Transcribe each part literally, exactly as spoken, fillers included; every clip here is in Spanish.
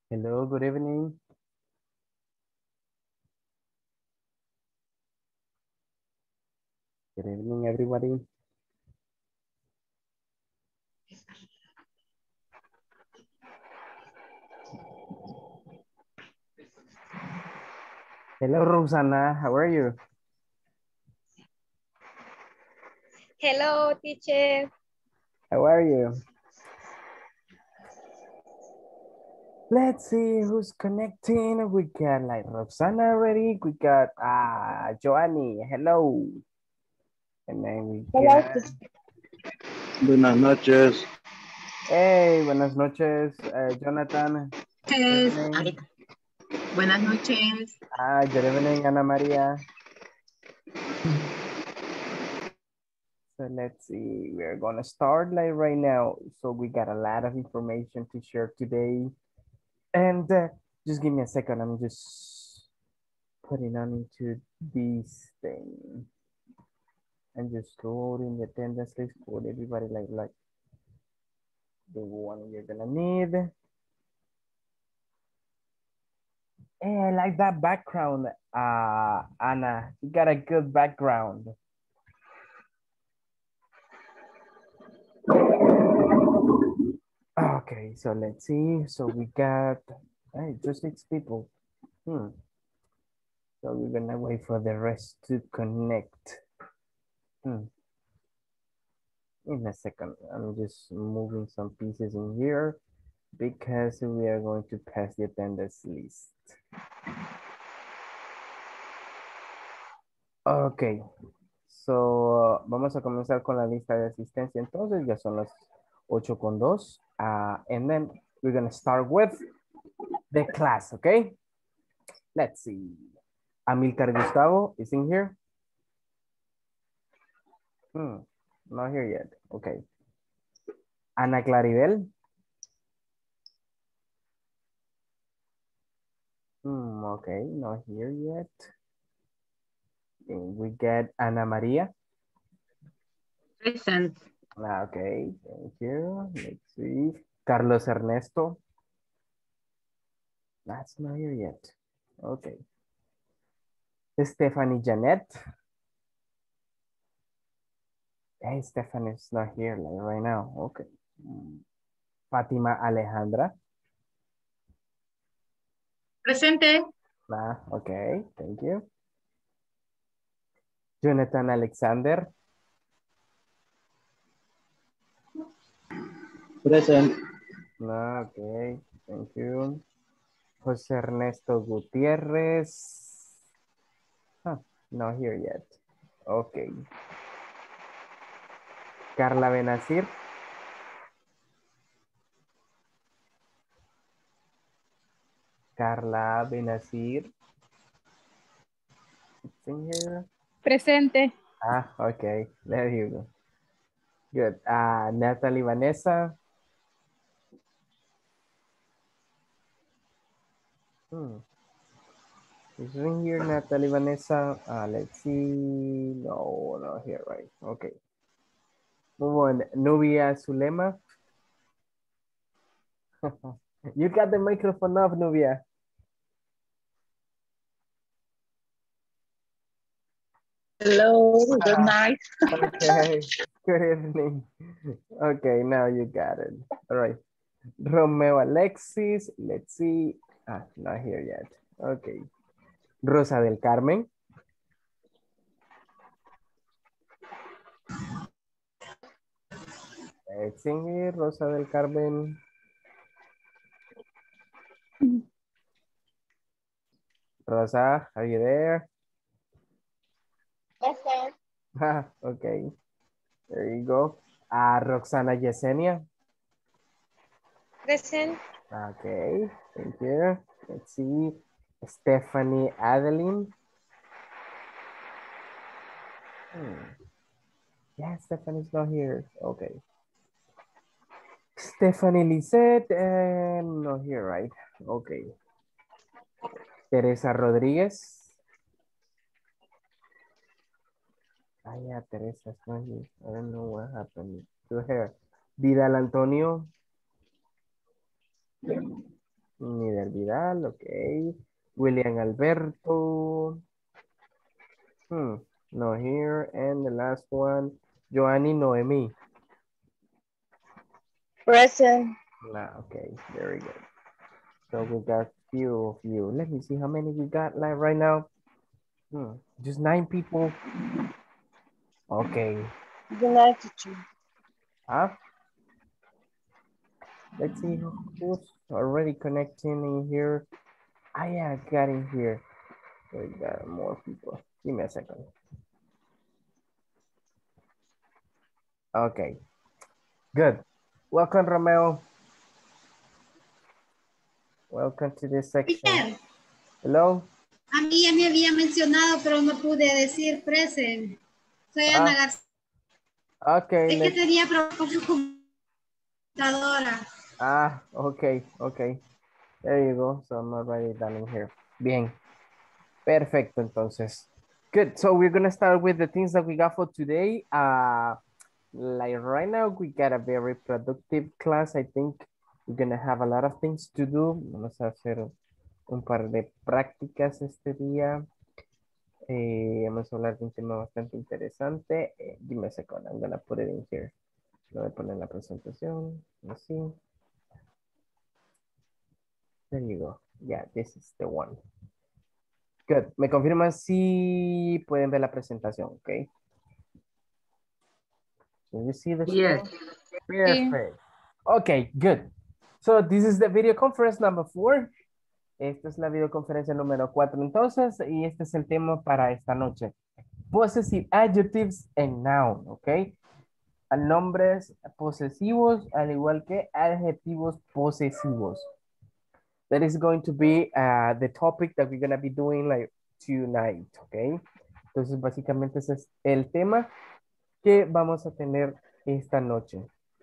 Hello, good evening. Good evening, everybody. Hello, Rosanna. How are you? Hello, teacher. How are you? Let's see who's connecting. We got like Roxana already. We got uh Joanny. Hello. And then we Hello, got teacher. Buenas noches. hey, buenas noches, uh, Jonathan. Good Noches. evening. Ahorita. Buenas noches. Ah, good evening, Ana Maria. So let's see. We're gonna start like right now. So we got a lot of information to share today. And uh, just give me a second. I'm just putting on into this thing and just loading the attendance list for everybody like like the one you're gonna need. Hey, I like that background, uh, Anna. You got a good background. Okay, so let's see. So we got hey, just six people. Hmm. So we're gonna wait for the rest to connect. Hmm. In a second, I'm just moving some pieces in here because we are going to pass the attendance list. Ok, so vamos a comenzar con la lista de asistencia. Entonces ya son las ocho con dos. Uh, and then we're going to start with the class, okay? Let's see. Amilcar Gustavo is in here. Hmm, not here yet. Okay. Ana Claribel. Hmm, okay, not here yet. And we get Ana Maria. Present. Ah, okay, thank you. Let's see. Carlos Ernesto. That's not here yet. Okay. Stephanie Janet. Hey, Stephanie's not here like right now. Okay. Mm. Fatima Alejandra. Presente. Ah, okay, thank you. Jonathan Alexander. Present. Ah, okay, thank you. José Ernesto Gutierrez. Huh, not here yet. Okay. Carla Benazir. Carla Benazir. It's in here. Presente. Ah, okay. There you go. Good. Uh, Natalie Vanessa. Hmm. Is in here Natalie Vanessa? Uh, let's see. No, not here, right? Okay. Move on. Nubia Zulema. You got the microphone off, Nubia. Hello. Good Ah, night. okay. Good evening. Okay, now you got it. All right. Romeo Alexis. Let's see. Ah, not here yet. Okay. Rosa del Carmen. It's in here, Rosa del Carmen. Rosa, are you there? Present. Ah, okay. There you go. Uh, Roxana Yesenia. Present. Okay, thank you. Let's see. Stephanie Adeline. Hmm. Yeah, Stephanie's not here. Okay. Stephanie Lisette, and not here, right? Okay. Teresa Rodriguez. Ah, yeah, Teresa's not here. I don't know what happened to her. Vidal Antonio. Nider Vidal, okay. William Alberto. Hmm, no here. And the last one, Joanny Noemi. Present. Nah, okay, very good. So we got few of you. Let me see how many we got like right now. Hmm, just nine people. Okay. Good night, teacher. Huh? Let's see who- who's already connecting in here. Ah, yeah, I got in here. We got more people. Give me a second. Okay, good. Welcome, Romeo. Welcome to this section. Teacher, Hello. a mí ya me había mencionado, pero no pude decir present. Soy Ana Ah, García. okay. Es que Let's. tenía problemas con su computadora. Ah, okay, okay. There you go. So I'm already done in here. Bien. Perfecto, entonces. Good. So we're gonna start with the things that we got for today. Uh, like right now, we got a very productive class. I think we're gonna have a lot of things to do. Vamos a hacer un par de prácticas este día. Eh, vamos a hablar de un tema bastante interesante. Eh, give me a second. I'm gonna put it in here. Lo voy a poner en la presentación. Así. There you go. Yeah, this is the one. Good. Me confirman si pueden ver la presentación, ¿ok? Can you see the Yes. screen? Perfect. Okay, good. So this is the video conference number four. Esta es la videoconferencia número cuatro entonces, y este es el tema para esta noche. Possessive adjectives and noun, ¿ok? A nombres posesivos, al igual que adjetivos posesivos. That is going to be uh, the topic that we're going to be doing like tonight, ¿ok? Entonces, básicamente ese es el tema que vamos a tener esta noche.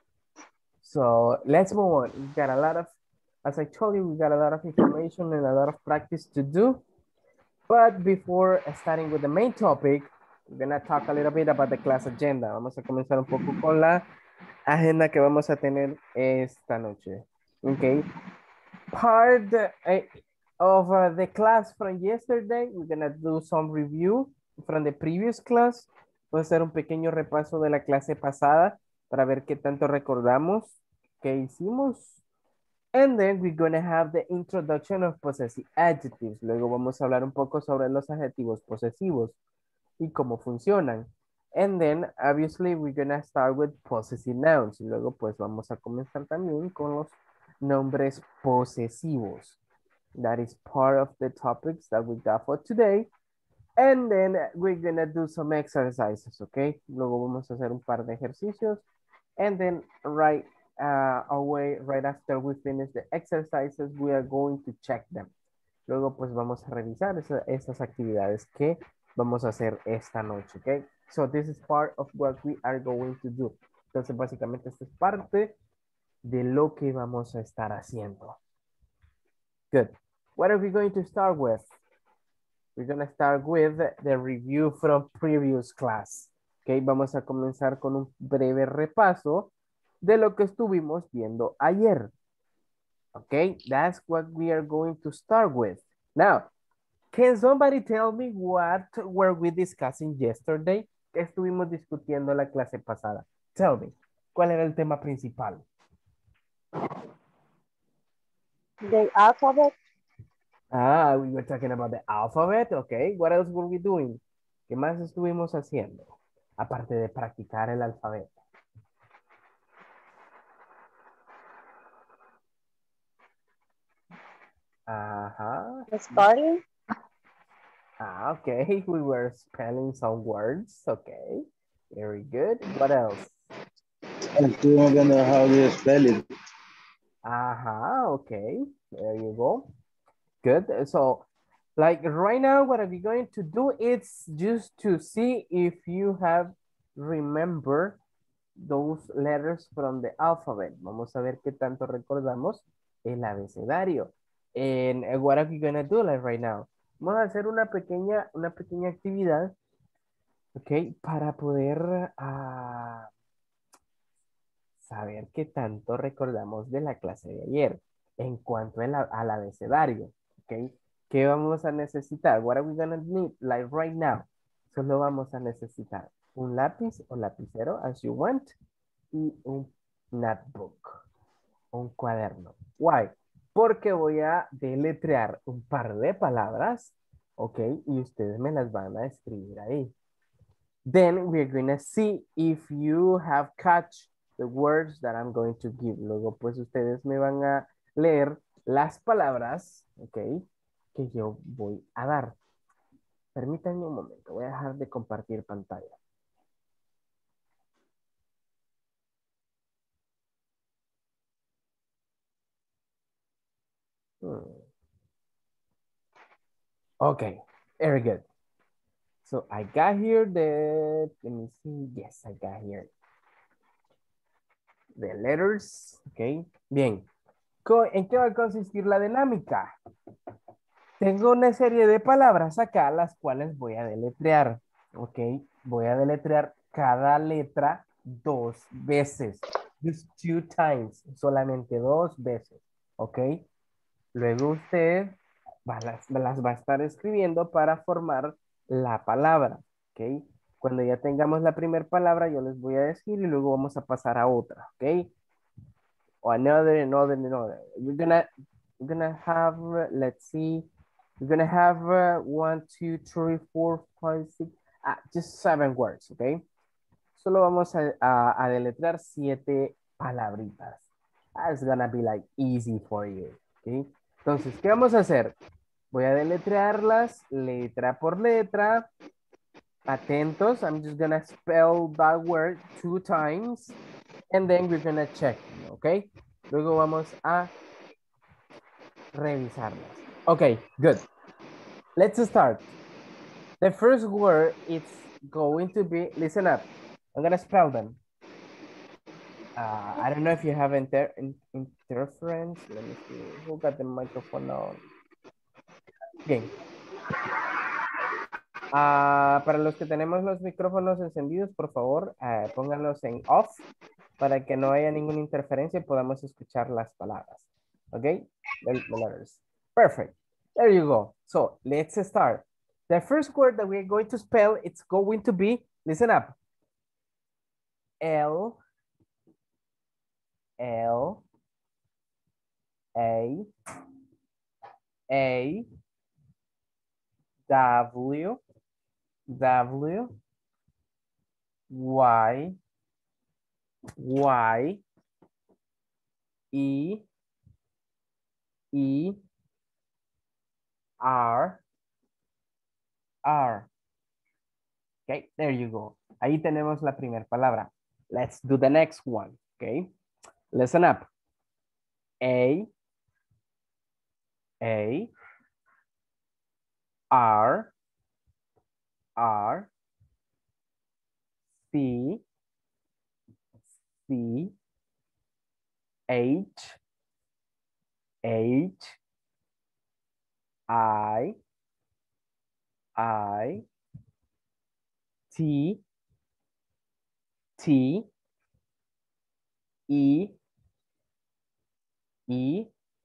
So let's move on. We got a lot of, as I told you, we got a lot of information and a lot of practice to do. But before starting with the main topic, we're gonna talk a little bit about the class agenda. Vamos a comenzar un poco con la agenda que vamos a tener esta noche. Okay. Part uh, of uh, the class from yesterday, we're gonna do some review from the previous class. Vamos a hacer un pequeño repaso de la clase pasada para ver qué tanto recordamos, qué hicimos. And then we're going to have the introduction of possessive adjectives. Luego vamos a hablar un poco sobre los adjetivos posesivos y cómo funcionan. And then, obviously, we're going to start with possessive nouns. Y luego, pues, vamos a comenzar también con los nombres posesivos. That is part of the topics that we got for today. And then we're going to do some exercises, okay? Luego vamos a hacer un par de ejercicios. And then right uh, away, right after we finish the exercises, we are going to check them. Luego pues vamos a revisar esa, esas actividades que vamos a hacer esta noche, okay? So this is part of what we are going to do. Entonces básicamente esta es parte de lo que vamos a estar haciendo. Good. What are we going to start with? We're going to start with the review from previous class. Okay, vamos a comenzar con un breve repaso de lo que estuvimos viendo ayer. Okay, that's what we are going to start with. Now, can somebody tell me what were we discussing yesterday? ¿Qué estuvimos discutiendo la clase pasada? Tell me, ¿cuál era el tema principal? The alphabet. Ah, we were talking about the alphabet. Okay, what else were we doing? ¿Qué más estuvimos haciendo? Aparte de practicar el alfabeto. Ajá. Spelling. Ah, okay. We were spelling some words. Okay. Very good. What else? I still don't know how to spell it. Ajá. Okay. There you go. Good. So, like right now, what are we going to do? It's just to see if you have remember those letters from the alphabet. Vamos a ver qué tanto recordamos el abecedario. And what are we gonna do like right now? Vamos a hacer una pequeña, una pequeña actividad, ok, para poder uh, saber qué tanto recordamos de la clase de ayer. en cuanto al, al abecedario, ¿ok? ¿Qué vamos a necesitar? What are we gonna need like right now? Solo vamos a necesitar un lápiz o lapicero, as you want, y un notebook, un cuaderno. Why? Porque voy a deletrear un par de palabras, ¿ok? Y ustedes me las van a escribir ahí. Then we're going to see if you have catch the words that I'm going to give. Luego, pues, ustedes me van a leer las palabras, ¿ok? Que yo voy a dar. Permítanme un momento. Voy a dejar de compartir pantalla. Hmm. Okay, very good. So I got here the, let me see. Yes, I got here the letters. Ok, bien. ¿En qué va a consistir la dinámica? Tengo una serie de palabras acá, las cuales voy a deletrear. Ok, voy a deletrear cada letra dos veces. Just two times, solamente dos veces. Ok, luego usted va, las, las va a estar escribiendo para formar la palabra. Ok, cuando ya tengamos la primera palabra, yo les voy a decir y luego vamos a pasar a otra. Ok, o another, another, another. We're gonna, we're gonna have, uh, let's see, we're gonna have uh, one, two, three, four, five, six, ah, just seven words, okay? Solo vamos a, a, a deletrear siete palabritas. That's gonna be like easy for you, okay? Entonces, ¿qué vamos a hacer? Voy a deletrearlas letra por letra. Atentos, I'm just gonna spell that word two times and then we're gonna check, okay? Luego vamos a revisarlas. Okay, good. Let's start. The first word is going to be, listen up. I'm gonna spell them. Uh, I don't know if you have inter in interference. Let me see. Who got the microphone on? Bien. Uh, para los que tenemos los micrófonos encendidos, por favor, uh, pónganlos en off para que no haya ninguna interferencia y podamos escuchar las palabras. Okay? The, the letters. Perfect. There you go. So let's start. The first word that we're going to spell, it's going to be, listen up. L, L, A, A, W, W, Y, Y, E, E, R, R. Okay, there you go. Ahí tenemos la primera palabra. Let's do the next one, okay? Listen up. A, A, R, R, C, C, H, H, I, I, T, T, E, E,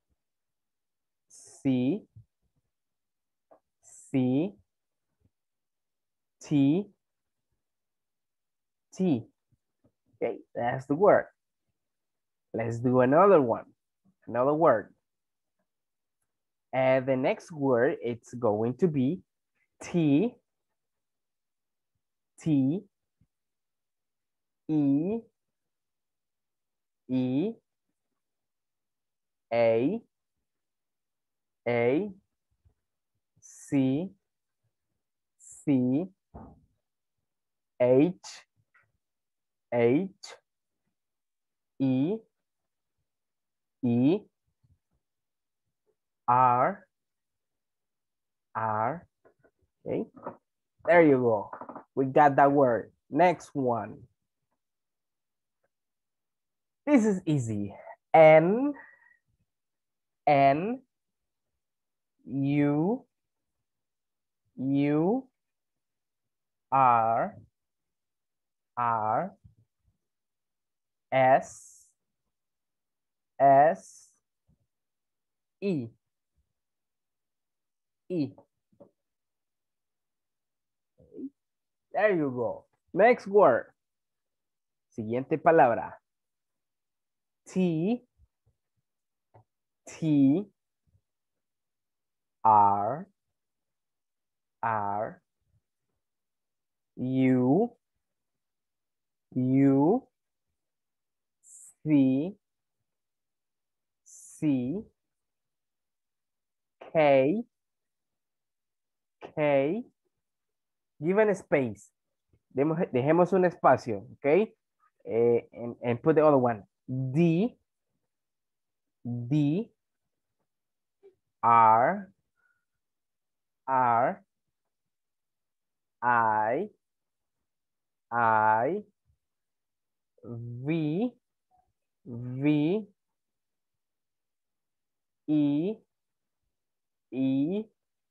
C, C, T, T. Okay, that's the word. Let's do another one, another word. And the next word, it's going to be T, T, E, E, A, A, C, C, H, H, E, E, R, R, okay? There you go. We got that word. Next one. This is easy. N, N, U, U, R, R, S, S, E. E. There you go. Next word. Siguiente palabra. T. T. R. R. U. U. C. C. K. K. Given space. Demos, dejemos un espacio, okay? Uh, and, and put the other one. D. D. R. R. I. I. V. V. E. E.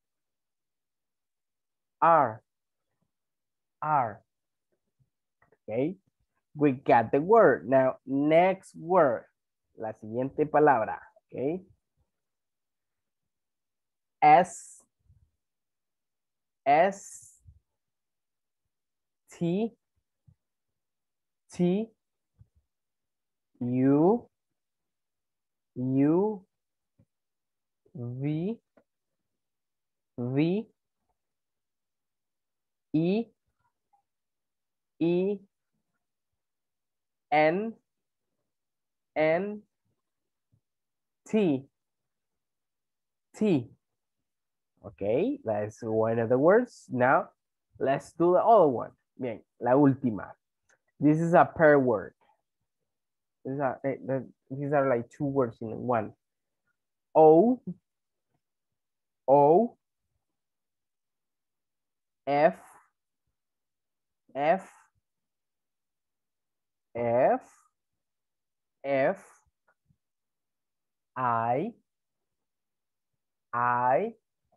R. R. Okay. We got the word. Now, next word. La siguiente palabra. Okay. S. S. T. T. U. U. V. V. E. E. N. N. T. T. Okay, that's one of the words. Now, let's do the other one. Bien, la última. This is a pair word. These are, these are like two words in one. O. O. F. F. F. F. I. I.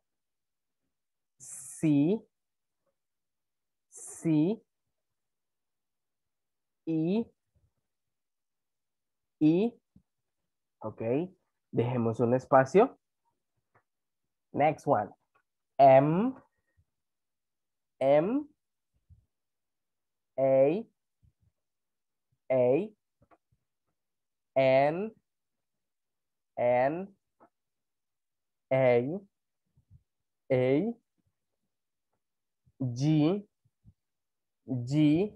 C. C. E. E. Ok. Dejemos un espacio. Next one. M. M. A. A. N. N. A. A. G. G.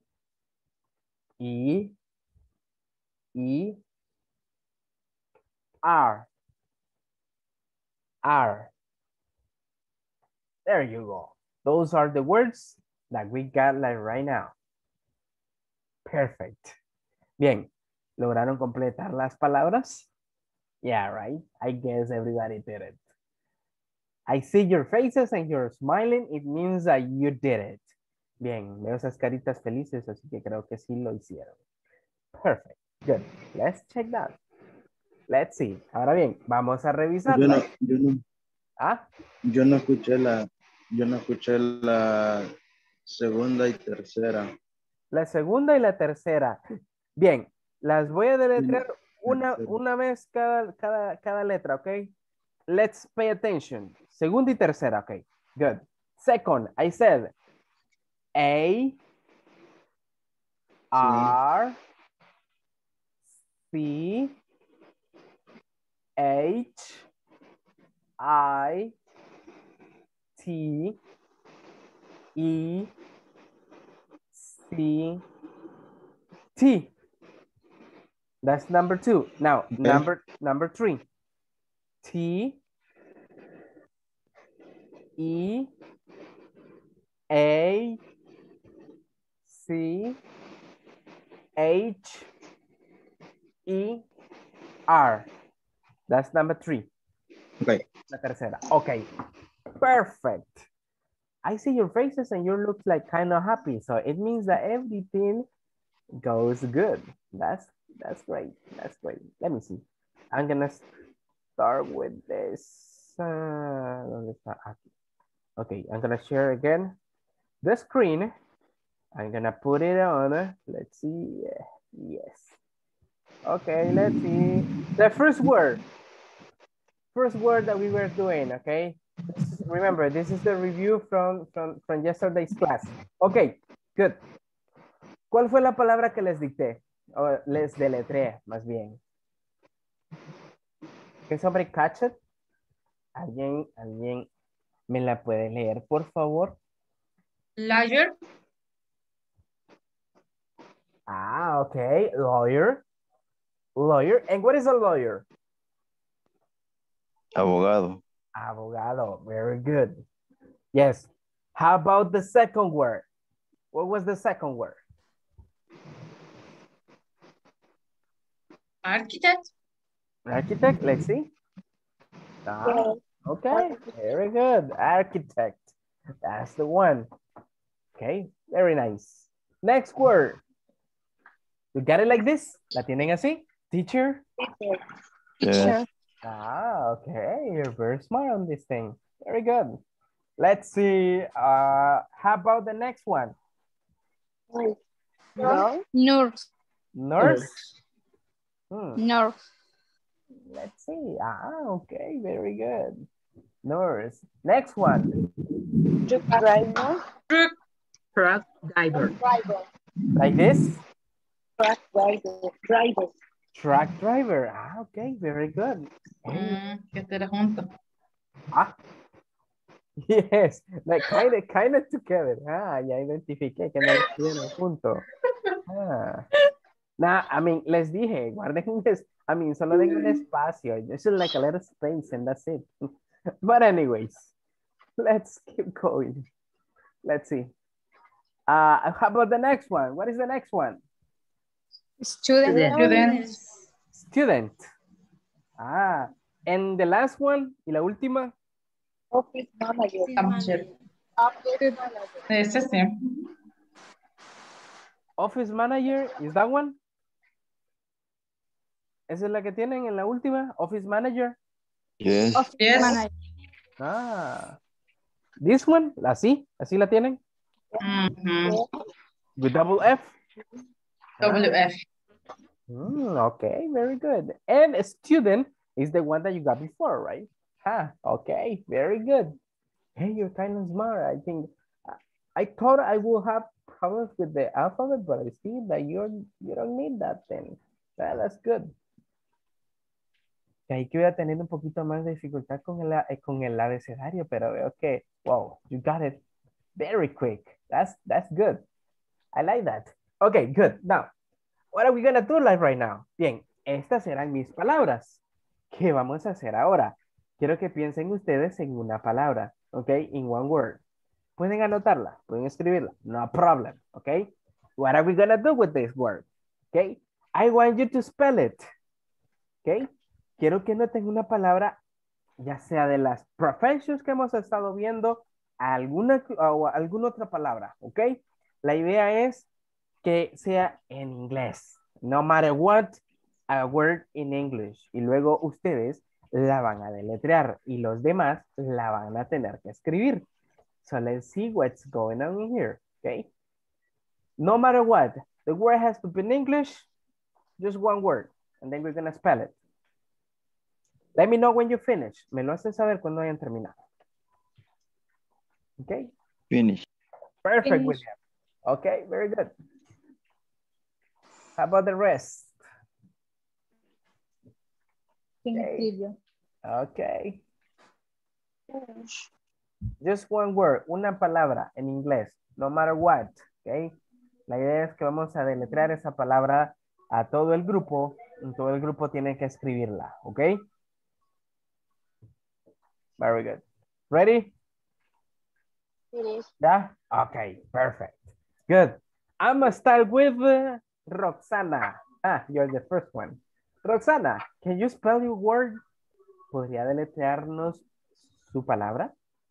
E. E. R. R. There you go. Those are the words that we got like right now. Perfect. Bien. ¿Lograron completar las palabras? Yeah, right. I guess everybody did it. I see your faces and you're smiling. It means that you did it. Bien, veo esas caritas felices, así que creo que sí lo hicieron. Perfect. Good. Let's check that. Let's see. Ahora bien, vamos a revisar. Yo no, yo no, ¿Ah? yo no escuché la, yo no escuché la segunda y tercera. La segunda y la tercera. Bien, las voy a deletrear una, una vez cada, cada, cada letra, ¿ok? Let's pay attention. Segunda y tercera, ok. Good. Second, I said A, R, C, H, I, T, E, C, T. That's number two. Now, Okay. number number three. T, E, A, C, H, E, R. That's number three. Okay. La tercera. Okay. Perfect. I see your faces and you look like kind of happy. So it means that everything goes good. That's that's great. That's great. Let me see. I'm gonna start with this. Uh, okay, I'm gonna share again the screen. I'm gonna put it on. Let's see. Yes. Okay, let's see. The first word. first word that we were doing, okay? Remember, this is the review from, from, from yesterday's class. Okay, good. ¿Cuál fue la palabra que les dicté? O les deletré, más bien. ¿Qué sobre catch it? ¿Alguien, alguien me la puede leer, por favor? Lawyer. Ah, okay. Lawyer. Lawyer. And what is a lawyer? Abogado. Abogado. Very good. Yes. How about the second word? What was the second word? Architect. Architect. Let's see. Ah, okay. Very good. Architect. That's the one. Okay. Very nice. Next word. You got it like this? ¿La tienen así? Teacher? Yes. Ah, okay. You're very smart on this thing. Very good. Let's see. Uh, how about the next one? No. Nurse. Nurse? Hmm. Nurse. Let's see. Ah, okay. Very good. Nurse. Next one. Truck driver. Truck. Truck driver. Driver. Like this? Truck driver. Driver. Truck driver. Ah, okay. Very good. Hey. Mm, que estará junto. Ah. Yes. Like kind of, kind of together. Ah, ya identifiqué que no los tienen juntos. Ah. Nah, I mean, les dije, guarden un es, I mean, solo den un espacio. Just like a little space and that's it. But anyways, let's keep going. Let's see. Uh, how about the next one? What is the next one? Student. Student. Student. Ah, and the last one, y la última, Office manager. Manager. Office manager. Ese sí. office manager, is that one? ¿Esa es la que tienen en la última? Office manager. Yes. Yes. Ah, this one, así, así la tienen. Ujú. With double F. W F. Mm, okay, very good. And a student is the one that you got before, right? Ah, okay, very good. Hey, you're kind of smart. I think I thought I will have problems with the alphabet, but I see that you're you don't need that then. Well, that's good. Ahí que voy a tener un poquito más de dificultad con el, eh, con el abecedario, pero veo que, wow, you got it very quick. That's that's good. I like that. Okay, good. Now, what are we gonna do like right now? Bien, estas serán mis palabras. ¿Qué vamos a hacer ahora? Quiero que piensen ustedes en una palabra, ¿ok? In one word. Pueden anotarla, pueden escribirla, no problem, ¿ok? What are we gonna do with this word? ¿Ok? I want you to spell it, ¿ok? Quiero que noten una palabra, ya sea de las professions que hemos estado viendo, alguna o alguna otra palabra, ¿ok? La idea es que sea en inglés. No matter what, a word in English. Y luego ustedes la van a deletrear y los demás la van a tener que escribir. So let's see what's going on in here, okay? No matter what, the word has to be in English, just one word, and then we're gonna spell it. Let me know when you finish. Me lo hacen saber cuando hayan terminado. Okay? Finish. Perfect, Finish. William. Okay, very good. How about the rest? Principio. Okay. Just one word, una palabra en inglés, no matter what, okay? La idea es que vamos a deletrear esa palabra a todo el grupo, y todo el grupo tiene que escribirla, okay? Very good. Ready? Finish. Yeah? Okay, perfect. Good. I'm gonna start with uh, Roxana. Ah, you're the first one. Roxana, can you spell your word? ¿Podría deletrearnos su palabra?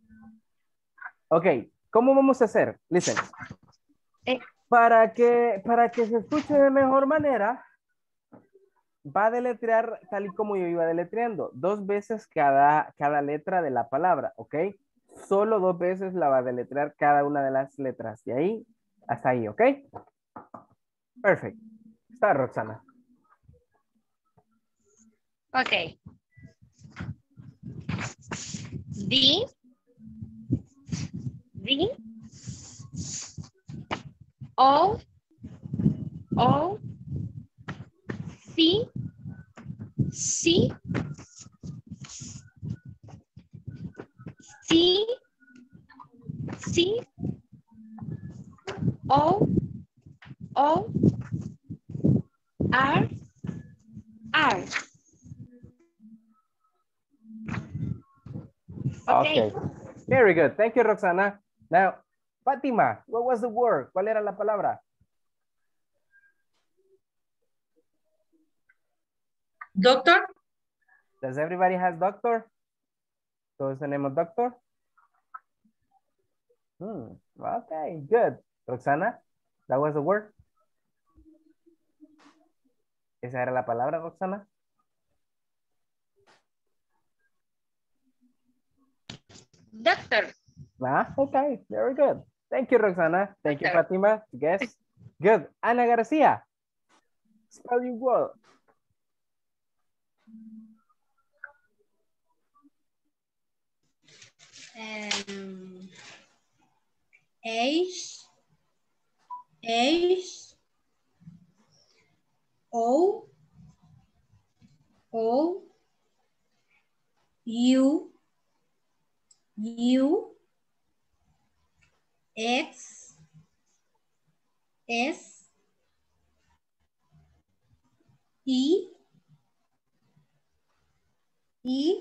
Ok, ¿cómo vamos a hacer? Listen. Eh. Para que, para que se escuche de mejor manera, va a deletrear tal y como yo iba deletreando. Dos veces cada, cada letra de la palabra, ¿ok? Solo dos veces la va a deletrear cada una de las letras. De ahí hasta ahí, ¿ok? Perfecto. Está, Roxana. Ok. D, D, O, O, C, C, C, C, O, O, R, R. Okay. Very good. Thank you, Roxana. Now, Fatima, what was the word? ¿Cuál era la palabra? Doctor. Does everybody has doctor? Todos tenemos doctor? Hmm. Okay, good. Roxana, that was the word. ¿Esa era la palabra, Roxana? Doctor. Ah, okay, very good. Thank you, Roxana. Thank you, Fatima. Guess. Good. Ana Garcia. Spell your word. Um, H, H, O, O, U, U, X, S, E, E,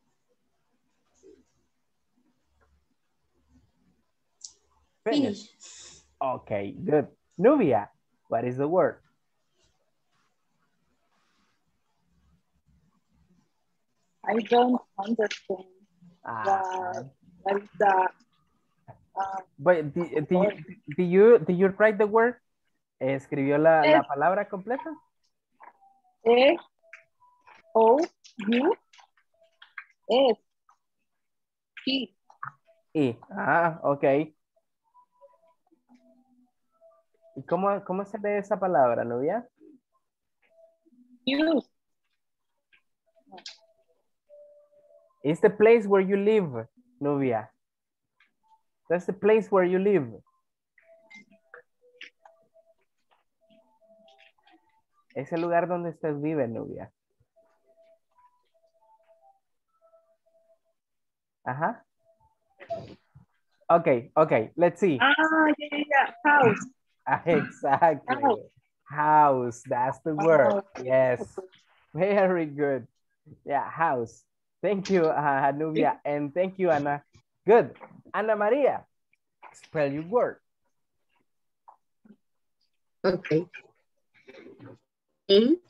Finish. Okay, good. Nubia, what is the word? I don't understand Ah, what, what is the uh, but do, do, you, do you do you write the word? ¿Escribió la, la palabra completa? S O U S T. Y, ah, ok. ¿Y cómo, cómo se lee esa palabra, Nubia? Use. It's the place where you live, Nubia. That's the place where you live. Es el lugar donde usted vive, Nubia. Ajá. Okay, okay, let's see. Ah, yeah, yeah, yeah. House. Exactly. House. House, that's the word. Oh. Yes, very good. Yeah, house. Thank you, uh, Nubia, and thank you, Ana. Good. Ana Maria, spell your word. Okay. A,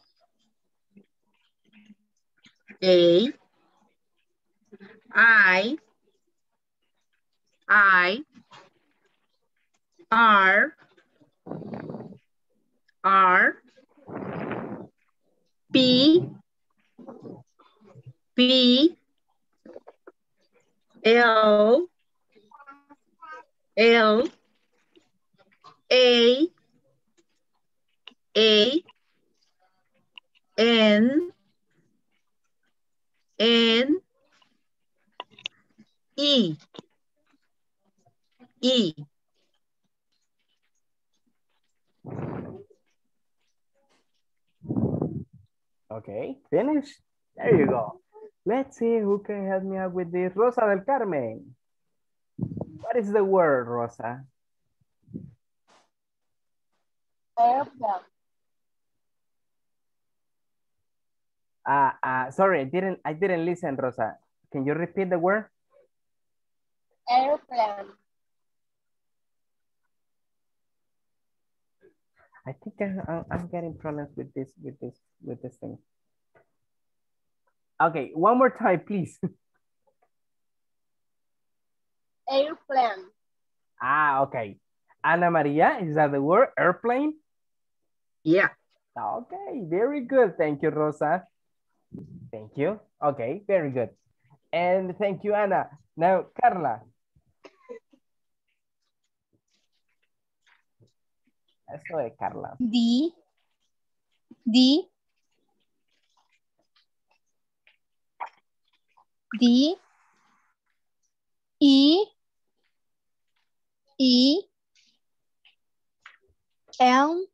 A, I, I, R, R, P, P, L, L, A, A, N, N, E, E. Okay, finish. There you go. Let's see who can help me out with this. Rosa del Carmen. What is the word, Rosa? Airplane. Uh, uh, sorry, I didn't, I didn't listen, Rosa. Can you repeat the word? Airplane. I think I, I'm, I'm getting problems with this, with this, with this thing. Okay, one more time, please. Airplane. Ah, okay. Ana Maria, is that the word, airplane? Yeah. Okay, very good. Thank you, Rosa. Thank you. Okay, very good. And thank you, Ana. Now, Carla. Eso de Carla. D, D, D, E E M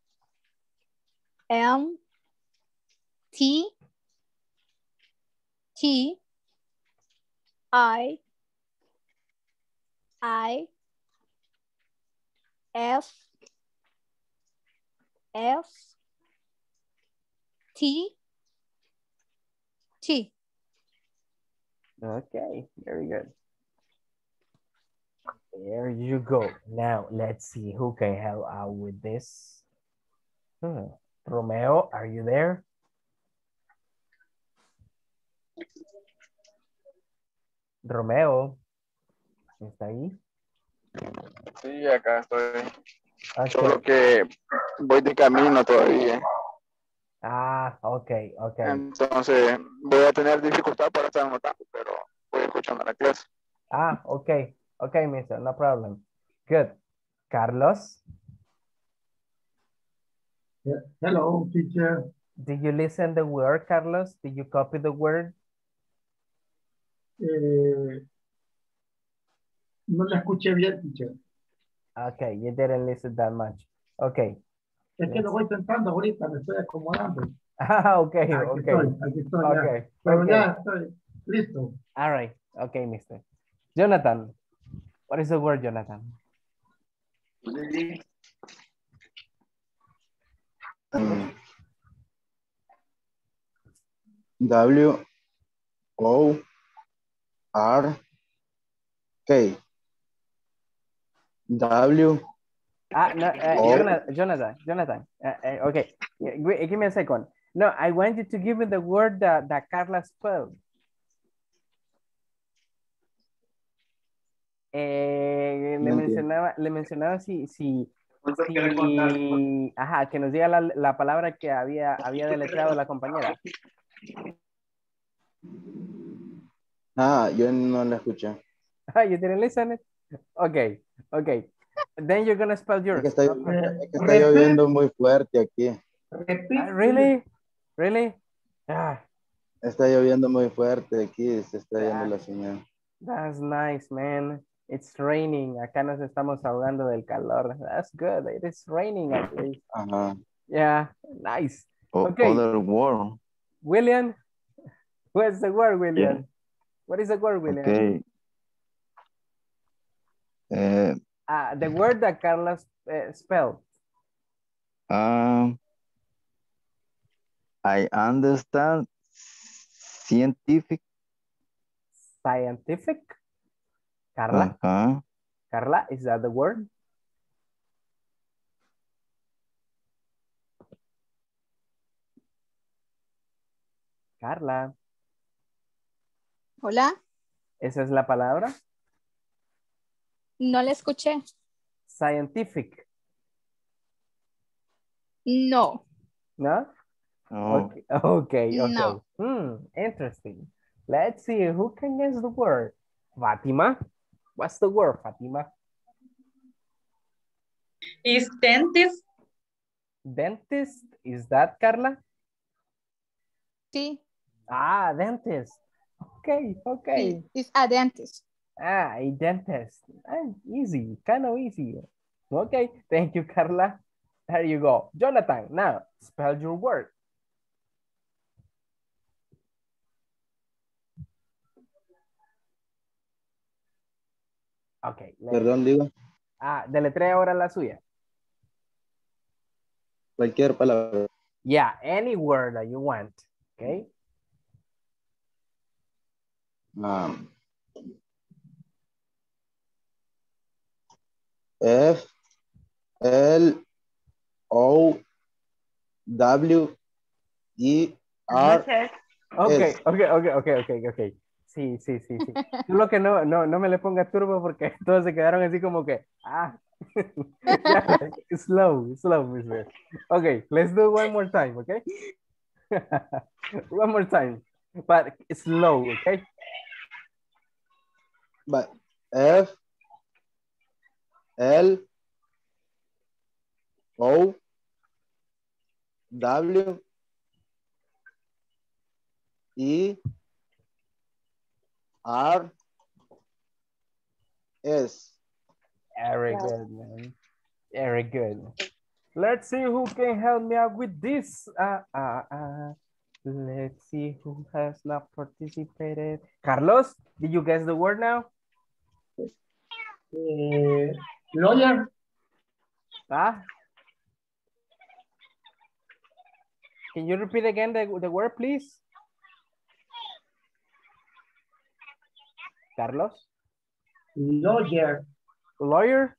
M T T I I F F T T. Okay, very good. There you go. Now let's see who can help out with this. Hmm. Romeo, are you there? Romeo, ¿está ahí? Sí, acá estoy. Okay. Solo que voy de camino todavía. Ah, ok, ok. Entonces voy a tener dificultad para estar anotando, pero voy escuchando la clase. Ah, ok, ok, mister, no problem. Good. Carlos, Yeah. Hello, teacher. did you listen the word, Carlos? Did you copy the word? Eh, no la escuché bien, teacher. Okay, you didn't listen that much. Okay. Es que lo voy tentando ahorita, me estoy acomodando. Ah, okay, Aquí okay. estoy, aquí estoy Okay, ya. Pero okay. ya estoy listo. All right. Okay, mister. Jonathan, what is the word, Jonathan? Um, W O R K. W Ah, no, uh, O Jonathan, Jonathan, Jonathan. Uh, uh, okay, yeah, wait, give me a second. No, I want you to give me the word that, that Carla spelled. Eh, le No entiendo. mencionaba, le mencionaba si, si, si, ajá, que nos diga la, la palabra que había, había deletreado la compañera. Ah, yo no la escuché. Ah, you didn't listen it? Okay, okay. Then you're gonna spell Es yours. que está, No problem. es que está lloviendo muy fuerte aquí. Ah, really? Really? Ah, Está lloviendo muy fuerte aquí, se está yendo that, la señal. that's nice, man. It's raining. Acá nos estamos ahogando del calor. That's good. It is raining at least. Ajá. Yeah, nice. O Okay, other word. William, what's the word, William? Yeah. What is the word, William? Okay. Uh, Uh, the word that Carlos uh, spelled. um, I understand scientific. Scientific. Carla? Uh-huh. Carla, is that the word? Carla. Hola, ¿Esa es la palabra? no la escuché. Scientific. No, ¿No? Oh, Okay, okay, okay. no. Hmm, interesting. Let's see who can guess the word. Fatima, what's the word, Fatima? Is dentist? Dentist, is that Carla? Sí, Ah, dentist. Okay, okay. sí, it's a dentist. Ah, a dentist. Ah, easy, kind of easy. Okay, thank you, Carla. There you go. Jonathan, now spell your word. Okay. Perdón, digo, Ah, deletrea ahora la suya. cualquier palabra. Yeah, any word that you want. Okay. Um, F L O W E R Okay, S. okay, okay, okay, okay, okay. Sí, sí, sí, sí. Tú lo que no, no, no me le pongas turbo porque todos se quedaron así como que, ah. Yeah, slow, slow, mister. Okay, let's do one more time, okay? One more time, but slow, okay? But F L O W E R S. Very good, man. Very good. Let's see who can help me out with this. Uh, uh, uh. Let's see who has not participated. Carlos, did you guess the word now? Eh, lawyer. Ah? Can you repeat again the, the word, please? Carlos? Lawyer. Lawyer?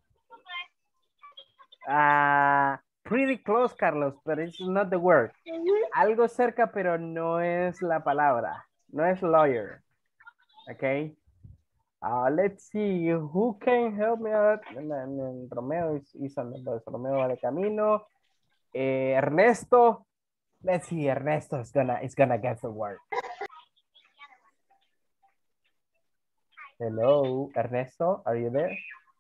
Ah, pretty close, Carlos, but it's not the word. Algo cerca, pero no es la palabra. No es lawyer. Okay. Uh, let's see who can help me out. And, and, and Romeo is, is on the bus. Romeo va de camino. Eh, Ernesto. Let's see. Ernesto is gonna is gonna get the word. Hello, Ernesto. Are you there?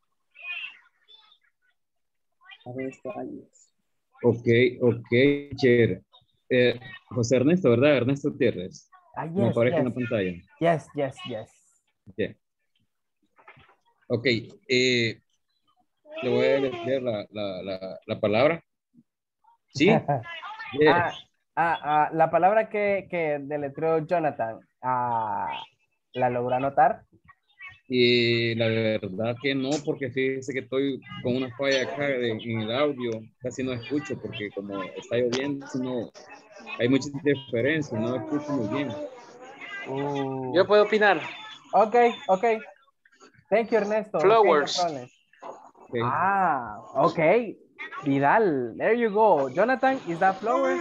Ok, ok, teacher. Eh, José Ernesto, ¿verdad? Ernesto Gutiérrez. Ah, yes, Me aparece yes. en la pantalla. Yes, yes, yes. Okay. Ok, eh, le voy a leer la, la, la, la palabra. ¿Sí? Yes. ah, ah, ah, la palabra que, que deletreó Jonathan, ah, ¿la logró anotar? Y la verdad que no, porque fíjese que estoy con una falla acá en, en el audio, casi no escucho porque como está lloviendo, no, hay mucha interferencia, no escucho muy bien. Uh. Yo puedo opinar. Ok, ok. Thank you, Ernesto. Flowers. Okay, no Okay. Ah, ok. Vidal, there you go. Jonathan, is that flowers?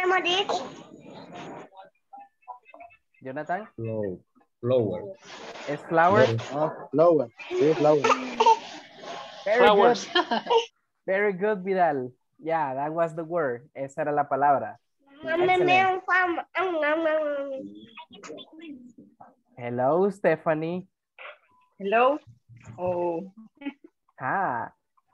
Jonathan? Flow, flower. ¿Es flower? Ah, flower. Sí, flower. Very Flowers. good. Very good, Vidal. Yeah, that was the word. Esa era la palabra. Excellent. Hello, Stephanie. Hello. Oh. Ah.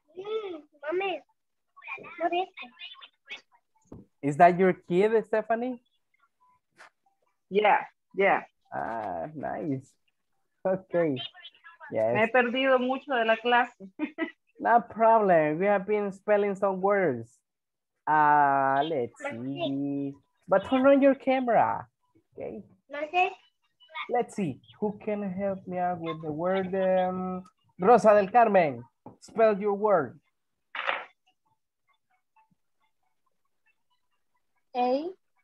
Is that your kid, Stephanie? Yeah, yeah. Ah, nice. Okay. Yes. Me he perdido mucho de la clase. No problem. We have been spelling some words. Uh, let's see. But turn on your camera. Okay. Let's see. Who can help me out with the word? Um, Rosa del Carmen. Spell your word. A.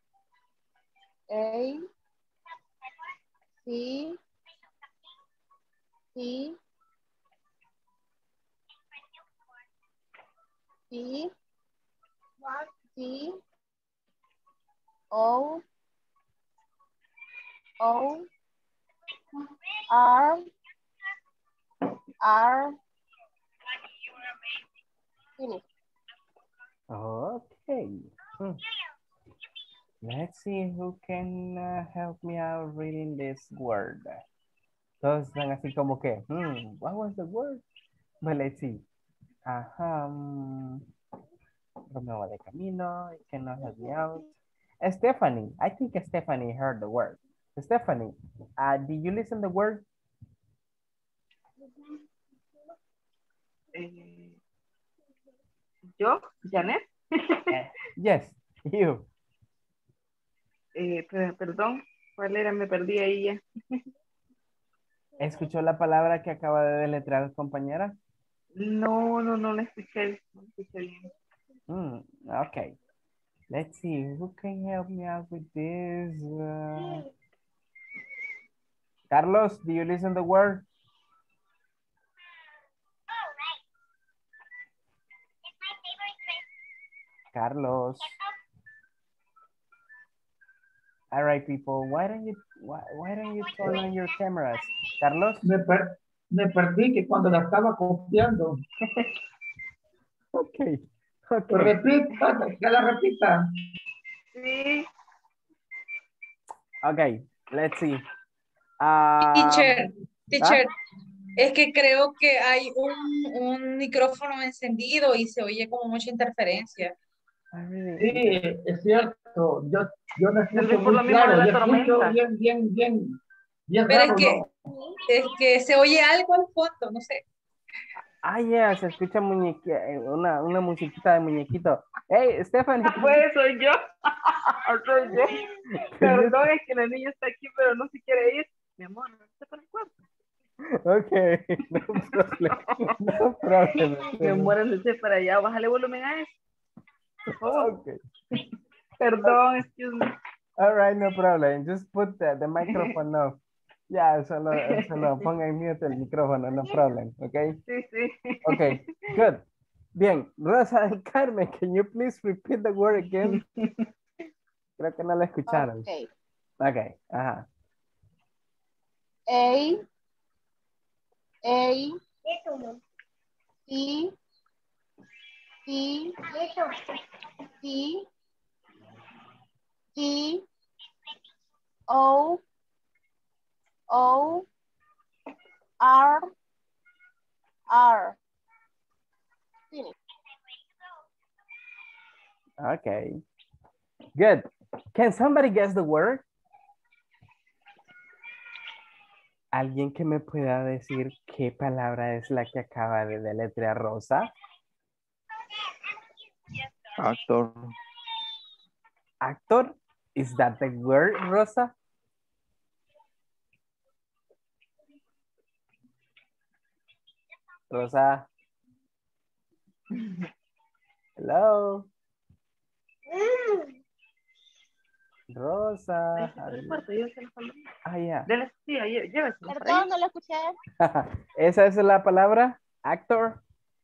A. C. C. C. C. O. O. R. R. Finish. Okay. Hmm. Let's see who can uh, help me out reading this word. Todos están así como que, hmm, what was the word? But let's see. Ajá. Um, Romeo va de camino. Cannot help me out. Uh, Stephanie. I think Stephanie heard the word. Stephanie, uh, did you listen the word? Eh, ¿Yo? ¿Janet? uh, yes, you. Eh, perdón, ¿cuál era? Me perdí ahí ya. ¿Escuchó la palabra que acaba de deletrear compañera? No, no, no la escuché, no la escuché bien. Mm, okay. Let's see, who can help me out with this? Uh, Carlos, do you listen the word? Carlos. All right, people. Why don't you why, why don't you turn on your cameras, Carlos? Me, per, me perdí que cuando la estaba copiando. Okay. Okay. Repita, que la repita. Sí. Okay. Let's see. Um, Teacher, teacher, ¿ah? es que creo que hay un, un micrófono encendido y se oye como mucha interferencia. Sí, es cierto. Yo, yo no escucho por muy lo mismo claro. de la Yo escucho tormenta. bien, bien, bien. Bien Pero es raro, que, ¿no? es que se oye algo al fondo, no sé. Ah, ya, se escucha muñequi eh, una, una musiquita de muñequito. Hey, Stephanie. Pues soy yo. Soy yo. can you- Perdón, es que la niña está aquí, pero no se quiere ir. Mi amor, no está para el cuarto. Okay, no problem. No problem. Mi amor, andate para allá. Bájale volumen a eso. Por favor. Okay. Perdón, excuse me. All right, no problem. Just put the, the microphone off. Ya, solo, solo ponga en mute el micrófono, no problem, okay? Sí, sí. Okay, good. Bien, Rosa del Carmen, can you please repeat the word again? Creo que no la escucharon. Okay. Okay, ajá. A, A, T, T, T, T, O, O, R, R. Finish. Okay, good. Can somebody guess the word? ¿Alguien que me pueda decir qué palabra es la que acaba de deletrear Rosa? Actor. Actor? Is that the word, Rosa? Rosa. Hello. Rosa. Ah, ya. Dele, sí, llé- lléveselo para Perdón, allá. no lo escuché. ¿Esa es la palabra? Actor.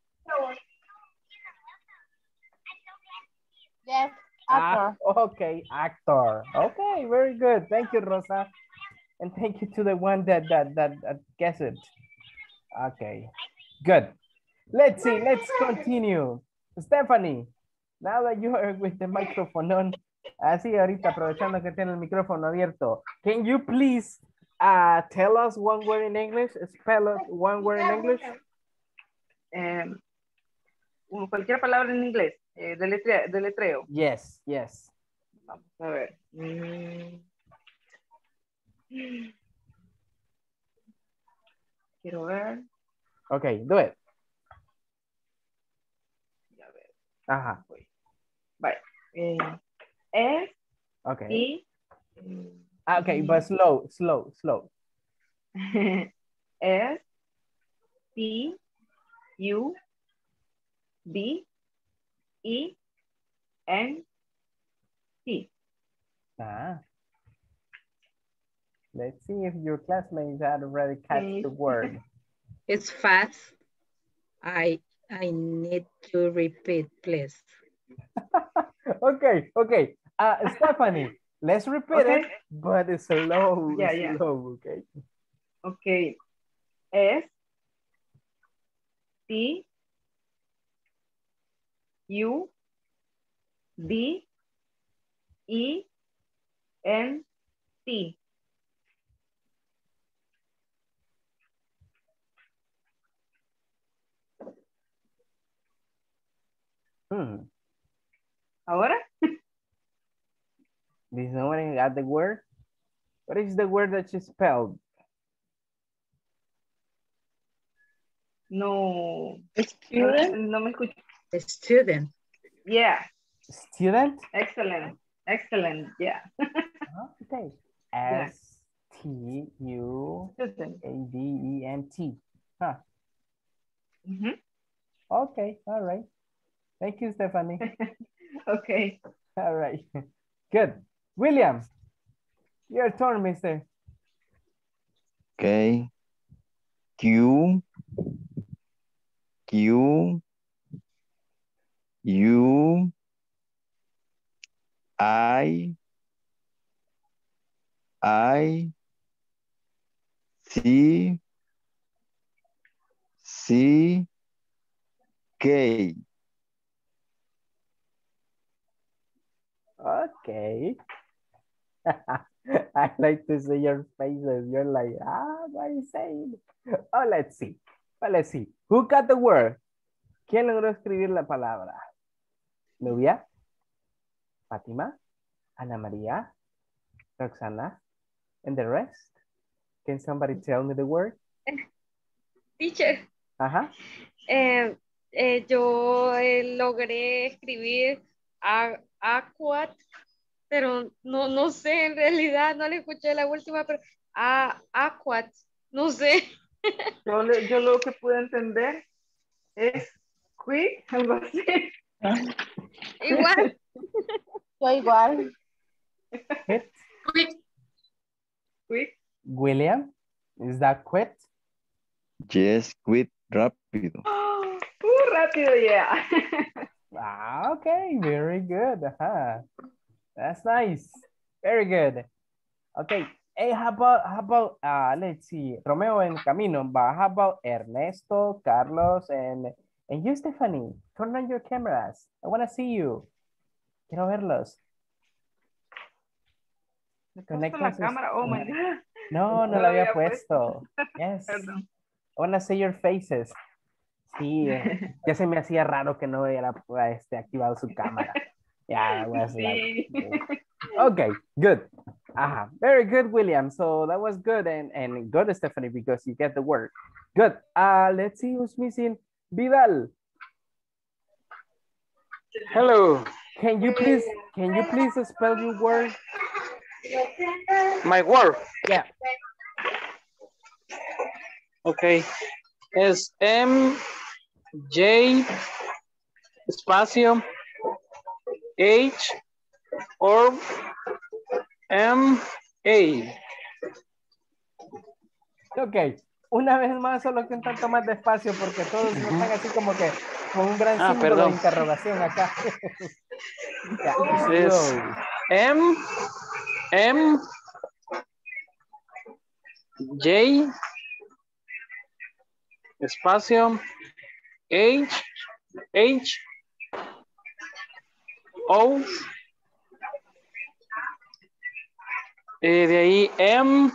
Yes, Ah, actor. okay, actor. Okay, very good. Thank you, Rosa. And thank you to the one that that that, that guessed it. Okay, good. Let's see, let's continue. Stephanie, now that you are with the microphone on, así ahorita aprovechando que tiene el micrófono abierto, can you please uh, tell us one word in English? Spell it one word in English. Eh, un- cualquier palabra en inglés. Eh, deletre- deletreo. Yes, yes. Vamos a ver. Mm. Quiero ver. Okay, do it. Ya ver. Ajá. Vale. Eh, S, Okay. T, Ah, okay, but slow, slow, slow. S, T, U, D, E, N, T. Ah. Let's see if your classmates had already catch the word. It's fast. I I need to repeat, please. Okay, okay. Uh, Stephanie, let's repeat Okay. it, but it's slow, Yeah, yeah. slow, okay? Okay. S, T, U, D, E, N, T. Hmm. ¿Ahora? Did somebody got the word? What is the word that you spelled? No. Student? No, no me escucho. Student. Yeah. Student? Excellent. Excellent. Yeah. Okay. Yeah. S T U Student. A D E N T. Huh. Mhm. Okay, all right. Thank you, Stephanie. Okay. All right. Good. William, your turn, mister. Okay. Q. Q. U. I. I. C. C. K. Okay. I like to see your faces. You're like, ah, what are you saying? Oh, let's see. Well, let's see. Who got the word? ¿Quién logró escribir la palabra? Nubia, Fátima, Ana María, Roxana, and the rest. Can somebody tell me the word? Teacher, Ajá. eh, eh, yo eh, logré escribir a, aquat, pero no, no sé, en realidad no le escuché la última, pero a, aquat, no sé. Yo, le- yo lo que pude entender es quick, algo así. Igual. Yo igual. Quit. Quick. Quick. William, is that quit? Yes, quit rápido. Uh, rápido, yeah. Ah, okay, very good. Ajá. That's nice. Very good. Okay. Hey, how about, how about, uh, let's see, Romeo and Camino, but how about Ernesto, Carlos, and, and you, Stephanie? Turn on your cameras. I want to see you. Quiero verlos. Me puso la Conéctense. cámara, oh my God. No, no No la la había había puesto. Yes. Perdón. I want to see your faces. Sí, eh, ya se me hacía raro que no hubiera este, activado su cámara. Yeah, that was like, okay, good. Uh-huh. Very good, William. So that was good and, and good, Stephanie, because you get the word. Good. Uh, let's see who's missing. Vidal. Hello. Can you please, can you please spell your word? My word. Yeah. Okay. Es M J espacio H or M A. Ok. Una vez más, solo que un tanto más despacio porque todos no están así como que con un gran Ah, símbolo perdón. de interrogación acá. Yeah, Es go. M M J espacio H H O eh, de ahí M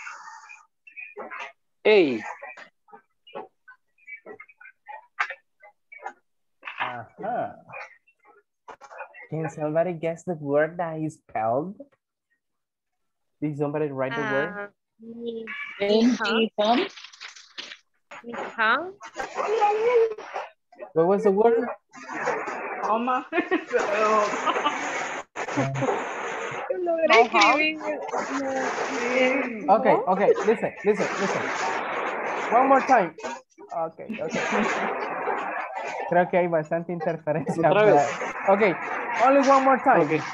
A. Uh-huh. Can somebody guess the word that is spelled? Did somebody write the word? Ah, mi, M G Tom. mi hija. What was the word? Toma. Logré My house. escribir. Okay, okay, listen, listen, listen. One more time. Okay, okay. Creo que hay bastante interferencia. Otra vez. but- Okay, only one more time. Okay.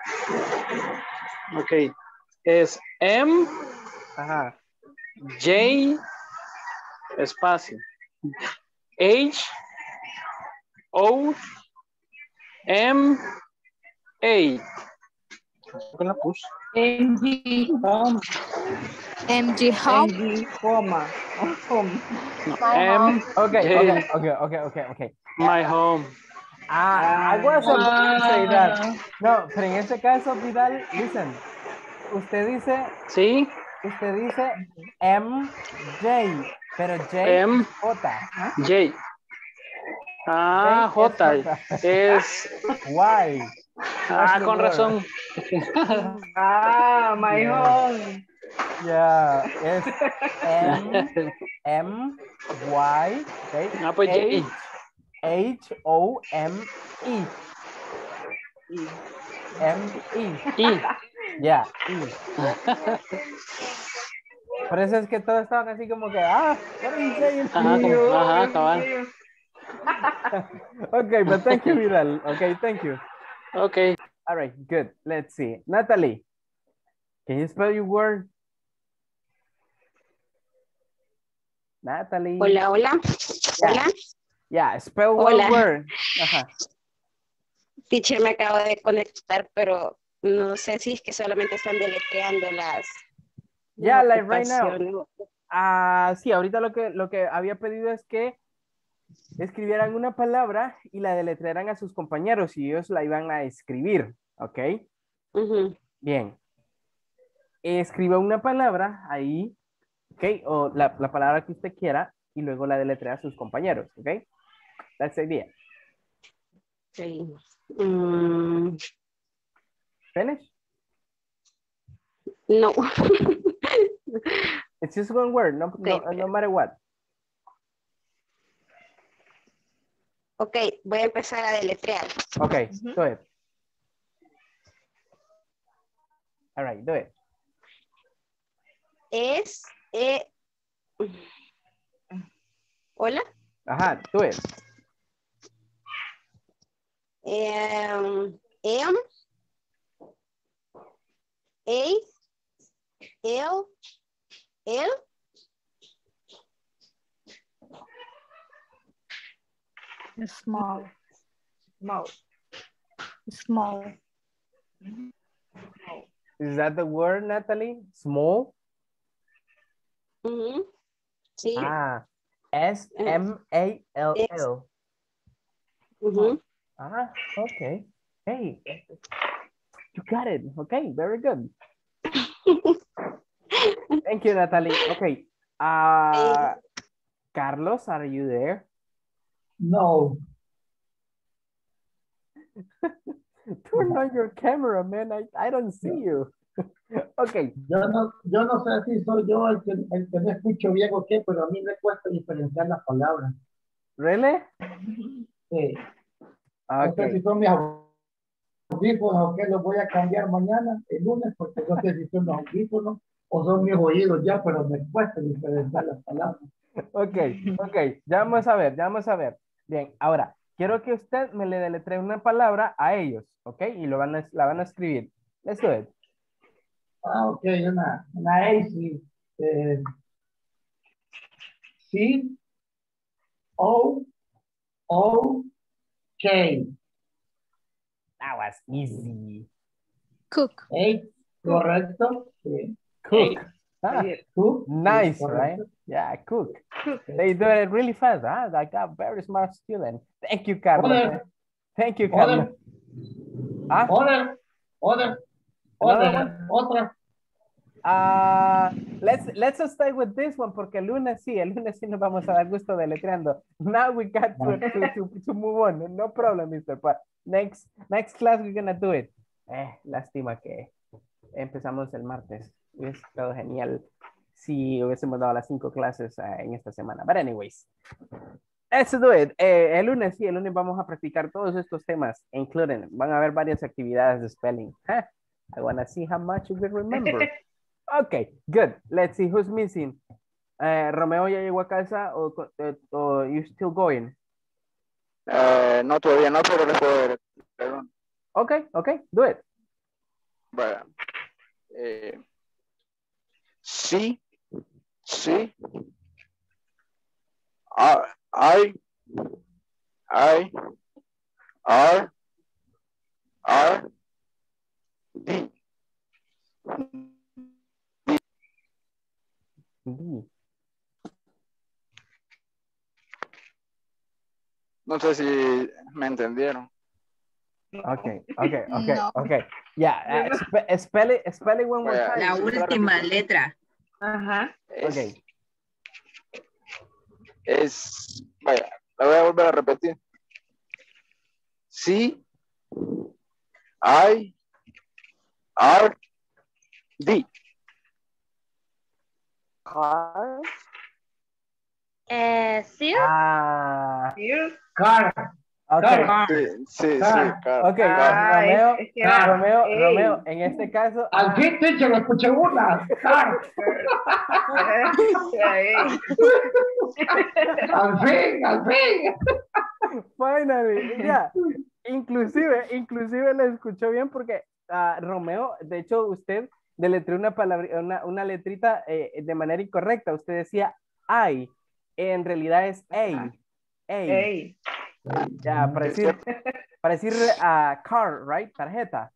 Okay. Es M Ajá. J espacio H O M A. ¿Con la puse? M G Tom. M G Home. M G, coma. Home. No, My M home. Okay, J, okay, okay, okay, okay, okay. my home. Ah, I was about to say that. Ah, No, pero en ese caso, Vidal, listen. Usted dice, Sí, usted dice M J, pero J M es J. J. Ah, J J. es Es. Y. Ah, the con word. razón. Ah, my Yeah. home. Yeah, es M, M, Y, okay, Ah, pues H, J. H, O, M, E. M, E. I. Yeah, E. Por eso es que todos estaban así como que, ah, what are you saying? Ajá, como- ajá, cabal. Okay, but thank you, Vidal. Okay, thank you. Okay. All right, good. Let's see. Natalie, can you spell your word? Natalie. Hola, hola. Yeah. Hola. Yeah, spell Hola. one word. Ajá. Teacher, me acabo de conectar, pero no sé si es que solamente están deletreando las, Yeah, las like right now. ocupaciones. Ah, sí, ahorita lo que, lo que había pedido es que escribieran una palabra y la deletrearan a sus compañeros y ellos la iban a escribir, ¿ok? Ujú. Bien. Escriba una palabra ahí, ¿ok? O la, la palabra que usted quiera y luego la deletrea a sus compañeros, ¿ok? That's the idea. Sí. Mm, Finish? no. It's just one word, no, Okay. no, no matter what. Ok, voy a empezar a deletrear. Okay, Ujú. do it. All right, do it. Es, eh, hola. Ajá, do it. Em, em, A, el, el, Small. Small. Small. Is that the word, Natalie? Small? ujú, sí, Ah, S M A L L. ujú. Ah, okay. Hey, you got it. Okay, very good. Thank you, Natalie. Okay. Uh, Carlos, are you there? No. Turn on your camera, man. I, I don't see you. Okay. Yo no, yo no sé si soy yo el que, el que no escucho bien o qué, pero a mí me cuesta diferenciar las palabras. Really? Sí. No sé si Okay. son mis audífonos o qué, los voy a cambiar mañana, el lunes, porque no sé si son los audífonos o son mis oídos ya, pero me cuesta diferenciar las palabras. Okay, okay. Ya vamos a ver, ya vamos a ver. Bien, ahora, quiero que usted me le deletree una palabra a ellos, ¿ok? Y lo van a, la van a escribir. Let's do it. Ah, ok, una, una A, sí. Eh, C, O, O, K. That was easy. Cook. A, correcto. Sí. Cook. Ah, Cook. nice, sí, right? correcto. Yeah, cook. They do it really fast, huh? Like a very smart student. Thank you, Carlos. Other. Thank you, Carlos. Other. Ah, Other. Other. another Other. one? Otra. Uh, let's let's stay with this one porque el lunes sí, el lunes sí nos vamos a dar gusto deletreando. Now we got to, to, to, to move on. No problem, mister. But next, next class we're gonna do it. Eh, lástima que empezamos el martes. Hubiese estado genial si hubiésemos dado las cinco clases uh, en esta semana. But anyways, let's do it. Eh, el lunes sí, el lunes vamos a practicar todos estos temas, including, van a haber varias actividades de spelling. Huh? I wanna see how much you will remember. Okay, good. Let's see who's missing. Uh, Romeo ya llegó a casa o, o you still going? Eh, no, todavía no, pero les puedo ver. Perdón. Okay, okay, do it. Vaya. Eh, sí, sí. I, I, I, R, R, D. D. No sé si me entendieron. Okay, okay, okay, No. okay. Yeah, uh, spe spell it, spell it one more Vaya, time. La sí, última repito. letra. Ajá. Es, Okay. es, vaya, la voy a volver a repetir. C, I, R, D. Car. Eh, sí. Ah, Here. Car. okay. Car. Sí, sí, sí, Car. claro. Okay, Ah, Romeo, es, es que era Romeo, ey. Romeo, en este caso, Al ah, fin, teacher, lo escuché una. Car. Ey. Al fin, al fin. finally, yeah. Inclusive, inclusive lo escuchó bien porque uh, Romeo, de hecho, usted deletreó una palabra, una, una letrita eh, de manera incorrecta. Usted decía I, en realidad es A. A. Ey. Ya, para Es decir, cierto. para decir uh, car, right? Tarjeta.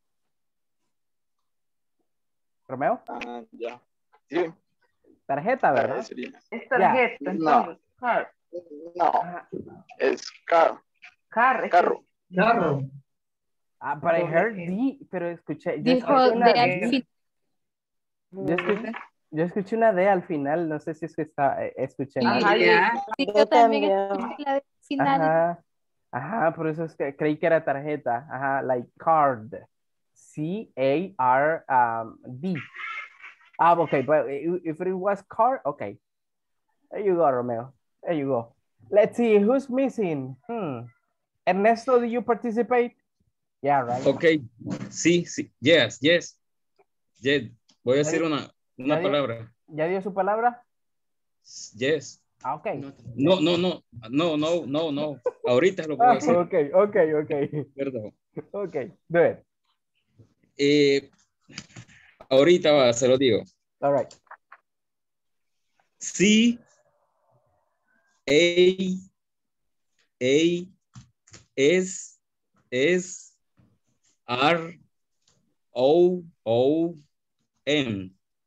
Romeo, Ah, ya. Sí, tarjeta, ah, ¿verdad? sería. Es tarjeta, No. entonces. Car. No, Ah, es carro. Car. es que- Carro. Carro. ah, but I Doble heard E. D, pero escuché, yo Dijo escuché una de al D. fin. Yo escuché, yo escuché una D al final, no sé si es que está, eh, escuché mal. Ajá, Ya. Sí, Yo yo también también. escuché la del final. Ajá, ajá, por eso es que creí que era tarjeta, ajá, like card, C A R D. Ah, okay, but if it was car, okay. There you go, Romeo. There you go. Let's see, who's missing? Hmm. Ernesto, do you participate? Yeah, right. Ok, sí, sí, yes, yes. Yes. Voy a decir una, una ¿Ya dio, palabra. ¿Ya dio su palabra? Yes. Ah, ok. No, no, no, no, no, no, no. Ahorita lo puedo Ah, decir. ok, ok, ok. Perdón. Ok, do it. Eh, ahorita va, se lo digo. All right. C, A, A, S, S, R, O, O, M.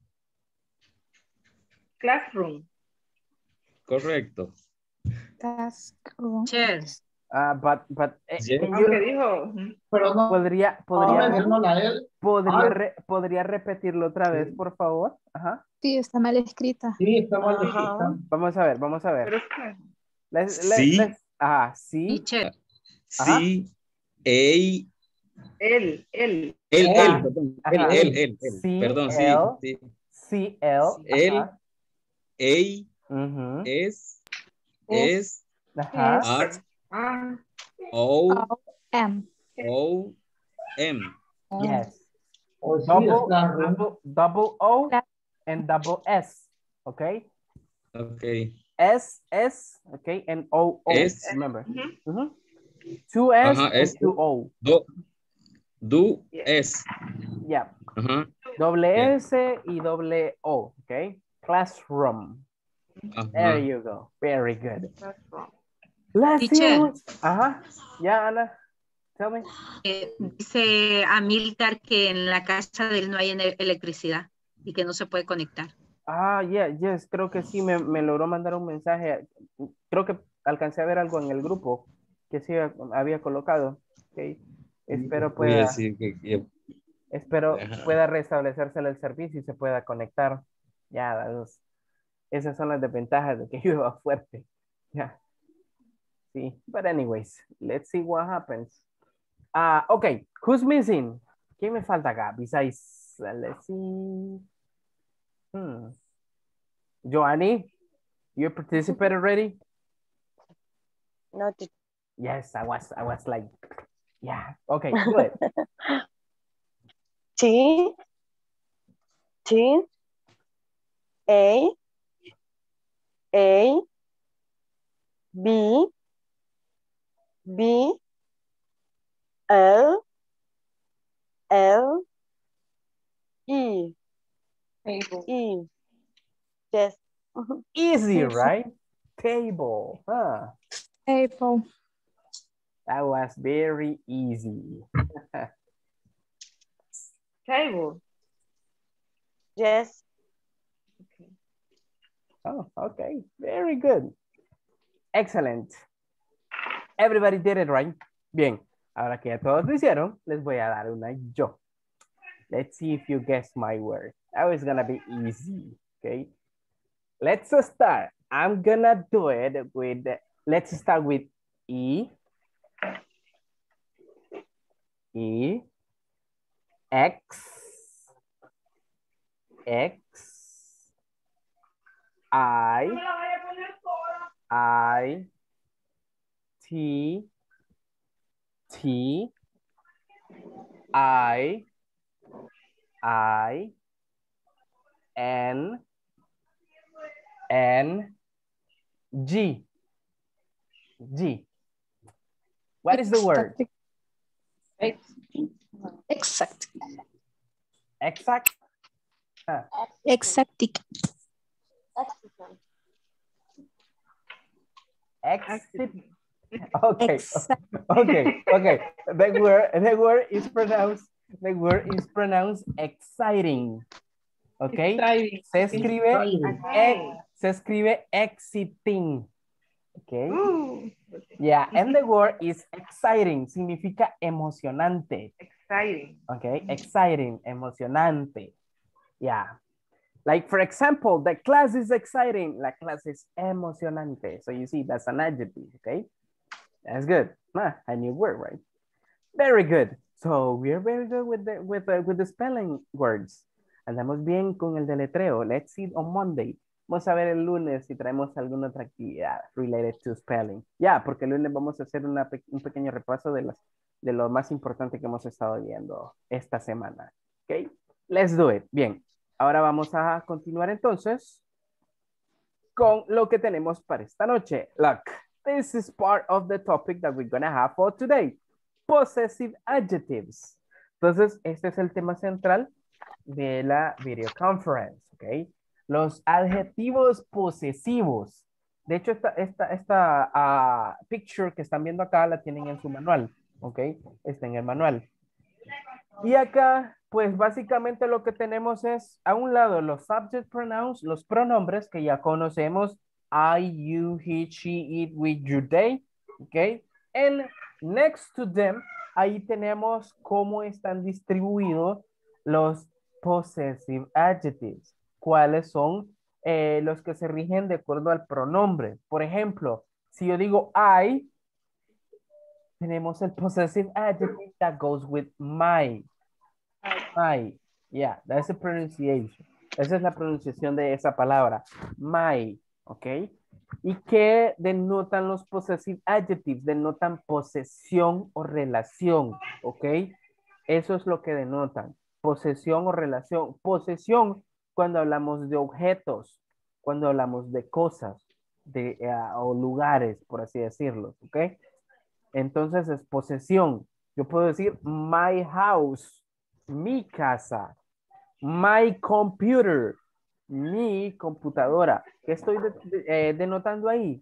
Classroom. Correcto. Classroom. Chair. Uh, but, but, eh, Yes. can Aunque you- dijo, ujú. Pero no, podría, no podría, mencionó la L. podría, Ah, re- podría repetirlo otra vez, sí. por favor. Ajá. Sí, está mal escrita. Sí, está mal Ajá. escrita. Vamos a ver, vamos a ver. Pero es que- Let's, let, Sí. let's, ajá, sí. Teacher. Ajá. C, A, él, él. L, Ah, L, perdón. L, ajá. L, L, L. C, Perdón, sí. L. sí. C, L. L, Ajá. A, Ujú. S, S, Ajá. R, Ah, O, O M. O, M. Yes. O sí, Double, classroom. double, double O and double S. Okay. Ok. S, S, okay, and O, O. S. Remember. ujú. Mhm. Two S Ajá, and S. two O. Do, do, Yeah. S. Yeah. Ajá. Doble Yeah. S y doble O. Okay. Classroom. There Ajá. you go. Very good. Classroom. Let's see. Teacher. who's- Ajá. Yeah, Ana. Tell me. Eh, dice Amílcar que en la casa de él no hay ener- electricidad y que no se puede conectar. Ah, yeah, yes, creo que sí me, me logró mandar un mensaje. Creo que alcancé a ver algo en el grupo que sí había colocado. Okay. Espero Voy a pueda, decir que, que- espero Ajá. pueda restablecerse el servicio y se pueda conectar. Ya, las- esas son las desventajas de que llueva fuerte. Ya. Sí, but anyways, let's see what happens. Ah, okay, who's missing? ¿Quién me falta acá? Besides, uh, let's see. Hmm. Joanny, you participated already? No, te- Yes, I was, I was like, yeah, okay, do it. T, T, A, A, B, B, L, L, E, E. Yes. Easy, Table. right? Table, huh? Table. That was very easy. Table. Yes. Oh, okay, very good. Excellent. Everybody did it right. Bien, ahora que ya todos lo hicieron, les voy a dar una yo. Let's see if you guess my word. That was gonna be easy, okay? Let's start. I'm gonna do it with, let's start with E. E. X. X. I. I. T. T. I. I. N. N. G. G. What is the word? Exact. Exact. Huh. Exactic. Exit. Okay. Okay. Okay. The word, the word is pronounced. The word is pronounced exciting. Okay. Exciting. Se escribe. ex- se escribe exiting. Okay. Uh, Yeah. And the word is exciting. Significa emocionante. exciting. Okay. Exciting. Emocionante. Yeah. Like, for example, the class is exciting. La clase es emocionante. So you see, that's an adjective, okay? That's good. Ah, a new word, right? Very good. So we are very good with the with the, with the spelling words. Andamos bien con el deletreo. Let's see on Monday. Vamos a ver el lunes si traemos alguna otra actividad related to spelling. Ya, porque el lunes vamos a hacer una pe- un pequeño repaso de, las, de lo más importante que hemos estado viendo esta semana. Ok, let's do it. Bien, ahora vamos a continuar entonces con lo que tenemos para esta noche. Look, this is part of the topic that we're gonna have for today. Possessive adjectives. Entonces, este es el tema central de la video conference, ¿ok? Los adjetivos posesivos. De hecho, esta, esta, esta ah, picture que están viendo acá la tienen en su manual, ¿ok? Está en el manual. Y acá, pues básicamente lo que tenemos es, a un lado, los subject pronouns, los pronombres que ya conocemos, I, you, he, she, it, we, you, they, ¿ok? And next to them, ahí tenemos cómo están distribuidos los possessive adjectives. ¿Cuáles son eh, los que se rigen de acuerdo al pronombre? Por ejemplo, si yo digo I, tenemos el possessive adjective that goes with my. My. Yeah, that's the pronunciation. Esa es la pronunciación de esa palabra. My. ¿Ok? ¿Y qué denotan los possessive adjectives? Denotan posesión o relación. ¿Ok? Eso es lo que denotan. Posesión o relación. Posesión cuando hablamos de objetos, cuando hablamos de cosas, de, uh, o lugares, por así decirlo. ¿Ok? Entonces es posesión. Yo puedo decir my house, mi casa, my computer, mi computadora. ¿Qué estoy de, de, eh, denotando ahí?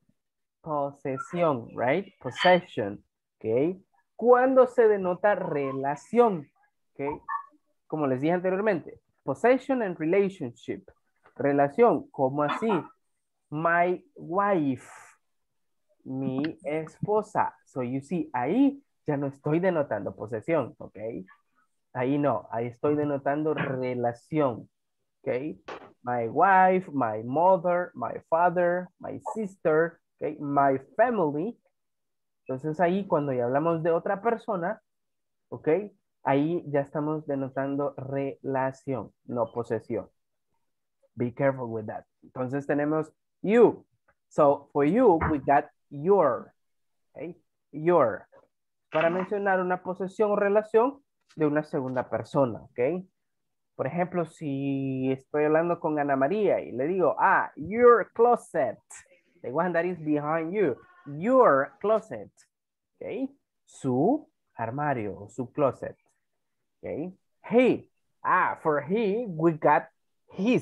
Posesión, right? Possession, ¿ok? ¿Cuándo se denota relación? ¿Ok? Como les dije anteriormente, possession and relationship. Relación, ¿cómo así? My wife, mi esposa. So you see, ahí ya no estoy denotando posesión, ¿ok? Ahí no, ahí estoy denotando relación, ¿ok? My wife, my mother, my father, my sister, ¿ok? My family. Entonces ahí cuando ya hablamos de otra persona, ¿ok? Ahí ya estamos denotando relación, no posesión. Be careful with that. Entonces tenemos you. So for you, we got your. Okay? Your. Para mencionar una posesión o relación de una segunda persona. ¿Ok? Por ejemplo, si estoy hablando con Ana María y le digo, ah, your closet. The one that is behind you. Your closet. ¿Ok? Su armario o su closet. ¿Ok? He. Ah, for he, we got his.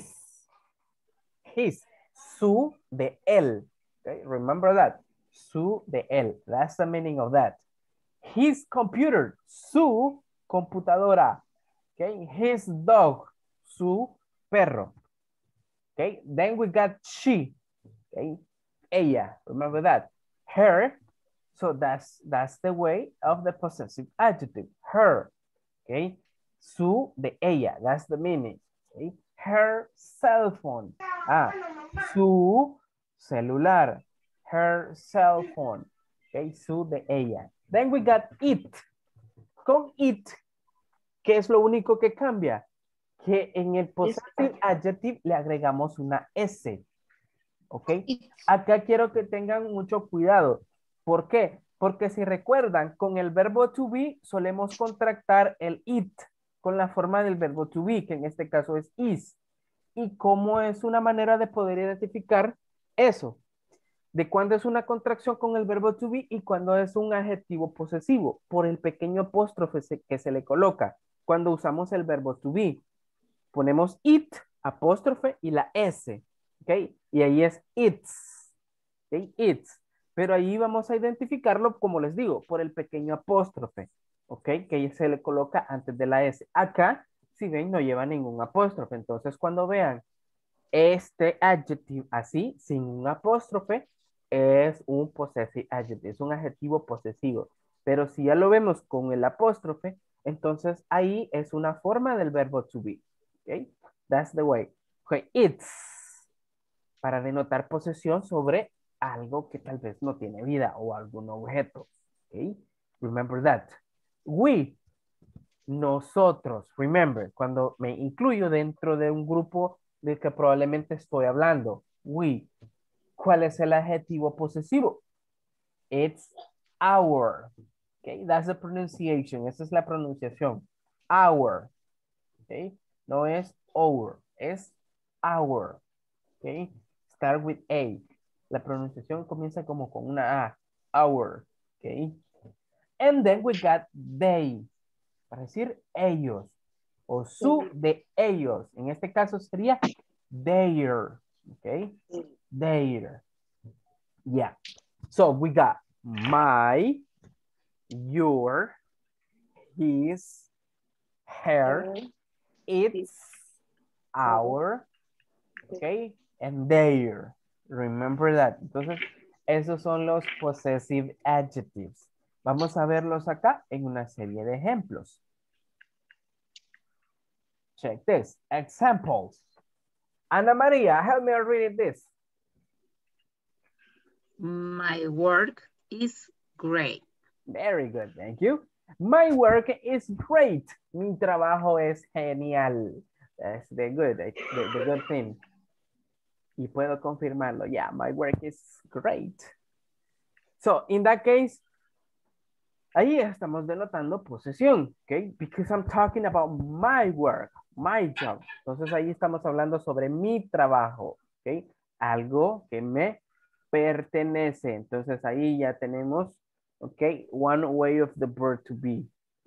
His. Su de él. Okay? Remember that. Su de él. That's the meaning of that. His computer. Su computadora. Okay? His dog. Su perro. Okay? Then we got she. Okay? Ella. Remember that. Her. So that's, that's the way of the possessive adjective. Her. Okay? Su de ella. That's the meaning. Okay? Her cell phone. Ah, su celular. Her cell phone. Okay, su de ella. Then we got it. Con it, ¿qué es lo único que cambia? Que en el possessive adjective le agregamos una S. Ok. Acá quiero que tengan mucho cuidado. ¿Por qué? Porque si recuerdan, con el verbo to be solemos contractar el it con la forma del verbo to be, que en este caso es is. ¿Y cómo es una manera de poder identificar eso? De cuándo es una contracción con el verbo to be y cuándo es un adjetivo posesivo, por el pequeño apóstrofe que se le coloca cuando usamos el verbo to be. Ponemos it, apóstrofe y la S, ¿ok? Y ahí es it's, ¿ok? It's. Pero ahí vamos a identificarlo, como les digo, por el pequeño apóstrofe, ¿ok? Que ahí se le coloca antes de la S. Acá, si ven, no lleva ningún apóstrofe. Entonces, cuando vean este adjetivo así, sin un apóstrofe, es un possessive adjective, es un adjetivo posesivo. Pero si ya lo vemos con el apóstrofe, entonces ahí es una forma del verbo to be. ¿Ok? That's the way. Okay, it's. Para denotar posesión sobre algo que tal vez no tiene vida o algún objeto. ¿Ok? Remember that. We. nosotros. Remember, cuando me incluyo dentro de un grupo del que probablemente estoy hablando. We. ¿Cuál es el adjetivo posesivo? It's our. Okay, that's the pronunciation. Esa es la pronunciación. Our. Okay, no es our, es our. Okay, start with A. La pronunciación comienza como con una A. Our. Okay. And then we got they. Para decir ellos. O su de ellos. En este caso sería their. Okay. Their. Yeah. So we got my, your, his, her, its, our, okay, and their. Remember that. Entonces, esos son los possessive adjectives. Vamos a verlos acá en una serie de ejemplos. Check this. Examples. Ana Maria, help me read this. My work is great. Very good, thank you. My work is great. Mi trabajo es genial. That's the good, the, the good thing. Y puedo confirmarlo. Yeah, my work is great. So, in that case, ahí estamos denotando posesión, okay? Because I'm talking about my work, my job. Entonces, ahí estamos hablando sobre mi trabajo, okay? Algo que me pertenece. Entonces, ahí ya tenemos, okay, one way of the verb to be.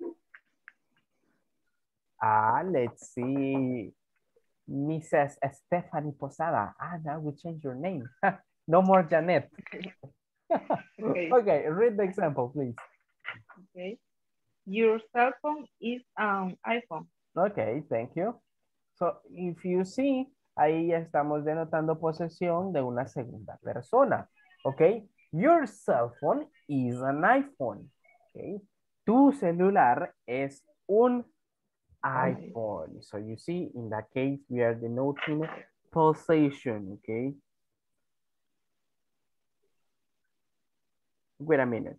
Ah, let's see. Missus Stephanie Posada. Ah, now we change your name. No more Janet. Okay. Okay, read the example, please. Okay. Your cell phone is an iPhone. Okay, thank you. So, if you see, ahí ya estamos denotando posesión de una segunda persona. Okay. Your cell phone is an iPhone. Okay. Tu celular es un iPhone. So you see, in that case, we are denoting possession, okay? Wait a minute.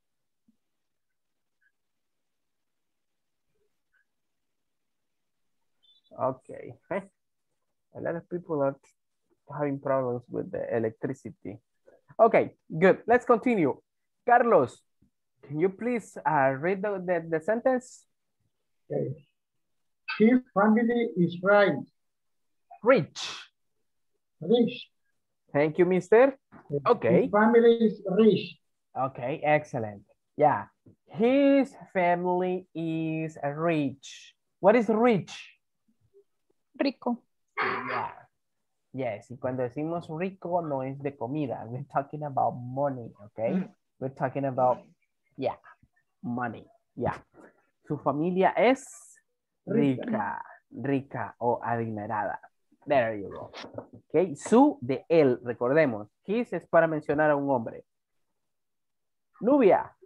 Okay. A lot of people are having problems with the electricity. Okay, good. Let's continue. Carlos, can you please uh, read the, the, the sentence? Okay. His family is right. Rich. Rich. Thank you, mister. Okay. His family is rich. Okay, excellent. Yeah. His family is rich. What is rich? Rico. Yeah. Yes, y cuando decimos rico no es de comida. We're talking about money, okay? Mm. We're talking about, yeah, money. Yeah. Su familia es rica, rica o adinerada. There you go. Okay, su de él, recordemos. His es para mencionar a un hombre. Nubia.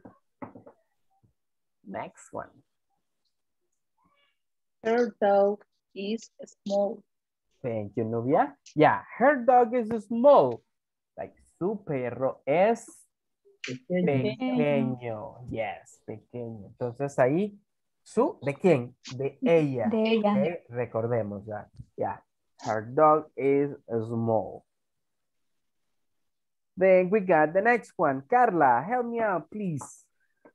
Next one. Her dog is small. Thank you, Nubia. Yeah, her dog is small. Like, su perro es pequeño. pequeño. Yes, pequeño. Entonces ahí, su, ¿de quién? De ella. De ella. Okay, recordemos ya. Yeah, her dog is small. Then we got the next one. Carla, help me out, please.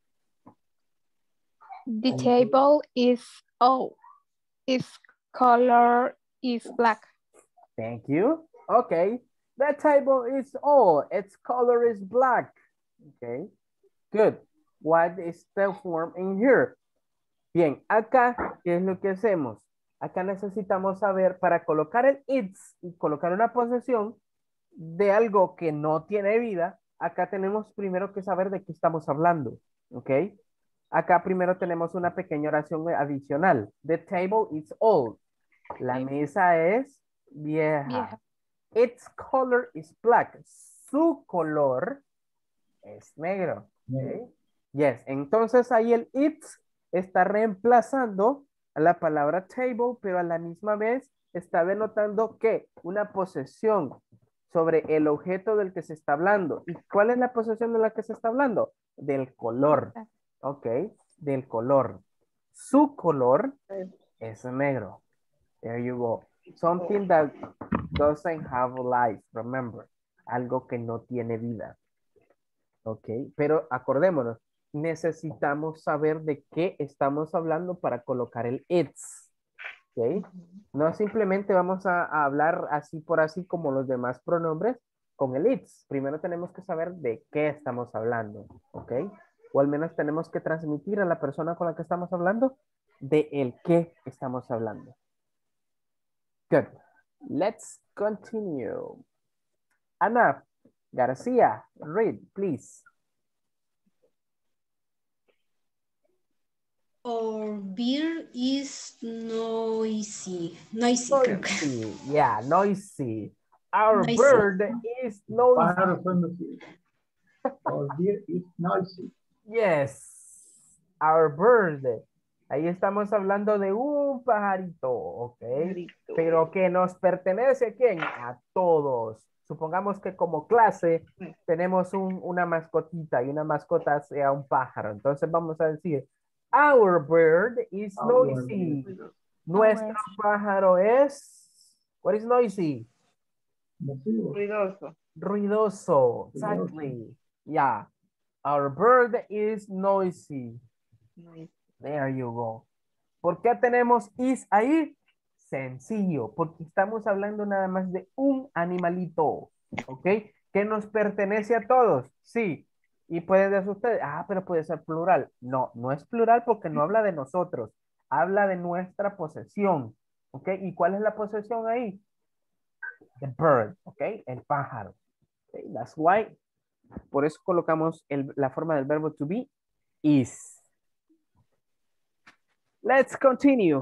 The table is old. Its color is black. Thank you. Okay. The table is old. Its color is black. Okay. Good. What is the form in here? Bien, acá, ¿qué es lo que hacemos? Acá necesitamos saber para colocar el its y colocar una posesión de algo que no tiene vida. Acá tenemos primero que saber de qué estamos hablando. ¿Ok? Acá primero tenemos una pequeña oración adicional. The table is old. La mesa es vieja. vieja. Its color is black. Su color es negro. ¿Okay? Yes. Entonces ahí el its está reemplazando a la palabra table, pero a la misma vez está denotando que una posesión sobre el objeto del que se está hablando. ¿Y cuál es la posesión de la que se está hablando? Del color. Ok, del color. Su color es negro. There you go. Something that doesn't have life, remember. Algo que no tiene vida. Ok, pero acordémonos, necesitamos saber de qué estamos hablando para colocar el it's. Ok, no simplemente vamos a, a hablar así por así como los demás pronombres con el it's. Primero tenemos que saber de qué estamos hablando. Ok, o al menos tenemos que transmitir a la persona con la que estamos hablando de el qué estamos hablando. Good. Let's continue. Ana Garcia, read, please. Our beer is noisy. Noisy, creo que. Noisy, yeah, noisy. Our Noisy. bird is noisy. Pájaros son noisy. Our beer is noisy. Yes, our bird. Ahí estamos hablando de un pajarito, ¿ok? Pero que nos pertenece ¿a quién? A todos. Supongamos que como clase tenemos un, una mascotita y una mascota sea un pájaro. Entonces vamos a decir, our bird is Our noisy. bird. Nuestro pájaro es, what is noisy? Ruidoso. Ruidoso, exactly. Yeah, our bird is noisy. There you go. ¿Por qué tenemos is ahí? Sencillo, porque estamos hablando nada más de un animalito, ¿ok? Que nos pertenece a todos, sí. Y puede decir usted, ah, pero puede ser plural. No, no es plural porque no habla de nosotros, habla de nuestra posesión, ¿ok? ¿Y cuál es la posesión ahí? The bird, ¿ok? El pájaro. Okay, that's why, por eso colocamos el, la forma del verbo to be, is. Let's continue.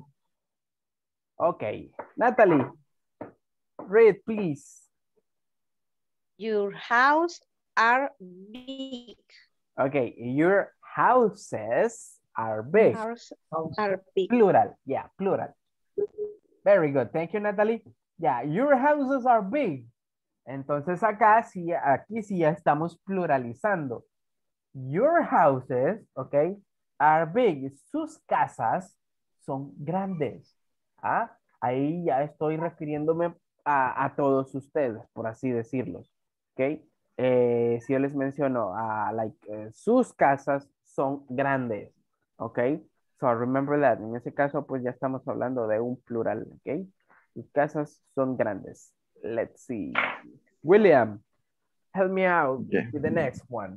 Okay, Natalie, read please. Your house are big. Okay, your houses are big. House are big. Plural, yeah, plural. Very good, thank you, Natalie. Yeah, your houses are big. Entonces acá sí, aquí sí ya estamos pluralizando. Your houses, okay, are big. Sus casas son grandes. ¿Ah? Ahí ya estoy refiriéndome a, a todos ustedes, por así decirlo. ¿Ok? Eh, si yo les menciono, uh, like, uh, sus casas son grandes. ¿Ok? So remember that. En ese caso, pues ya estamos hablando de un plural. ¿Ok? Sus casas son grandes. Let's see. William, help me out Yeah. with the next one.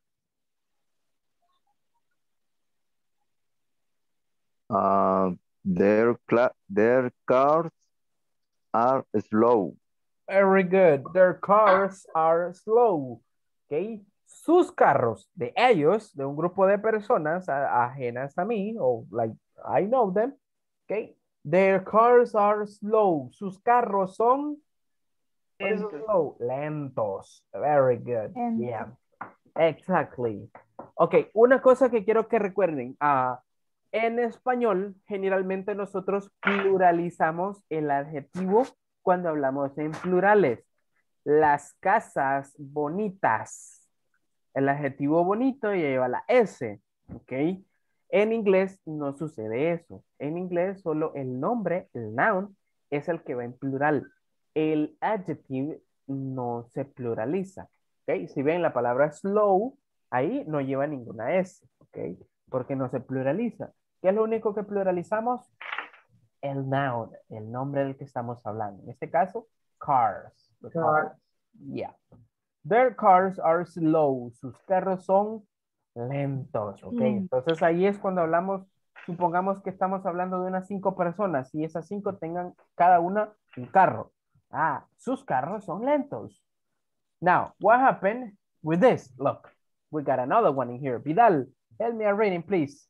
Uh, their, cla their cars are slow. Very good. Their cars are slow. Okay. Sus carros, de ellos, de un grupo de personas a, ajenas a mí, o like I know them. Okay. Their cars are slow. Sus carros son Lentos. slow. Lentos. Very good. Lentos. Yeah. Exactly. Ok, una cosa que quiero que recuerden. Uh, en español, generalmente nosotros pluralizamos el adjetivo cuando hablamos en plurales. Las casas bonitas. El adjetivo bonito lleva la S. Ok. En inglés no sucede eso. En inglés solo el nombre, el noun, es el que va en plural. El adjective no se pluraliza. ¿Ok? Si ven la palabra slow, ahí no lleva ninguna S. ¿Ok? Porque no se pluraliza. ¿Qué es lo único que pluralizamos? El noun, el nombre del que estamos hablando. En este caso, cars. The cars. Yeah. Their cars are slow. Sus carros son lentos. ¿Ok? Mm. Entonces ahí es cuando hablamos, supongamos que estamos hablando de unas cinco personas y esas cinco tengan cada una un carro. Ah, sus carros son lentos. Now, what happened with this? Look, we got another one in here. Vidal, help me a reading, please.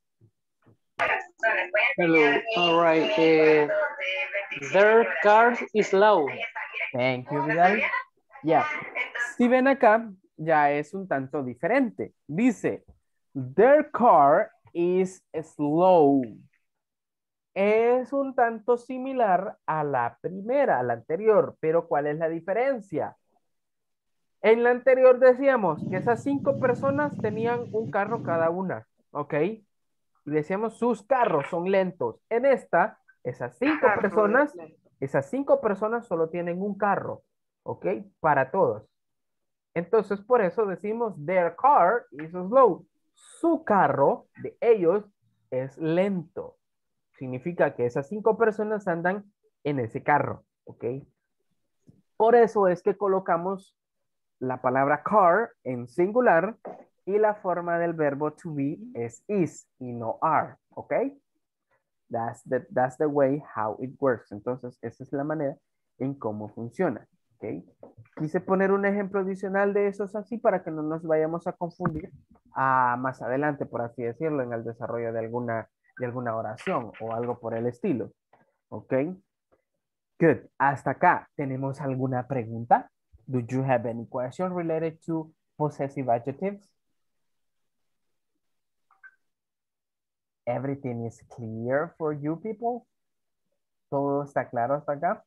Hello. All right. Uh, their car is low. Thank you, Vidal. Yeah. Si ven acá, ya es un tanto diferente. Dice, their car is slow. Es un tanto similar a la primera, a la anterior, pero ¿cuál es la diferencia? En la anterior decíamos que esas cinco personas tenían un carro cada una, ¿ok? y decíamos sus carros son lentos. En esta, esas cinco Carro personas, es lento. esas cinco personas solo tienen un carro, ¿ok? Para todos. Entonces, por eso decimos their car is slow. Su carro de ellos es lento. Significa que esas cinco personas andan en ese carro, ¿ok? Por eso es que colocamos la palabra car en singular y la forma del verbo to be es is y no are, ¿ok? That's the, that's the way how it works. Entonces, esa es la manera en cómo funciona, ¿ok? Quise poner un ejemplo adicional de esos así para que no nos vayamos a confundir ah, más adelante, por así decirlo, en el desarrollo de alguna, de alguna oración o algo por el estilo, ¿ok? Good. Hasta acá, ¿tenemos alguna pregunta? Do you have any question related to possessive adjectives? Everything is clear for you people? ¿Todo está claro hasta acá?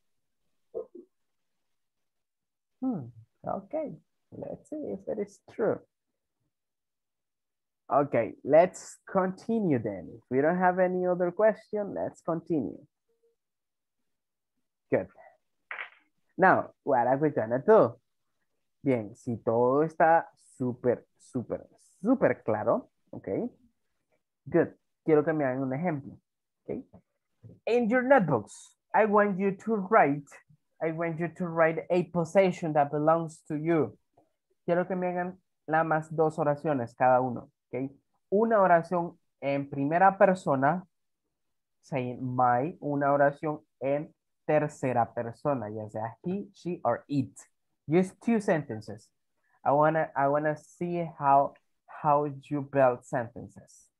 Hmm. Okay, let's see if it is true. Okay, let's continue then. If we don't have any other question, let's continue. Good. Now, what are we gonna do? Bien, si todo está súper, súper, súper claro, ok. Good. Quiero que me hagan un ejemplo, ok. In your notebooks, I want you to write, I want you to write a possession that belongs to you. Quiero que me hagan nada más dos oraciones cada uno, ok. Una oración en primera persona, saying my, una oración en tercera persona, ya sea he, she, or it. Just two sentences. I wanna, I wanna see how, how you build sentences.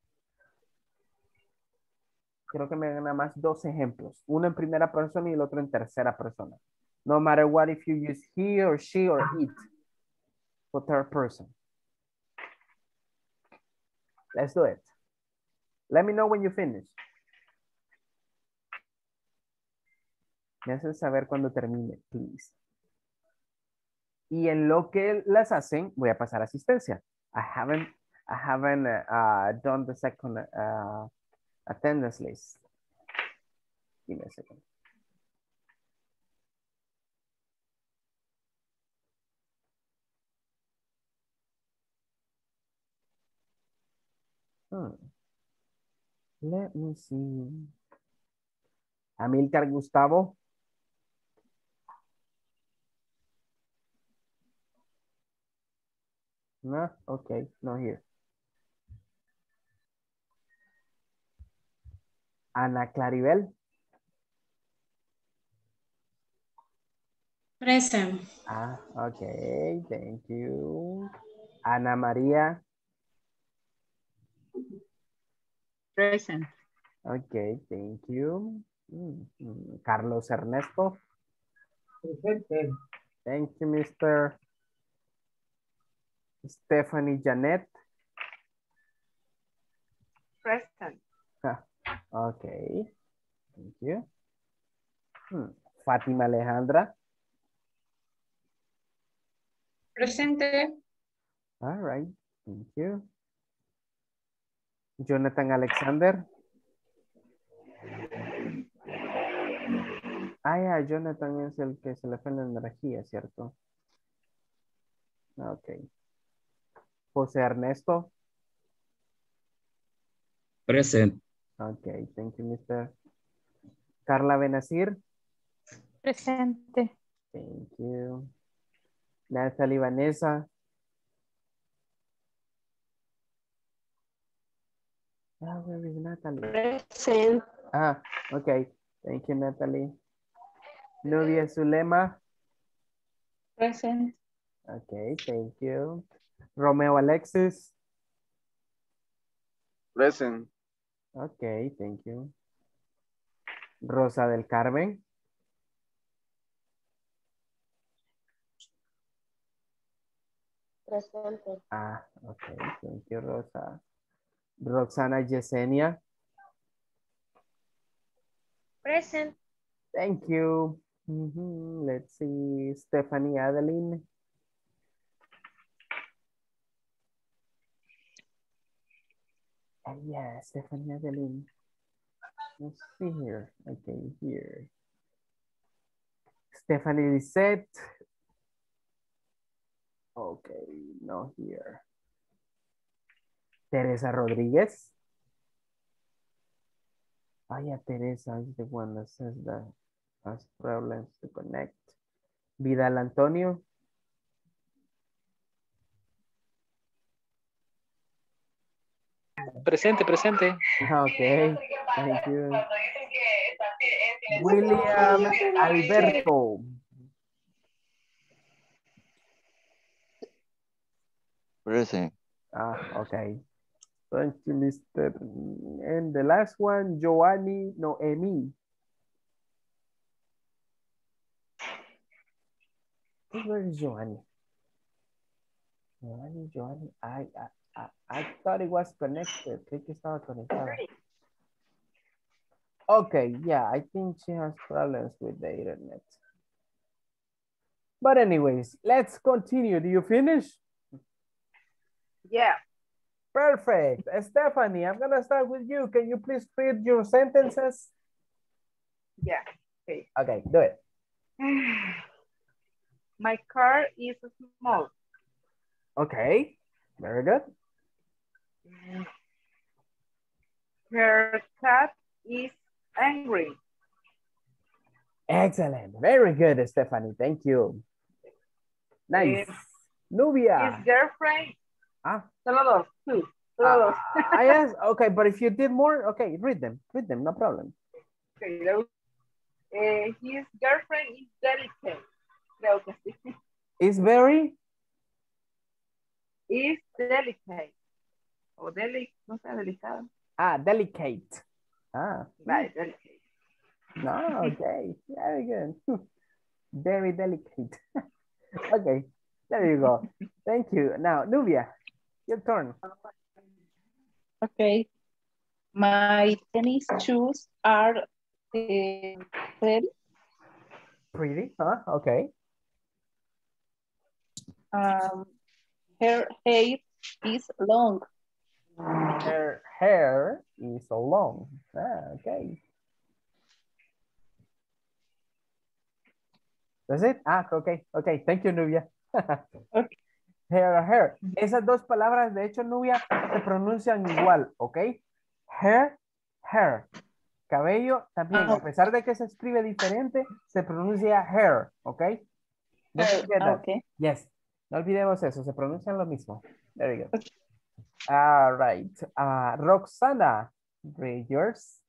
Quiero que me hagan nada más dos ejemplos. Uno en primera persona y el otro en tercera persona. No matter what if you use he or she or it for third person. Let's do it. Let me know when you finish. Me hacen saber cuando termine, please. Y en lo que las hacen, voy a pasar asistencia. I haven't, I haven't uh, done the second uh, attendance list. Give me a second. Hmm. Let me see. Amilcar Gustavo. No, okay, no here. Ana Claribel. Present. Ah, okay, thank you. Ana María. Present. Okay, thank you. Mm, mm, Carlos Ernesto. Presente. Thank you, mister. Stephanie Janet. Present. Ah, okay, thank you. Hmm, Fátima Alejandra. Presente. All right, thank you. Jonathan Alexander. Ah, ya, Jonathan es el que se le fue la energía, ¿cierto? Ok. José Ernesto. Present. Ok, thank you, mister. Carla Benazir. Presente. Thank you. Natalie Vanessa. Ah, where is Natalie? Present. Ah, ok. Thank you, Natalie. Nubia Zulema. Present. Ok, thank you. Romeo Alexis. Present. Ok, thank you. Rosa del Carmen. Presente. Ah, ok, thank you, Rosa. Roxana Yesenia. Present. Thank you. Mhm, let's see, Stephanie Adeline. Uh, yeah, Stephanie Adeline. Let's see here. Okay, here. Stephanie Lisette. Okay, no here. Teresa Rodriguez. Oh yeah, Teresa is the one that says that has problems to connect. Vidal Antonio. Presente, presente. Okay, thank you. William Alberto. Present. Ah, okay. Thank you, Mister And the last one, Joanny Noemi. Where is Joanny? Joanny, Joanny. I, I, I, I thought it was connected. Creí que estaba conectada. Okay, yeah, I think she has problems with the internet. But anyways, let's continue. Do you finish? Yeah. Perfect. Stephanie, I'm gonna start with you. Can you please read your sentences? Yeah. Okay. Okay, do it. My car is small. Okay, very good. Her cat is angry. Excellent. Very good, Stephanie. Thank you. Nice. Eh, Nubia. His girlfriend. Ah. Solo dos. Two. Solo dos. I asked, okay, but if you did more, okay, read them. Read them, no problem. Okay, uh, his girlfriend is delicate. Creo que sí. Is very? Is delicate. O delic, no sé, delicado. Ah, delicate. Ah. Right, delicate. No, okay. Very good. Very delicate. Okay, there you go. Thank you. Now, Nubia, your turn. Okay. My tennis shoes are uh, red. Pretty, huh? Okay. Um, her hair is long. Her hair is long. Ah, okay. That's it? Ah, okay, okay. Thank you, Nubia. Okay. Hair, hair. Esas dos palabras, de hecho, Nubia, se pronuncian igual, ¿ok? Hair, hair. Cabello también, Ah. a pesar de que se escribe diferente, se pronuncia hair, ¿ok? No Hair, forget ah, that. okay. Yes. No olvidemos eso, se pronuncian lo mismo. There you go. All right. Uh, Roxana, read yours.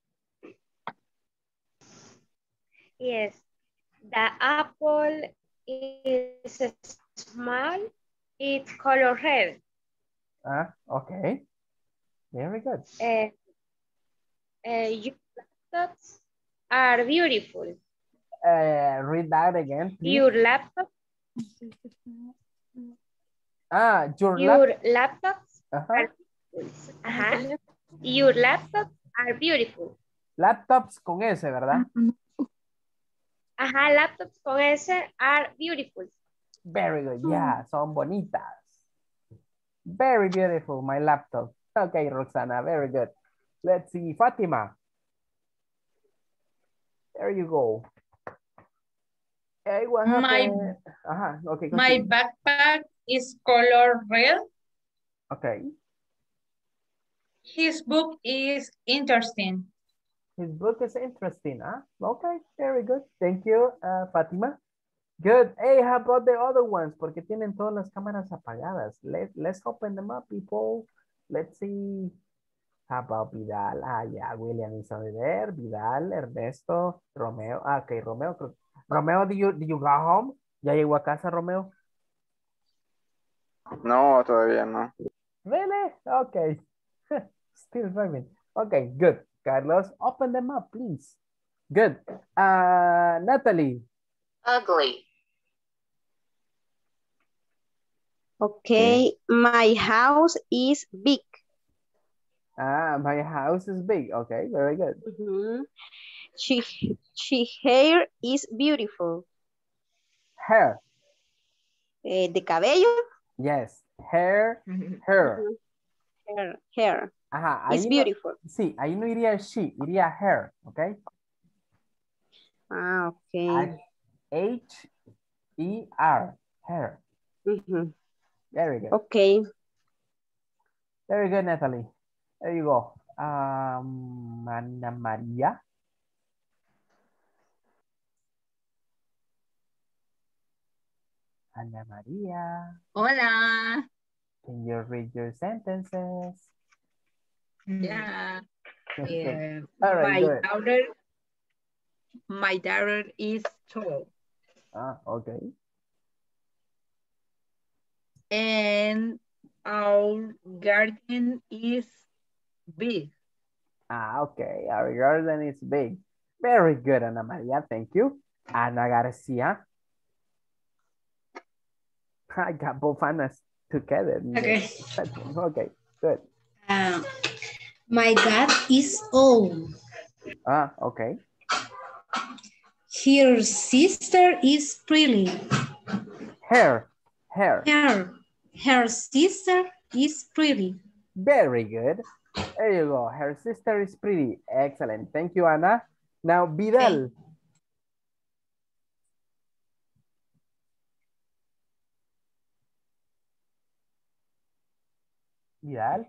Yes. The apple is small. It's color red. Ah, okay. Very good. Uh, uh, your laptops are beautiful. Uh, read that again, please. Your laptop. Ah, your, Your lap laptops uh-huh. are beautiful. Ajá. Your laptops are beautiful. Laptops con S, ¿verdad? Ajá, laptops con S are beautiful. Very good. Yeah, son bonitas. Very beautiful, my laptop. Okay, Roxana, very good. Let's see, Fatima. There you go. Hey, what My, happened? Uh-huh. Okay, my continue. backpack is color red. Okay. His book is interesting. His book is interesting, huh? Okay, very good. Thank you, uh, Fatima. Good. Hey, how about the other ones? Porque tienen todas las cámaras apagadas. Let, let's open them up, people. Let's see. How about Vidal? Ah, yeah, William is over there. Vidal, Ernesto, Romeo. Ah, okay, Romeo. Romeo, do you, do you go home? ¿Ya llegó a casa, Romeo? No, todavía no. Really? Okay. Still driving. Okay, good. Carlos, open them up, please. Good. Uh, Natalie. Ugly. Okay, my house is big. Ah, my house is big. Okay, very good. Mm-hmm. She, she hair is beautiful. Hair. Eh, de cabello. Yes, hair, hair. Mm-hmm. Hair, hair. Ajá, It's ahí no, beautiful. sí, ahí no iría she, iría her, ¿ok? Ah, ok. H E R, her. Mhm. Very good. Okay. Very good, Natalie. There you go. Um, Ana María. Ana María. Hola. Can you read your sentences? Yeah. Yeah. All right, my good. daughter, my daughter is tall. Ah, okay. And our garden is big. Ah, okay. Our garden is big. Very good, Ana María. Thank you. Ana Garcia. I got both Anas together. Okay. Okay, good. Uh, my dad is old. Ah, okay. Her sister is pretty. Her, her. Her, her sister is pretty. Very good. There you go. Her sister is pretty. Excellent. Thank you, Ana. Now, Vidal. Okay. Vidal.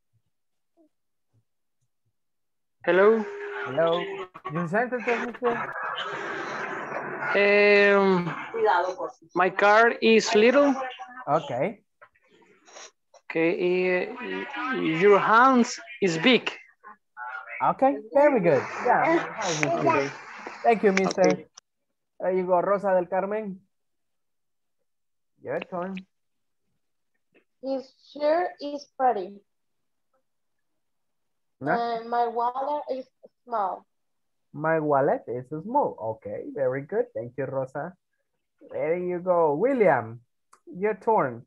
Hello. Hello. Your sentences, mister? Um, my car is little. Okay. Okay. Uh, your hands is big. Okay, very good. Yeah, how's this big? Thank you, mister. Okay. There you go, Rosa del Carmen. Your turn. His shirt is pretty. No? And my wallet is small. My wallet is small. Okay, very good. Thank you, Rosa. There you go. William, your turn.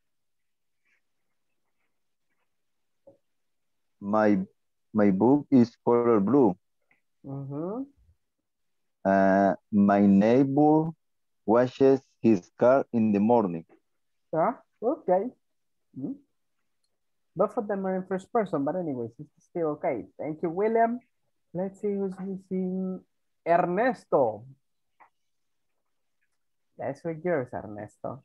My my book is color blue. Mm-hmm. Uh, my neighbor washes his car in the morning. Ah, okay. Mm-hmm. Both of them are in first person, but anyways, it's still okay. Thank you, William. Let's see who's missing. Ernesto. That's with yours, Ernesto.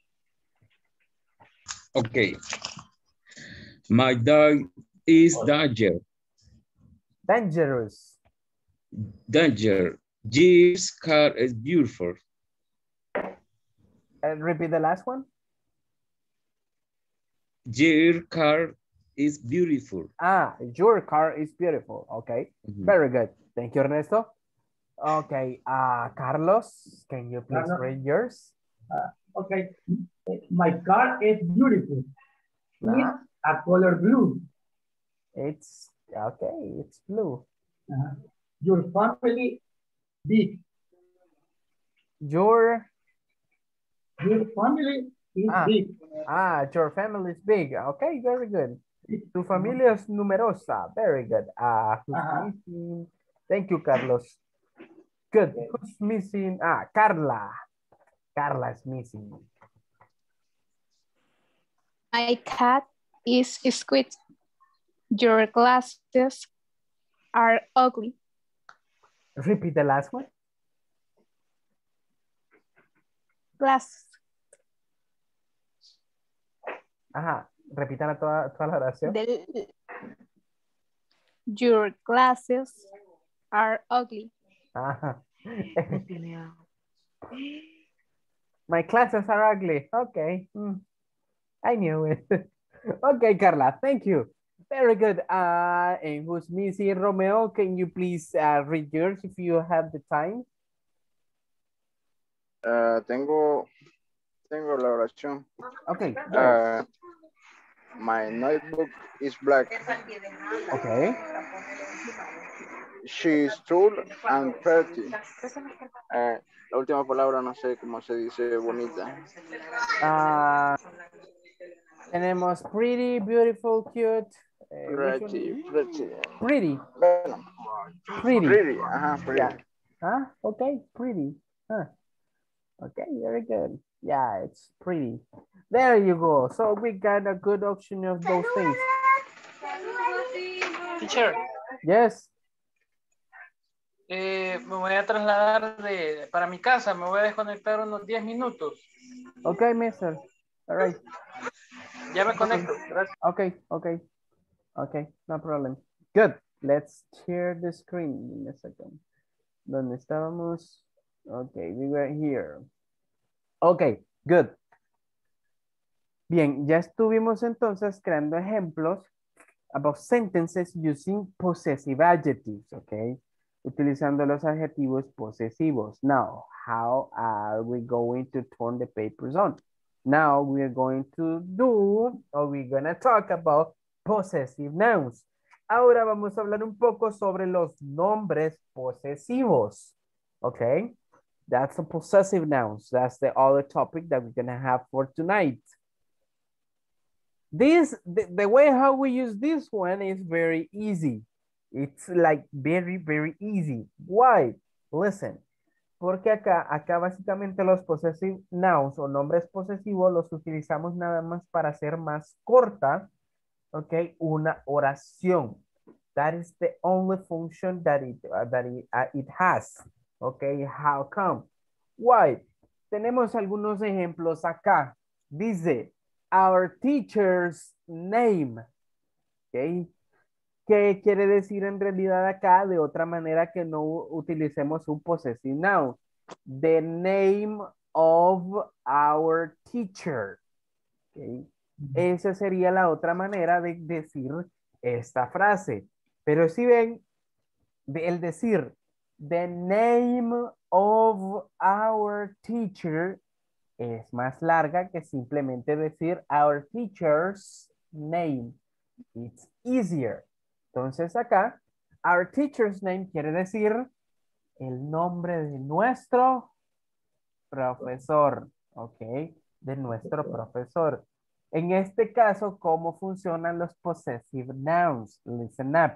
Okay. My dog is danger. Dangerous. Danger. Jeep's car is beautiful. Uh, repeat the last one. Your car is beautiful. Ah, your car is beautiful. Okay, Mm-hmm. Very good. Thank you, Ernesto. Okay, uh, Carlos, can you please No, no. read yours? Uh, okay, my car is beautiful. Nah. It's a color blue. It's, okay, it's blue. Uh-huh. Your family big. Your, your family is ah, big. Ah, your family is big. Okay, very good. Tu familia es numerosa. Very good. Uh, who's Uh-huh. missing? Thank you, Carlos. Good. Who's missing? Ah, Carla. Carla is missing. My cat is squid. Your glasses are ugly. Repeat the last one. Glasses. Ajá. Repitan toda, toda la oración. Del... Your glasses are ugly. Ajá. My classes are ugly. Okay. Mm. I knew it. Okay, Carla. Thank you. Very good. Uh, and who's missing? Romeo, can you please uh, read yours if you have the time? Uh, tengo, tengo la oración. Okay. Uh, my notebook is black. Okay. She is tall and pretty. Uh, la última palabra no sé cómo se dice bonita. Uh, tenemos pretty, beautiful, cute. Uh, pretty, pretty. Pretty. Bueno, pretty. Pretty, ajá, pretty. Yeah. Huh? Okay, pretty. Huh. Okay, very good. Yeah, it's pretty. There you go. So we got a good option of those things. Teacher, Yes. eh, me voy a trasladar de, para mi casa, me voy a desconectar unos diez minutos. Okay, mister. All right. Ya me conecto, gracias. Okay, okay. Okay, no problem. Good. Let's share the screen in a second. ¿Dónde estábamos? Okay, we were here. Okay, good. Bien, ya estuvimos entonces creando ejemplos about sentences using possessive adjectives, okay? Utilizando los adjetivos posesivos. Now, how are we going to turn the papers on? Now we're going to do, or we're going to talk about possessive nouns. Ahora vamos a hablar un poco sobre los nombres posesivos, okay? That's the possessive nouns. That's the other topic that we're going to have for tonight. This, the, the way how we use this one is very easy. It's like very, very easy. Why? Listen. Porque acá, acá básicamente los possessive nouns o nombres posesivos los utilizamos nada más para hacer más corta, ok, una oración. That is the only function that it, uh, that it, uh, it has. Ok, how come? Why? Tenemos algunos ejemplos acá. Dice, our teacher's name. Ok. ¿Qué quiere decir en realidad acá de otra manera que no utilicemos un possessive noun? The name of our teacher. Okay. Esa sería la otra manera de decir esta frase. Pero si ven, el decir the name of our teacher es más larga que simplemente decir our teacher's name. It's easier. Entonces acá, our teacher's name quiere decir el nombre de nuestro profesor, ¿ok? De nuestro profesor. En este caso, ¿cómo funcionan los possessive nouns? Listen up.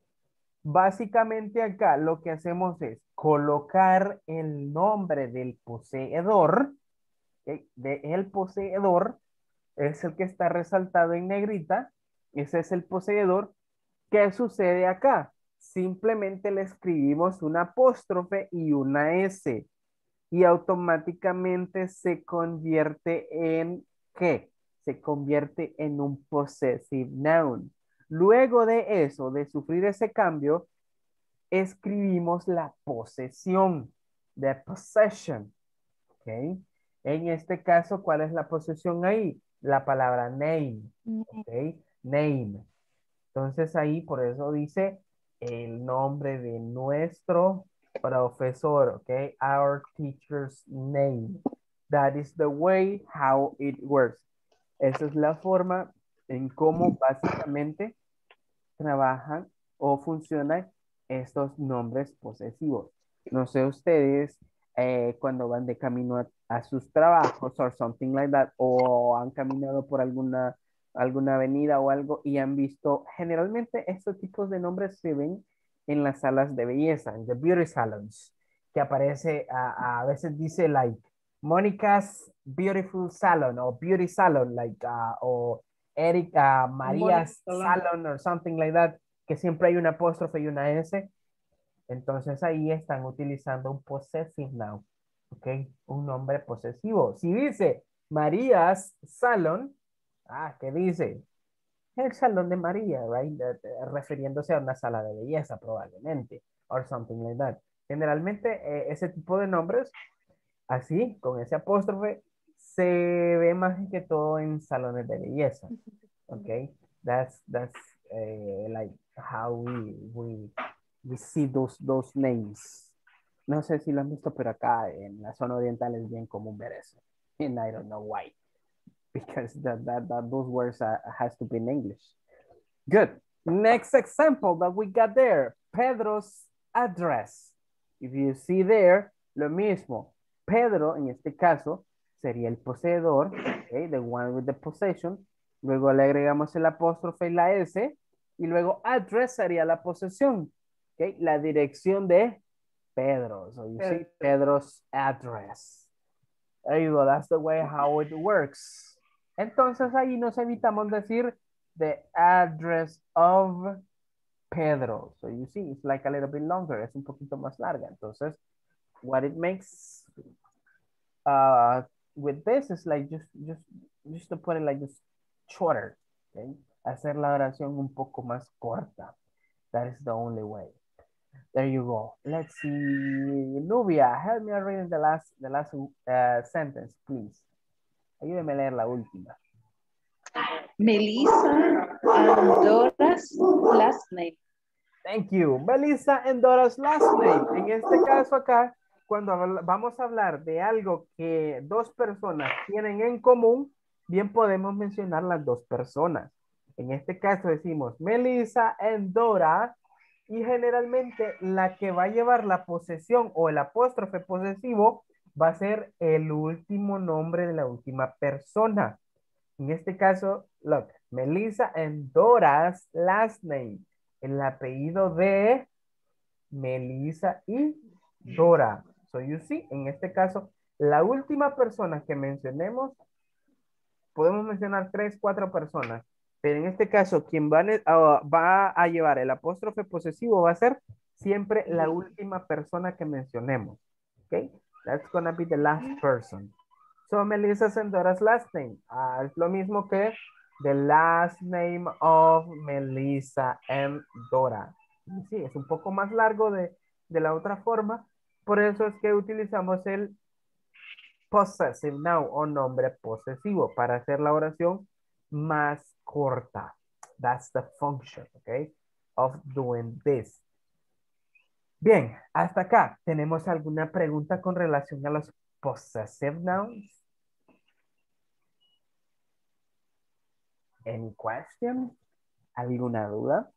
Básicamente acá lo que hacemos es colocar el nombre del poseedor, ¿okay? De el poseedor, es el que está resaltado en negrita, ese es el poseedor. ¿Qué sucede acá? Simplemente le escribimos una apóstrofe y una S y automáticamente se convierte en ¿qué? Se convierte en un possessive noun. Luego de eso, de sufrir ese cambio, escribimos la posesión, the possession. ¿Ok? En este caso, ¿cuál es la posesión ahí? La palabra name. ¿Ok? Name. Entonces ahí por eso dice el nombre de nuestro profesor, ¿ok? Our teacher's name. That is the way how it works. Esa es la forma en cómo básicamente trabajan o funcionan estos nombres posesivos. No sé ustedes eh, cuando van de camino a, a sus trabajos or something like that, o han caminado por alguna alguna avenida o algo y han visto, generalmente estos tipos de nombres se ven en las salas de belleza, en the beauty salons, que aparece, a, a veces dice like, Monica's Beautiful Salon, o Beauty Salon, like, uh, o Eric, uh, Maria's Salon, or something like that, que siempre hay una apóstrofe y una S. Entonces ahí están utilizando un possessive noun, ¿ok? Un nombre posesivo. Si dice Maria's Salon, ah, ¿qué dice? El salón de María, right? Uh, uh, refiriéndose a una sala de belleza, probablemente. Or something like that. Generalmente, eh, ese tipo de nombres, así, con ese apóstrofe, se ve más que todo en salones de belleza. Ok? That's, that's uh, like how we, we, we see those, those names. No sé si lo han visto, pero acá en la zona oriental es bien común ver eso. And I don't know why. Because that, that, that those words are, has to be in English. Good. Next example that we got there. Pedro's address. If you see there, lo mismo. Pedro, en este caso, sería el poseedor, okay, the one with the possession. Luego le agregamos el apóstrofe y la S. Y luego address sería la posesión. Okay, la dirección de Pedro. So you see Pedro's address. There you go. That's the way how it works. Entonces ahí nos evitamos decir the address of Pedro. So you see, it's like a little bit longer. Es un poquito más larga. Entonces, what it makes uh, with this is like just, just, just to put it like just shorter. Okay? Hacer la oración un poco más corta. That is the only way. There you go. Let's see. Nubia, help me read the last, the last uh, sentence, please. Ayúdeme a leer la última. Melissa and Dora's last name. Thank you. Melissa and Dora's last name. En este caso acá, cuando vamos a hablar de algo que dos personas tienen en común, bien podemos mencionar las dos personas. En este caso decimos Melissa and Dora, y generalmente la que va a llevar la posesión o el apóstrofe posesivo va a ser el último nombre de la última persona. En este caso, look, Melissa and Dora's last name. El apellido de Melissa y Dora. So you see, en este caso, la última persona que mencionemos, podemos mencionar tres, cuatro personas. Pero en este caso, quien va a, uh, va a llevar el apóstrofe posesivo va a ser siempre la última persona que mencionemos. Okay? That's gonna be the last person. So, Melissa's and Dora's last name. Uh, es lo mismo que the last name of Melissa and Dora. Sí, es un poco más largo de, de la otra forma. Por eso es que utilizamos el possessive noun o nombre posesivo para hacer la oración más corta. That's the function, okay, of doing this. Bien, hasta acá. ¿Tenemos alguna pregunta con relación a los possessive nouns? Any question? ¿Alguna duda?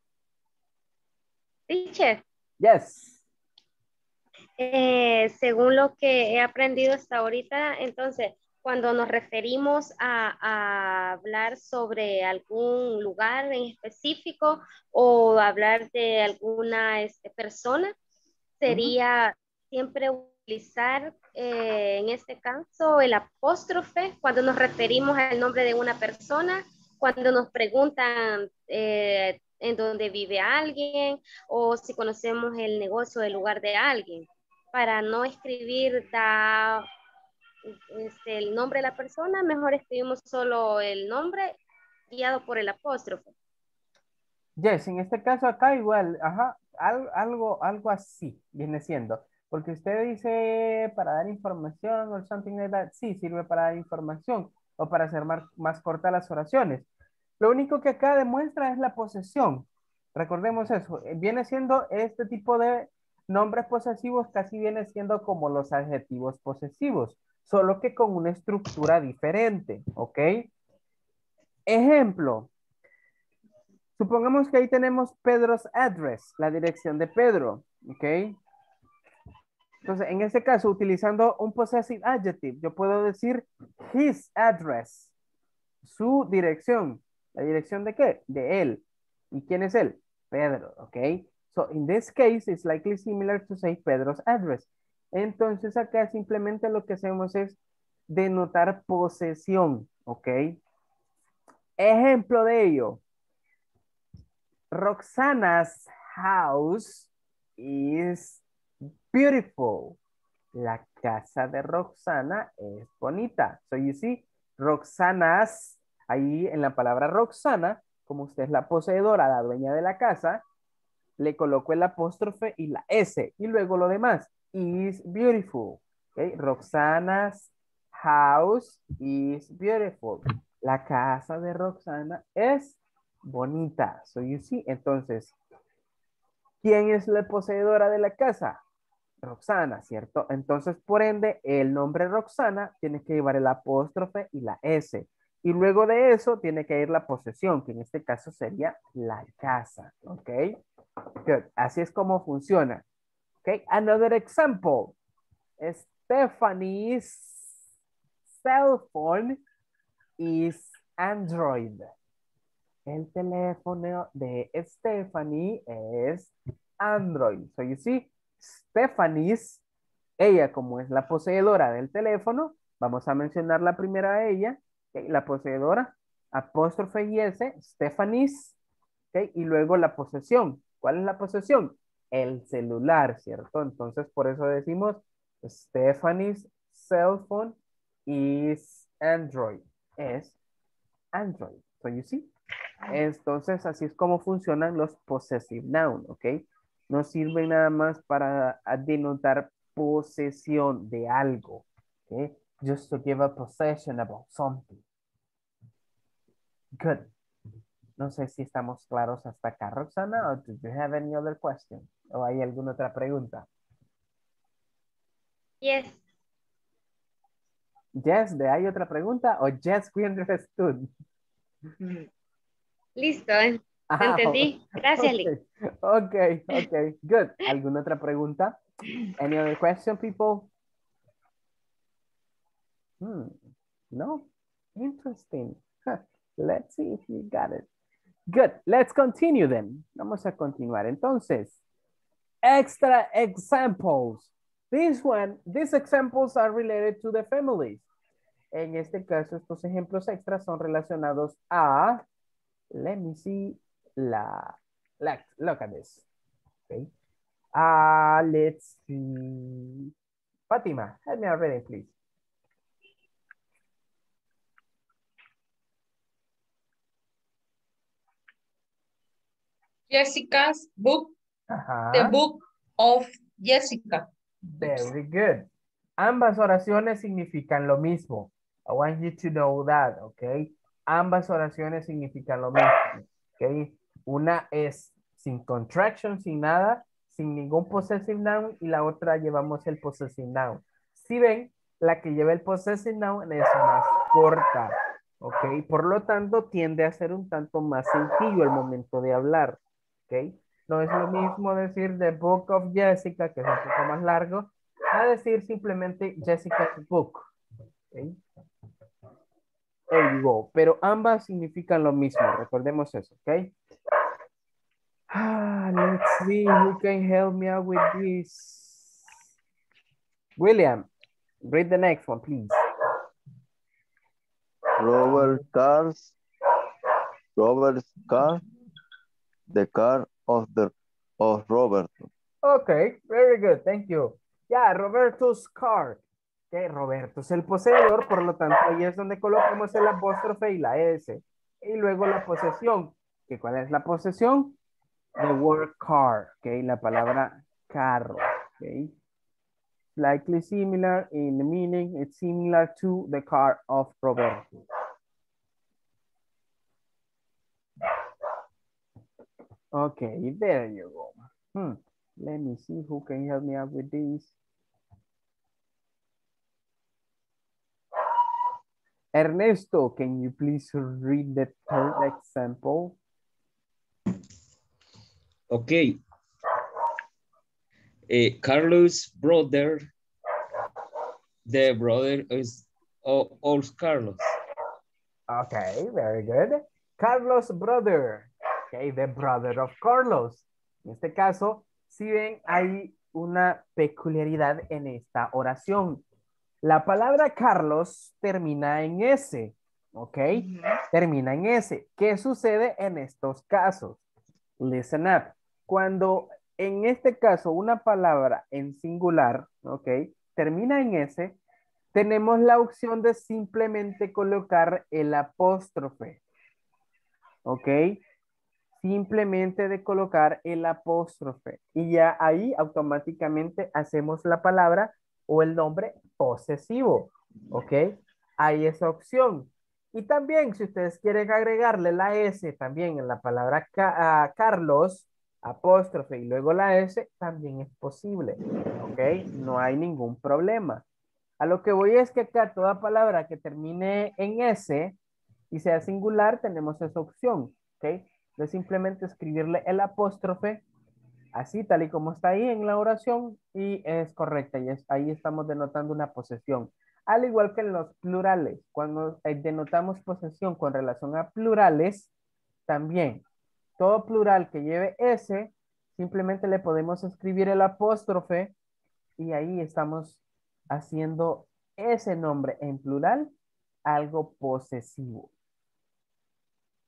Teacher. Yes. Eh, según lo que he aprendido hasta ahorita, entonces, cuando nos referimos a, a hablar sobre algún lugar en específico o hablar de alguna este, persona, sería uh-huh. siempre utilizar eh, en este caso el apóstrofe cuando nos referimos al nombre de una persona, cuando nos preguntan eh, en dónde vive alguien o si conocemos el negocio o el lugar de alguien, para no escribir da, este, el nombre de la persona, mejor escribimos solo el nombre guiado por el apóstrofe. Yes, en este caso acá igual, ajá, algo, algo así viene siendo. Porque usted dice para dar información o something like that, sí, sirve para dar información o para hacer más, más cortas las oraciones. Lo único que acá demuestra es la posesión. Recordemos eso, viene siendo este tipo de nombres posesivos, casi viene siendo como los adjetivos posesivos, solo que con una estructura diferente, ¿ok? Ejemplo. Supongamos que ahí tenemos Pedro's address, la dirección de Pedro, ¿ok? Entonces, en este caso, utilizando un possessive adjective, yo puedo decir his address, su dirección. ¿La dirección de qué? De él. ¿Y quién es él? Pedro, ¿ok? So, in this case, it's likely similar to say Pedro's address. Entonces, acá simplemente lo que hacemos es denotar posesión, ¿ok? Ejemplo de ello. Roxana's house is beautiful. La casa de Roxana es bonita. So you see, Roxana's, ahí en la palabra Roxana, como usted es la poseedora, la dueña de la casa, le coloco el apóstrofe y la S. Y luego lo demás, is beautiful. Okay? Roxana's house is beautiful. La casa de Roxana es bonita. So you see, entonces, ¿quién es la poseedora de la casa? Roxana, ¿cierto? Entonces, por ende, el nombre Roxana tiene que llevar el apóstrofe y la S. Y luego de eso tiene que ir la posesión, que en este caso sería la casa. ¿Ok? Good. Así es como funciona. ¿Ok? Another example. Stephanie's cell phone is Android. El teléfono de Stephanie es Android. So you see, Stephanie's, ella como es la poseedora del teléfono, vamos a mencionar la primera a ella, okay, la poseedora, apóstrofe y S, Stephanie's ¿ok? Y luego la posesión. ¿Cuál es la posesión? El celular, ¿cierto? Entonces, por eso decimos Stephanie's cell phone is Android. Es Android. So you see? Entonces, así es como funcionan los possessive noun, ¿ok? No sirven nada más para denotar posesión de algo, ¿ok? Just to give a possession about something. Good. No sé si estamos claros hasta acá, Roxana, o do you have any other question? ¿O hay alguna otra pregunta? Yes. Yes, ¿de hay otra pregunta? ¿O yes, we understood? Listo, ¿eh? Ah, Entendí. Gracias, okay. Lee. Okay, okay, good. ¿Alguna otra pregunta? Any other question, people? Hmm. No? Interesting. Huh. Let's see if you got it. Good. Let's continue then. Vamos a continuar. Entonces, extra examples. This one, these examples are related to the families. En este caso, estos ejemplos extras son relacionados a, let me see, la, la look at this. Okay. Uh, let's see. Fatima, help me already, please. Jessica's book, Ajá. the book of Jessica. Very good. Ambas oraciones significan lo mismo. I want you to know that, okay? Ambas oraciones significan lo mismo, okay? Una es sin contraction, sin nada, sin ningún possessive noun, y la otra llevamos el possessive noun. Si ven, la que lleva el possessive noun es más corta, ok. Por lo tanto, tiende a ser un tanto más sencillo el momento de hablar, ok. No es lo mismo decir The Book of Jessica, que es un poco más largo, a decir simplemente Jessica's Book, ok. There you go. Pero ambas significan lo mismo, recordemos eso, ok. Ah, let's see who can help me out with this. William, read the next one, please. Robert cars, Robert's car, the car of the of Roberto. Okay, very good, thank you. Yeah, Roberto's car. Okay, Roberto es el poseedor, por lo tanto ahí es donde colocamos el apóstrofe y la S. Y luego la posesión. ¿Que ¿Cuál es la posesión? The word car, okay, la palabra carro, okay. Slightly similar in the meaning, it's similar to the car of Roberto. Okay, there you go. Hmm. Let me see who can help me out with this. Ernesto, can you please read the third example? Okay. Uh, Carlos' brother, the brother is of, of Carlos. Okay, very good. Carlos' brother. Okay, the brother of Carlos. En este caso, si ven, hay una peculiaridad en esta oración. La palabra Carlos termina en S, ¿ok? Uh-huh. Termina en S. ¿Qué sucede en estos casos? Listen up. Cuando en este caso una palabra en singular, ¿ok? Termina en S, tenemos la opción de simplemente colocar el apóstrofe, ¿ok? Simplemente de colocar el apóstrofe. Y ya ahí automáticamente hacemos la palabra o el nombre posesivo, ¿ok? Hay esa opción. Y también, si ustedes quieren agregarle la S también en la palabra ca uh, Carlos, apóstrofe y luego la S, también es posible, ¿ok? No hay ningún problema. A lo que voy es que acá toda palabra que termine en S y sea singular, tenemos esa opción, ¿ok? De simplemente escribirle el apóstrofe así tal y como está ahí en la oración y es correcta y es, ahí estamos denotando una posesión. Al igual que en los plurales, cuando eh, denotamos posesión con relación a plurales, también todo plural que lleve S, simplemente le podemos escribir el apóstrofe y ahí estamos haciendo ese nombre en plural algo posesivo.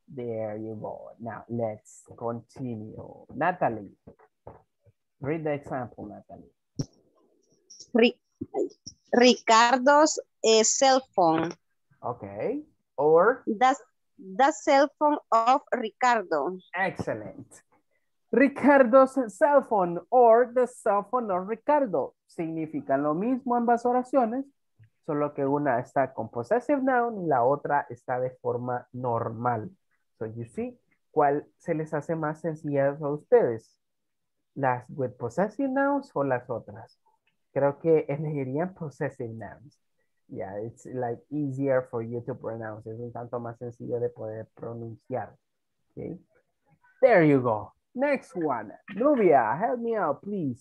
There you go. Now let's continue. Natalie, read the example, Natalie. Ri- Ricardo's uh, cell phone. Okay. Or? The, the cell phone of Ricardo. Excellent. Ricardo's cell phone or the cell phone of Ricardo. Significan lo mismo ambas oraciones, solo que una está con possessive noun y la otra está de forma normal. So you see, ¿cuál se les hace más sencillas a ustedes? ¿Las with possessive nouns o las otras? Creo que elegirían possessive nouns. Yeah, it's like easier for you to pronounce. Es un tanto más sencillo de poder pronunciar. Okay. There you go. Next one. Nubia, help me out, please.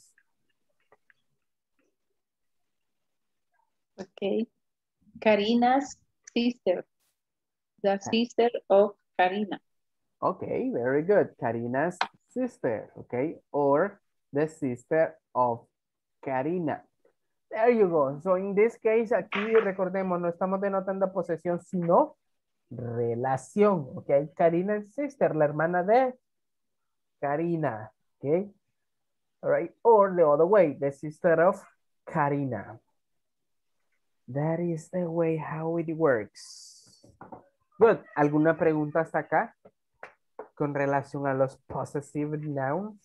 Okay. Karina's sister. The sister of Karina. Okay, very good. Karina's sister, okay? Or the sister of Karina. There you go. So in this case, aquí recordemos, no estamos denotando posesión, sino relación, okay? Karina's sister, la hermana de Karina, okay? All right, or the other way, the sister of Karina. That is the way how it works. Good. ¿Alguna pregunta hasta acá con relación a los possessive nouns?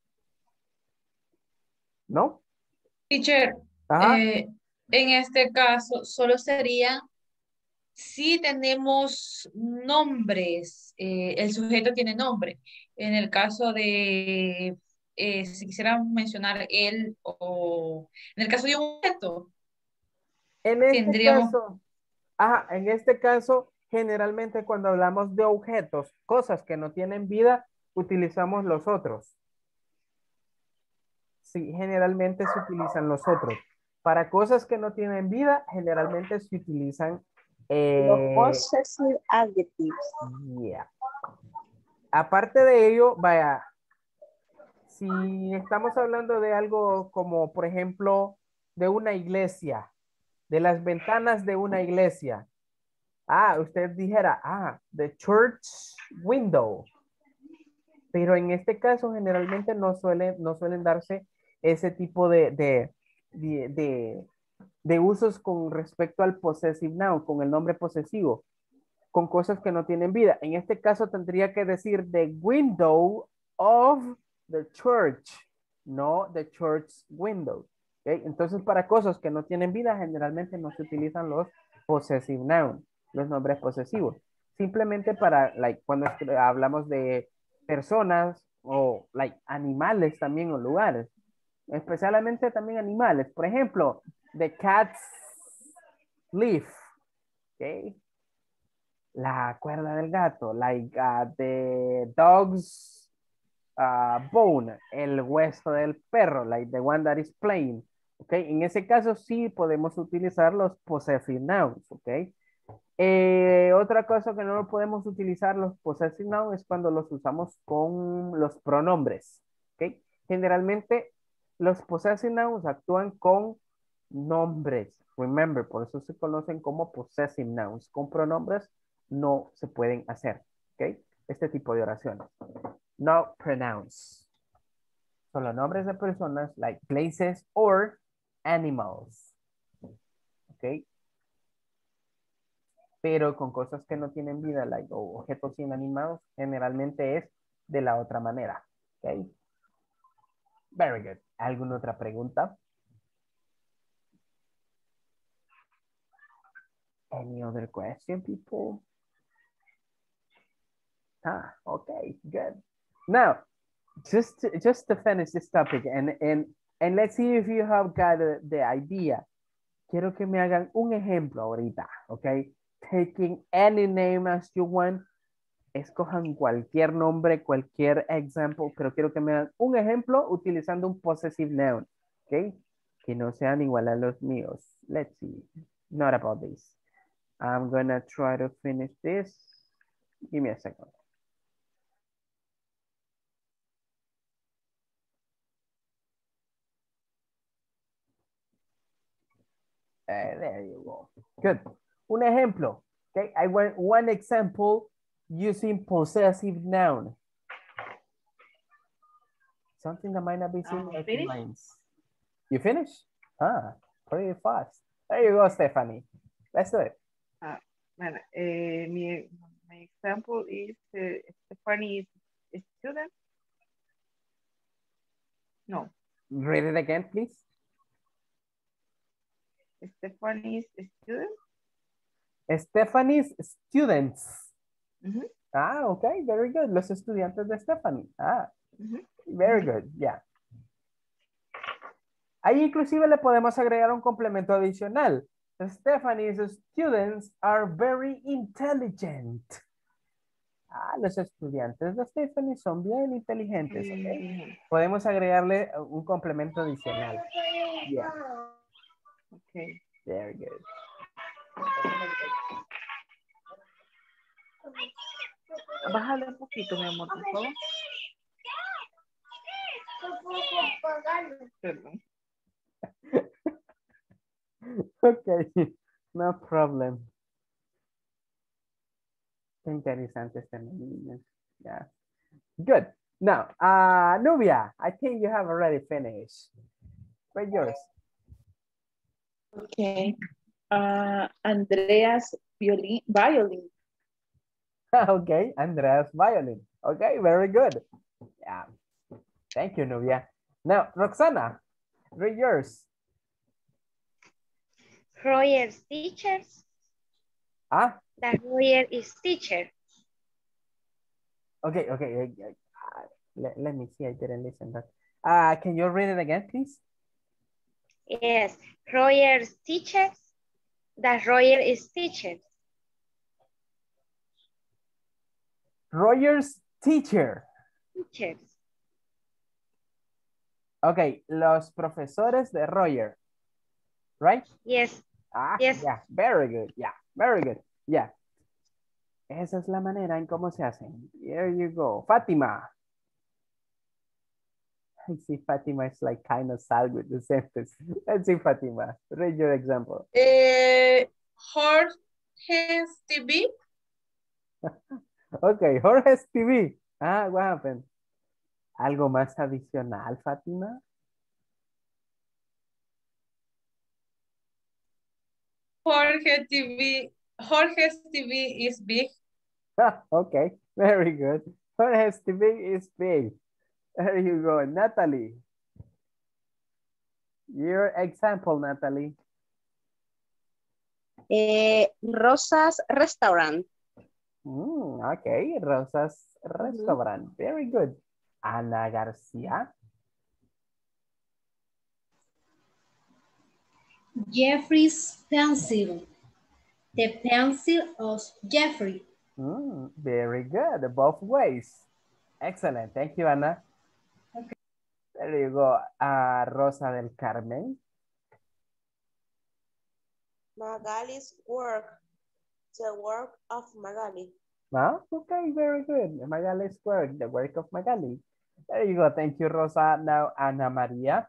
¿No? Teacher, eh, en este caso solo sería si tenemos nombres, eh, el sujeto tiene nombre. En el caso de, eh, si quisiera mencionar él o en el caso de un objeto. En este Tendríamos... caso, ah, en este caso, generalmente cuando hablamos de objetos, cosas que no tienen vida, utilizamos los otros. Sí, generalmente se utilizan los otros. Para cosas que no tienen vida, generalmente se utilizan eh, los possessive adjectives. Yeah. Aparte de ello, vaya, si estamos hablando de algo como, por ejemplo, de una iglesia, de las ventanas de una iglesia. Ah, usted dijera, ah, the church window. Pero en este caso generalmente no, suele, no suelen darse ese tipo de, de, de, de, de usos con respecto al possessive noun, con el nombre posesivo, con cosas que no tienen vida. En este caso tendría que decir the window of the church, no the church window. ¿Okay? Entonces, para cosas que no tienen vida, generalmente no se utilizan los possessive nouns, los nombres posesivos. Simplemente para, like, cuando hablamos de personas o, like, animales también o lugares. Especialmente también animales. Por ejemplo, the cat's leaf. ¿Ok? La cuerda del gato. Like, uh, the dog's uh, bone. El hueso del perro. Like, the one that is playing. ¿Ok? En ese caso sí podemos utilizar los possessive nouns, ¿ok? Eh, otra cosa que no podemos utilizar los possessive nouns es cuando los usamos con los pronombres, ¿ok? Generalmente los possessive nouns actúan con nombres, remember, por eso se conocen como possessive nouns. Con pronombres no se pueden hacer, ¿ok? Este tipo de oraciones. No pronounce. Solo nombres de personas, like places or animals. ¿Ok? Pero con cosas que no tienen vida, like, o objetos inanimados, generalmente es de la otra manera. ¿Ok? Very good. ¿Alguna otra pregunta? Any other question, people? Ah, okay, good. Now, just to, just to finish this topic and, and, and let's see if you have got the, the idea. Quiero que me hagan un ejemplo ahorita, ¿ok? Taking any name as you want. Escojan cualquier nombre, cualquier example, pero quiero que me hagan un ejemplo utilizando un possessive noun, ¿ok? Que no sean igual a los míos. Let's see. Not about this. I'm gonna try to finish this. Give me a second. Uh, there you go. Good. Un ejemplo. Okay, I want one example using possessive noun. Something that might not be seen in the lines. You finish? Ah, pretty fast. There you go, Stephanie. Let's do it. Ah, bueno, eh, mi, my example is uh, Stephanie is a student. No. Read it again, please. Stephanie is a student. Stephanie's students. Mm-hmm. Ah, okay, very good. Los estudiantes de Stephanie. Ah, mm-hmm. Very good, yeah. Ahí inclusive le podemos agregar un complemento adicional. Stephanie's students are very intelligent. Ah, los estudiantes de Stephanie son bien inteligentes, ¿ok? Mm-hmm. Podemos agregarle un complemento adicional. Yeah. Okay. Very good. Bájale un poquito, mi amor, por favor. Perdón. Okay, no problem. Qué interesante este niño. Yeah. Good. Now, uh, Nubia, I think you have already finished. What's yours? Okay. Uh, Andreas violin. violin. Okay, Andreas violin. Okay, very good. Yeah. Thank you, Nubia. Now, Roxana, read yours. Roger's teachers. Ah? That Roger is teacher. Okay, okay. Uh, let, let me see, I didn't listen. But, uh, can you read it again, please? Yes, Roger's teachers. That Roger is teacher. Roger's teacher. Teachers. Okay, los profesores de Roger. Right? Yes. Ah, yes. Yeah, very good. Yeah, very good. Yeah. Esa es la manera en cómo se hacen. Here you go. Fátima. I see Fatima is like kind of sad with the sentence. Let's see, Fatima. Read your example. Uh, Jorge's T V. Okay, Jorge's T V. Ah, what happened? ¿Algo más adicional, Fátima? Jorge T V. Jorge's T V is big. Okay, very good. Jorge's T V is big. There you go, Natalie. Your example, Natalie. Eh, Rosa's restaurant. Mm, okay, Rosa's restaurant. Mm-hmm. Very good. Ana Garcia. Jeffrey's pencil. The pencil of Jeffrey. Mm, very good, both ways. Excellent, thank you, Ana. Okay. There you go, uh, Rosa del Carmen. Magali's work, the work of Magali. Ah, okay, very good. Magali's work, the work of Magali. There you go, thank you, Rosa. Now, Ana Maria.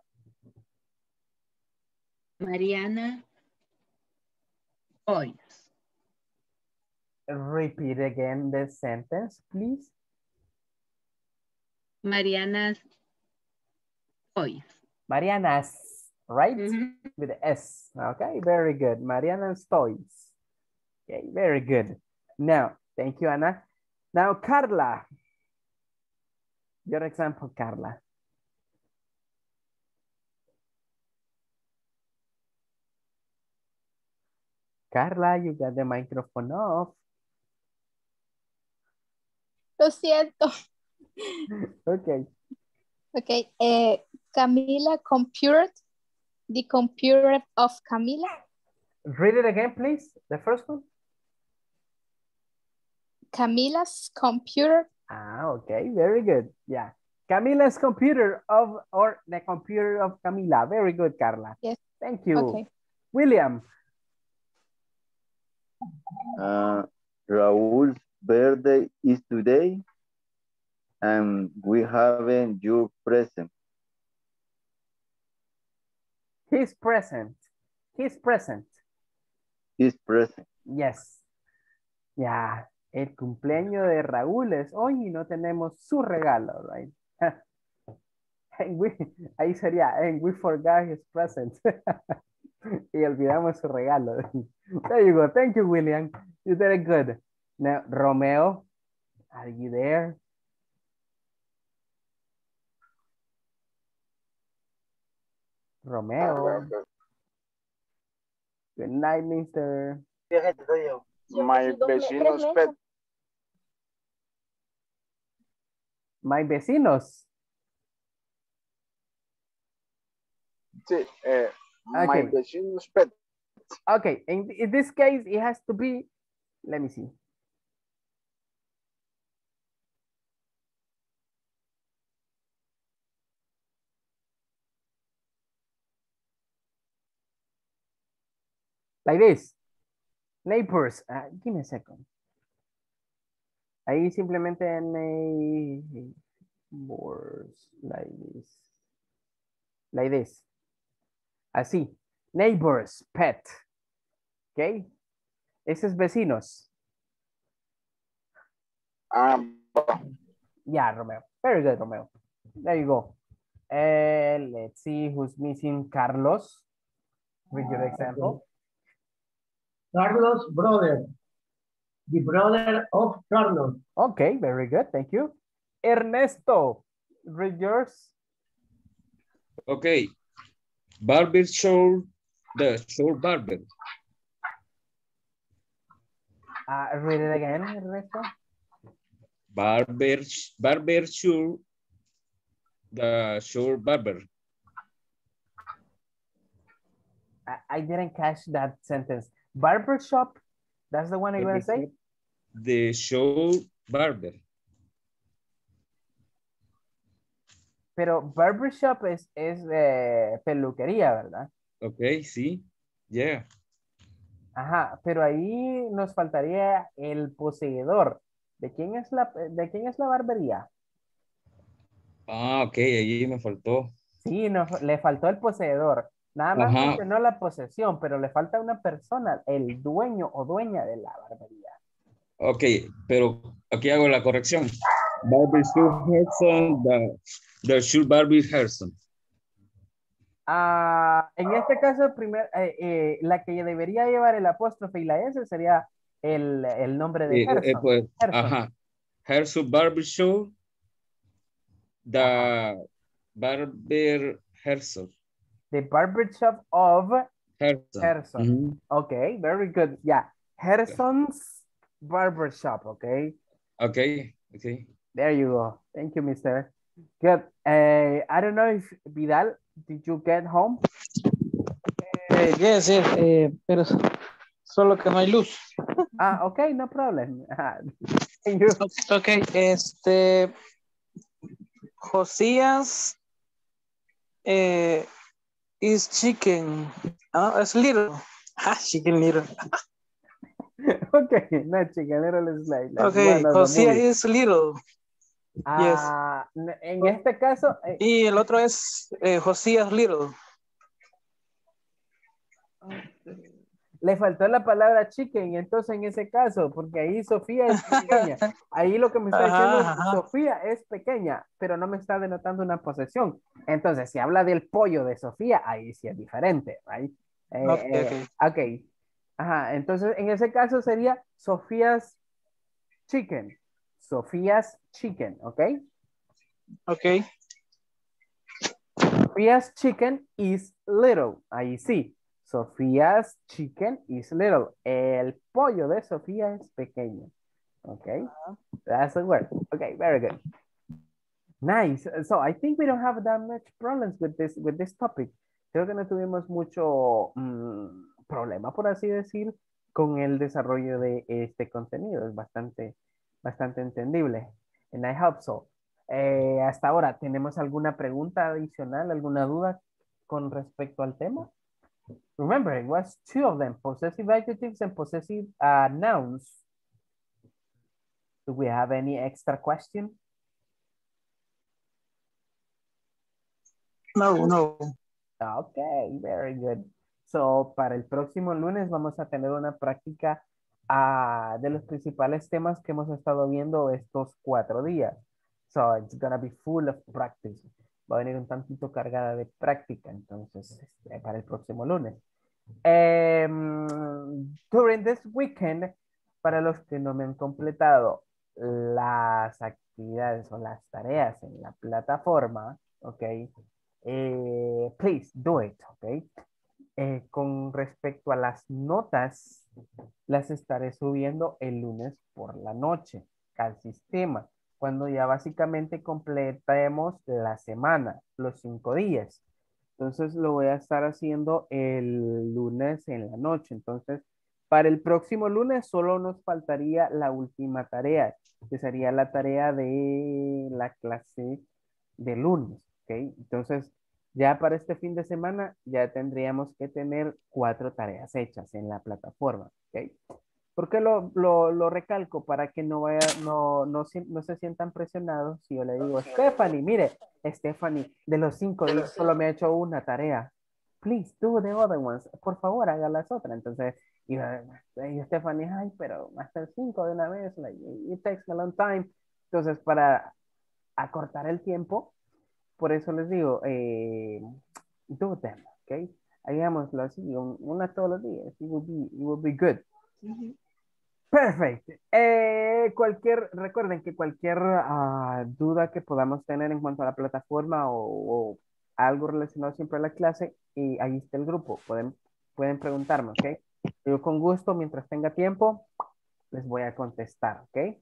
Mariana toys. Repeat again the sentence, please. Mariana's toys. Mariana's, right? Mm-hmm. With the S. Okay, very good. Mariana's toys. Okay, very good. Now, thank you, Ana. Now, Carla. Your example, Carla. Carla, you got the microphone off. Lo siento. Okay. Okay. Uh, Camila computed the computer of Camila. Read it again, please. The first one. Camila's computer. Ah, okay. Very good. Yeah. Camila's computer of, or the computer of Camila. Very good, Carla. Yes. Thank you. Okay. William. Uh, Raul's birthday is today, and we haven't your present. He's present. He's present. He's present. Yes. Yeah. el cumpleaños de Raúl es hoy y no tenemos su regalo, right? And we- ahí sería, and we forgot his present. Y olvidamos su regalo. There you go. Thank you, William. You did it good. Now, Romeo, are you there? Romeo. Good night, mister. My vecinos pet. My vecinos. Sí, eh, my Okay. vecinos pet. Okay, in, in this case, it has to be, let me see. Like this. Neighbors. Uh, give me a second. Ahí simplemente neighbors. Like this. Like this. Así. Neighbors, pet. Ok. Esos vecinos. Um, Yeah, Romeo. Very good, Romeo. There you go. And let's see who's missing. Carlos. With your example. Carlos' brother. The brother of Carlos. Okay, very good. Thank you. Ernesto. Read yours. Okay. Barber shop, the short barber. Uh, read it again, Ernesto. Barber, barber shop, the short barber. I, I didn't catch that sentence. Barber shop. That's the one I'm going to say? The short barber. Pero barbershop es, es eh, peluquería, ¿verdad? Ok, sí. Yeah. Ajá, pero ahí nos faltaría el poseedor. ¿De quién es la, de quién es la barbería? Ah, ok, allí me faltó. Sí, no, le faltó el poseedor. Nada más Ajá. mencionó la posesión, pero le falta una persona, el dueño o dueña de la barbería. Ok, pero aquí hago la corrección. Barber shop Harrison, the, the short barber Harrison. Ah, en este caso, primer, eh, eh, la que debería llevar el apóstrofe y la S sería el, el nombre de Eh, eh, Gerson. pues, Gerson. ajá. Harrison Barber Shop, the Ajá. barber Harrison. The barbershop of Harrison. Gerson. Mm-hmm. Okay, very good. Yeah, Gerson's barbershop. Okay. Okay, okay. There you go. Thank you, mister. Good. Uh, I don't know if Vidal, did you get home? Eh, yes, yes, eh, pero solo que no hay luz. Ah, okay, no problem. Thank you. Okay, este, Josías eh, is chicken. Ah, es little. Ah, chicken little. Okay, no, chicken little is like, like Okay, one of the Josías movies. is little. Ah, en este caso. Eh, y el otro es eh, Josías little. Le faltó la palabra chicken, entonces en ese caso, porque ahí Sofía es pequeña. Ahí lo que me está diciendo es, Ajá. Sofía es pequeña, pero no me está denotando una posesión. Entonces, si habla del pollo de Sofía, ahí sí es diferente, right? Eh, Okay, eh, ok. Ajá, entonces en ese caso sería Sofía's chicken. Sofía's chicken, ¿ok? Ok. Sophia's chicken is little. Ahí sí. Sophia's chicken is little. El pollo de Sofía es pequeño. Okay. That's the word. Okay, very good. Nice. So I think we don't have that much problems with this, with this topic. Creo que no tuvimos mucho mmm, problema, por así decir, con el desarrollo de este contenido. Es bastante, bastante entendible. And I hope so. Eh, hasta ahora, ¿tenemos alguna pregunta adicional, alguna duda con respecto al tema? Remember, it was two of them, possessive adjectives and possessive uh, nouns. Do we have any extra question? No, no. Okay, very good. So, para el próximo lunes vamos a tener una práctica uh, de los principales temas que hemos estado viendo estos cuatro días. So it's gonna be full of practice. Va a venir un tantito cargada de práctica, entonces, este, para el próximo lunes. Um, during this weekend, para los que no me han completado las actividades o las tareas en la plataforma, ok, eh, please do it, ok. Eh, con respecto a las notas, las estaré subiendo el lunes por la noche al sistema, cuando ya básicamente completemos la semana, los cinco días. Entonces lo voy a estar haciendo el lunes en la noche. Entonces, para el próximo lunes solo nos faltaría la última tarea, que sería la tarea de la clase de lunes, ¿ok? Entonces, ya para este fin de semana ya tendríamos que tener cuatro tareas hechas en la plataforma, ¿ok? ¿Por qué lo, lo, lo recalco? Para que no, vaya, no, no, no se sientan presionados si yo le digo, Stephanie, mire, Stephanie, de los cinco días solo me ha hecho una tarea. Please do the other ones. Por favor, haga las otras. Entonces, y, y Stephanie, ay, pero hasta cinco de una vez, like, it takes a long time. Entonces, para acortar el tiempo, por eso les digo, eh, do them, ¿ok? Hagámoslo así, un, una todos los días. It will be, it will be good. Uh-huh. Perfecto. Eh, cualquier, recuerden que cualquier uh, duda que podamos tener en cuanto a la plataforma o, o algo relacionado siempre a la clase, y ahí está el grupo. Pueden, pueden preguntarme, ¿ok? Yo con gusto, mientras tenga tiempo, les voy a contestar, ¿ok?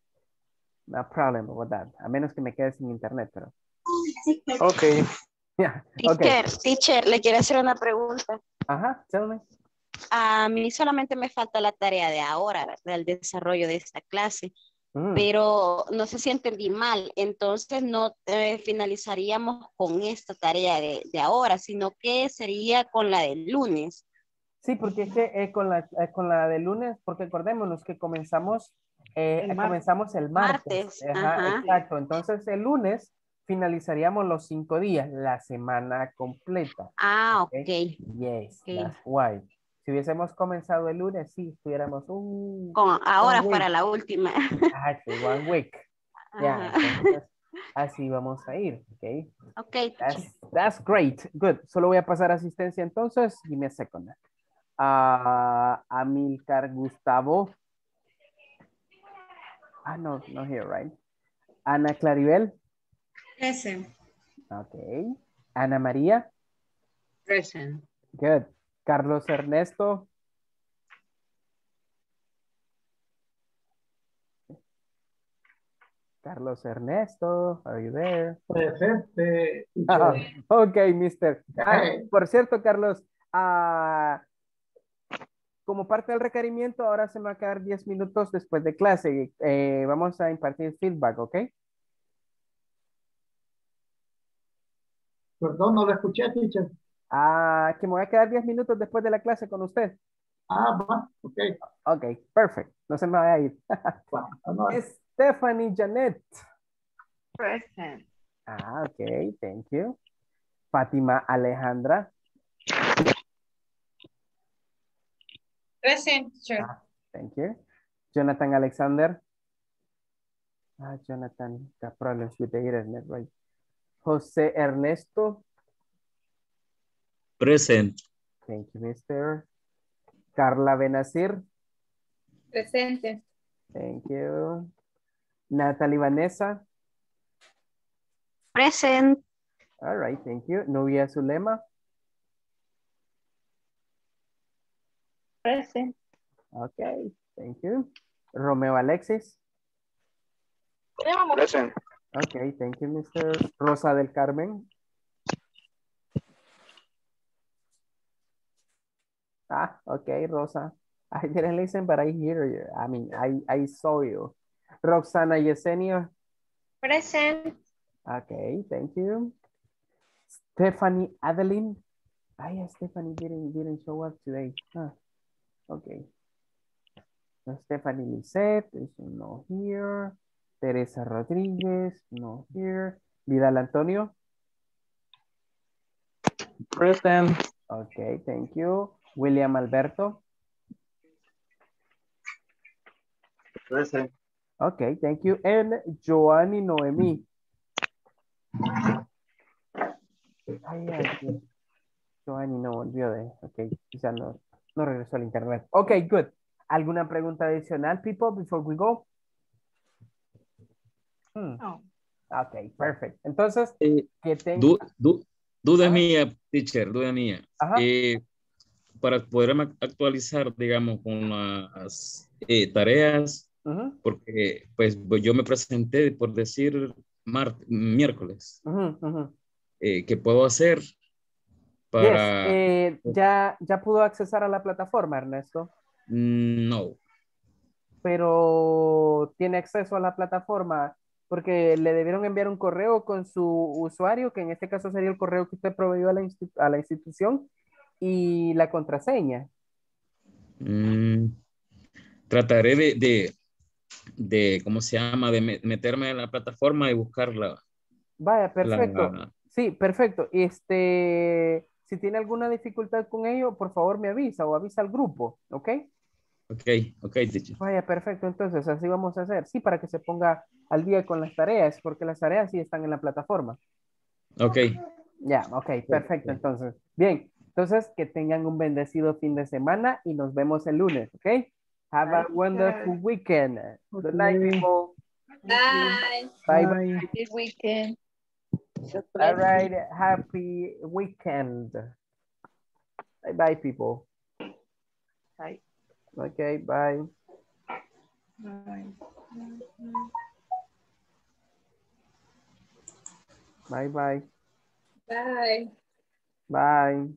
No problem about that. A menos que me quede sin internet, pero... Ok. Yeah. Teacher, Okay. teacher, le quiero hacer una pregunta. Ajá, tell me. A mí solamente me falta la tarea de ahora, ¿verdad? El desarrollo de esta clase, mm. pero no sé si entendí mal, entonces no eh, finalizaríamos con esta tarea de, de ahora, sino que sería con la del lunes. Sí, porque es que eh, con, la, eh, con la del lunes, porque acordémonos que comenzamos, eh, el comenzamos el martes. martes. Ajá, Ajá. exacto, entonces el lunes finalizaríamos los cinco días, la semana completa. Ah, ok. Okay. Yes, okay. That's why. Si hubiésemos comenzado el lunes, sí, estuviéramos un... Con, ahora para la última. Actually, one week. Ya, yeah, entonces así vamos a ir, ¿ok? Ok. That's, that's great. Good. Solo voy a pasar asistencia entonces. Give me a second. Uh, Amilcar Gustavo. Ah, no, no here, right? Ana Claribel. Present. Okay. Ana María. Present. Good. Carlos Ernesto. Carlos Ernesto, are you there? Presente. Ah, ok, mister. Ah, por cierto, Carlos, uh, como parte del requerimiento, ahora se me va a quedar diez minutos después de clase. Eh, vamos a impartir feedback, ¿ok? Perdón, no lo escuché, teacher. Ah, que me voy a quedar diez minutos después de la clase con usted. Ah, va, ok. Ok, perfecto. No se me vaya a ir. Va, no. Stephanie Janet. Present. Ah, ok, thank you. Fátima Alejandra. Present, sure. Ah, thank you. Jonathan Alexander. Ah, Jonathan, got problems with the internet, right? José Ernesto. Present. Thank you, mister. Carla Benazir. Presente. Thank you. Natalie Vanessa. Present. All right, thank you. Nubia Zulema. Present. Okay, thank you. Romeo Alexis. Present. Okay, thank you, mister Rosa del Carmen. Ah, okay, Rosa. I didn't listen, but I hear you. I mean, I, I saw you. Roxana Yesenia. Present. Okay, thank you. Stephanie Adeline. Ah, yeah, Stephanie didn't, didn't show up today. Huh. Okay. So Stephanie Lisette is not here. Teresa Rodriguez, no here. Vidal Antonio. Present. Okay, thank you. William Alberto. Present. Okay, thank you. And Joanny Noemí. Ay, ay, Dios. Joanny no volvió de, ok, quizá no, no regresó al internet. Ok, good. ¿Alguna pregunta adicional, people, before we go? Hmm. No. Ok, perfect. Entonces, Eh, que tenga... du, du, duda Ajá. mía, teacher, duda mía. Ajá. Eh, para poder actualizar, digamos, con las eh, tareas, Uh-huh. porque pues yo me presenté, por decir, martes, miércoles. Uh-huh, uh-huh. Eh, ¿Qué puedo hacer Yes, para... eh, ¿ya, ¿ya pudo accesar a la plataforma, Ernesto? No. Pero tiene acceso a la plataforma porque le debieron enviar un correo con su usuario, que en este caso sería el correo que usted proveyó a la, institu a la institución, y la contraseña. Mm, trataré de, de, de, ¿cómo se llama? De meterme en la plataforma y buscarla. Vaya, perfecto. La... Sí, perfecto. Este, si tiene alguna dificultad con ello, por favor me avisa o avisa al grupo, ¿ok? Ok, ok, teacher. Vaya, perfecto. Entonces, así vamos a hacer. Sí, para que se ponga al día con las tareas, porque las tareas sí están en la plataforma. Ok. Ya, ok, perfecto. Entonces, bien. Entonces, que tengan un bendecido fin de semana y nos vemos el lunes, ¿ok? Have a wonderful weekend. Good night, people. Bye. Bye, Bye. bye. Happy weekend. All right, happy weekend. Bye, bye, people. Bye. Okay, bye. Bye. Bye, bye. Bye. Bye.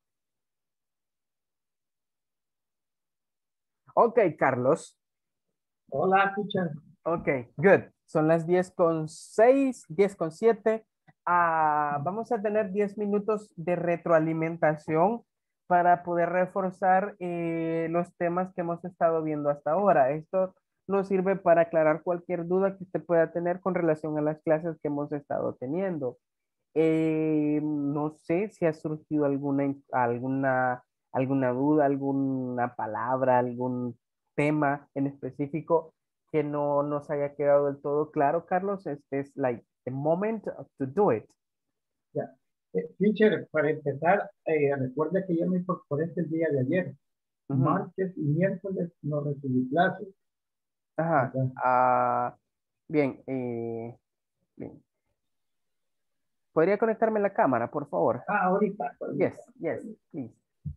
Ok, Carlos. Hola, teacher. Ok, good. Son las diez con seis, diez con siete. Uh, vamos a tener diez minutos de retroalimentación para poder reforzar eh, los temas que hemos estado viendo hasta ahora. Esto nos sirve para aclarar cualquier duda que usted pueda tener con relación a las clases que hemos estado teniendo. Eh, no sé si ha surgido alguna, alguna, alguna duda, alguna palabra, algún tema en específico que no nos haya quedado del todo claro, Carlos. Este es like the moment to do it. Yeah. Eh, teacher, para empezar, eh, recuerda que yo me incorporé este el día de ayer. Uh-huh. Martes y miércoles no recibí clases. Ajá. Uh, bien, eh, bien. ¿Podría conectarme la cámara, por favor? Ah, ahorita. ahorita. Yes, yes, please.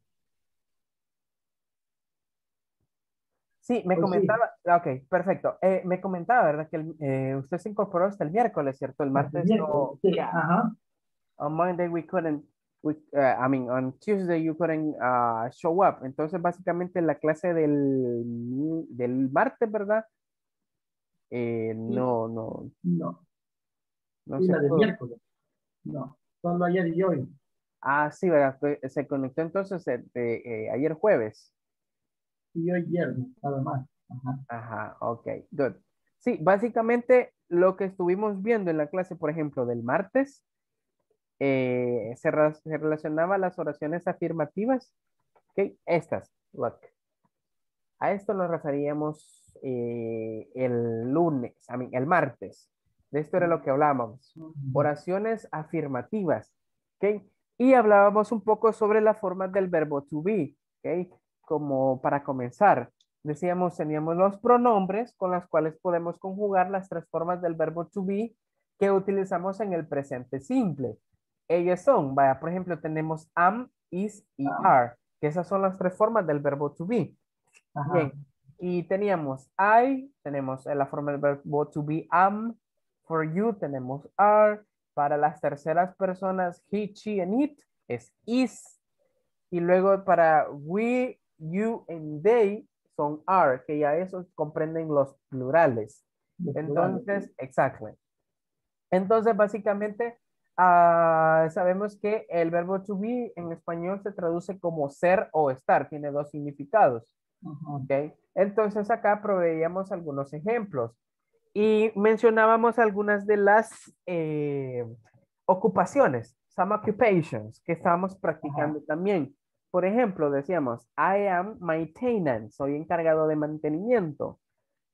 Sí, me pues comentaba, sí. ok, perfecto. Eh, me comentaba, ¿verdad? Que el, eh, usted se incorporó hasta el miércoles, ¿cierto? El martes el miércoles, no. Sí, Yeah. ajá. On Monday we couldn't, we, uh, I mean, on Tuesday you couldn't uh, show up. Entonces, básicamente la clase del, del martes, ¿verdad? Eh, no, no. No. No y se la de pudo. miércoles. No, solo ayer y hoy. Ah, sí, ¿verdad? Se conectó entonces de, de, eh, ayer jueves. Y hoy viernes, nada más. Ajá. Ajá, ok, good. Sí, básicamente lo que estuvimos viendo en la clase, por ejemplo, del martes, eh, se, se relacionaba a las oraciones afirmativas. Ok, estas, look. A esto nos referíamos eh, el lunes, I mean, el martes. De esto era lo que hablábamos. Oraciones afirmativas. ¿Ok? Y hablábamos un poco sobre la forma del verbo to be. ¿Ok? Como para comenzar. Decíamos, teníamos los pronombres con los cuales podemos conjugar las tres formas del verbo to be que utilizamos en el presente simple. Ellas son, vaya, por ejemplo, tenemos am, is y are, que esas son las tres formas del verbo to be. Ajá. Bien, y teníamos I, tenemos la forma del verbo to be am, for you tenemos are, para las terceras personas he, she, and it es is, y luego para we, you, and they son are, que ya esos comprenden los plurales. Los Entonces, plurales. Exactly. Entonces, básicamente, uh, sabemos que el verbo to be en español se traduce como ser o estar, tiene dos significados. Uh-huh. Okay. Entonces acá proveíamos algunos ejemplos y mencionábamos algunas de las eh, ocupaciones, some occupations que estábamos practicando uh-huh. también. Por ejemplo, decíamos, I am maintenance, soy encargado de mantenimiento.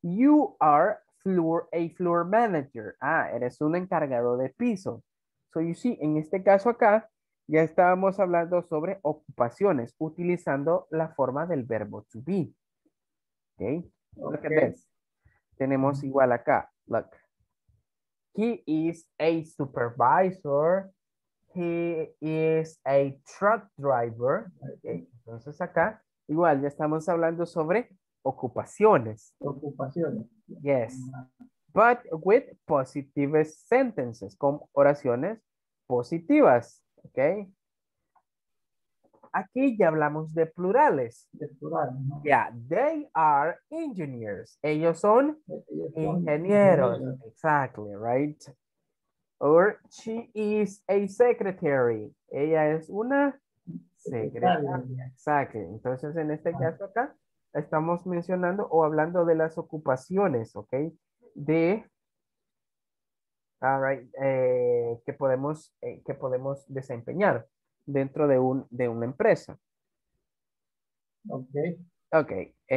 You are floor, a floor manager. Ah, eres un encargado de piso. So you see, en este caso acá, ya estábamos hablando sobre ocupaciones, utilizando la forma del verbo to be. Okay. Look at this. Tenemos igual acá. Look. He is a supervisor. He is a truck driver. Okay. Entonces acá, igual, ya estamos hablando sobre ocupaciones. Ocupaciones. Yes. But with positive sentences, con oraciones positivas. Ok. Aquí ya hablamos de plurales. De plurales, ¿no? Yeah, they are engineers. Ellos son Ellos son ingenieros. ingenieros. Exactly, right? Or she is a secretary. Ella es una secretaria. Exacto. Entonces, en este caso acá, estamos mencionando o hablando de las ocupaciones, ¿ok? De, all right, eh, que podemos, eh, que podemos desempeñar dentro de, un, de una empresa. Ok. Ok.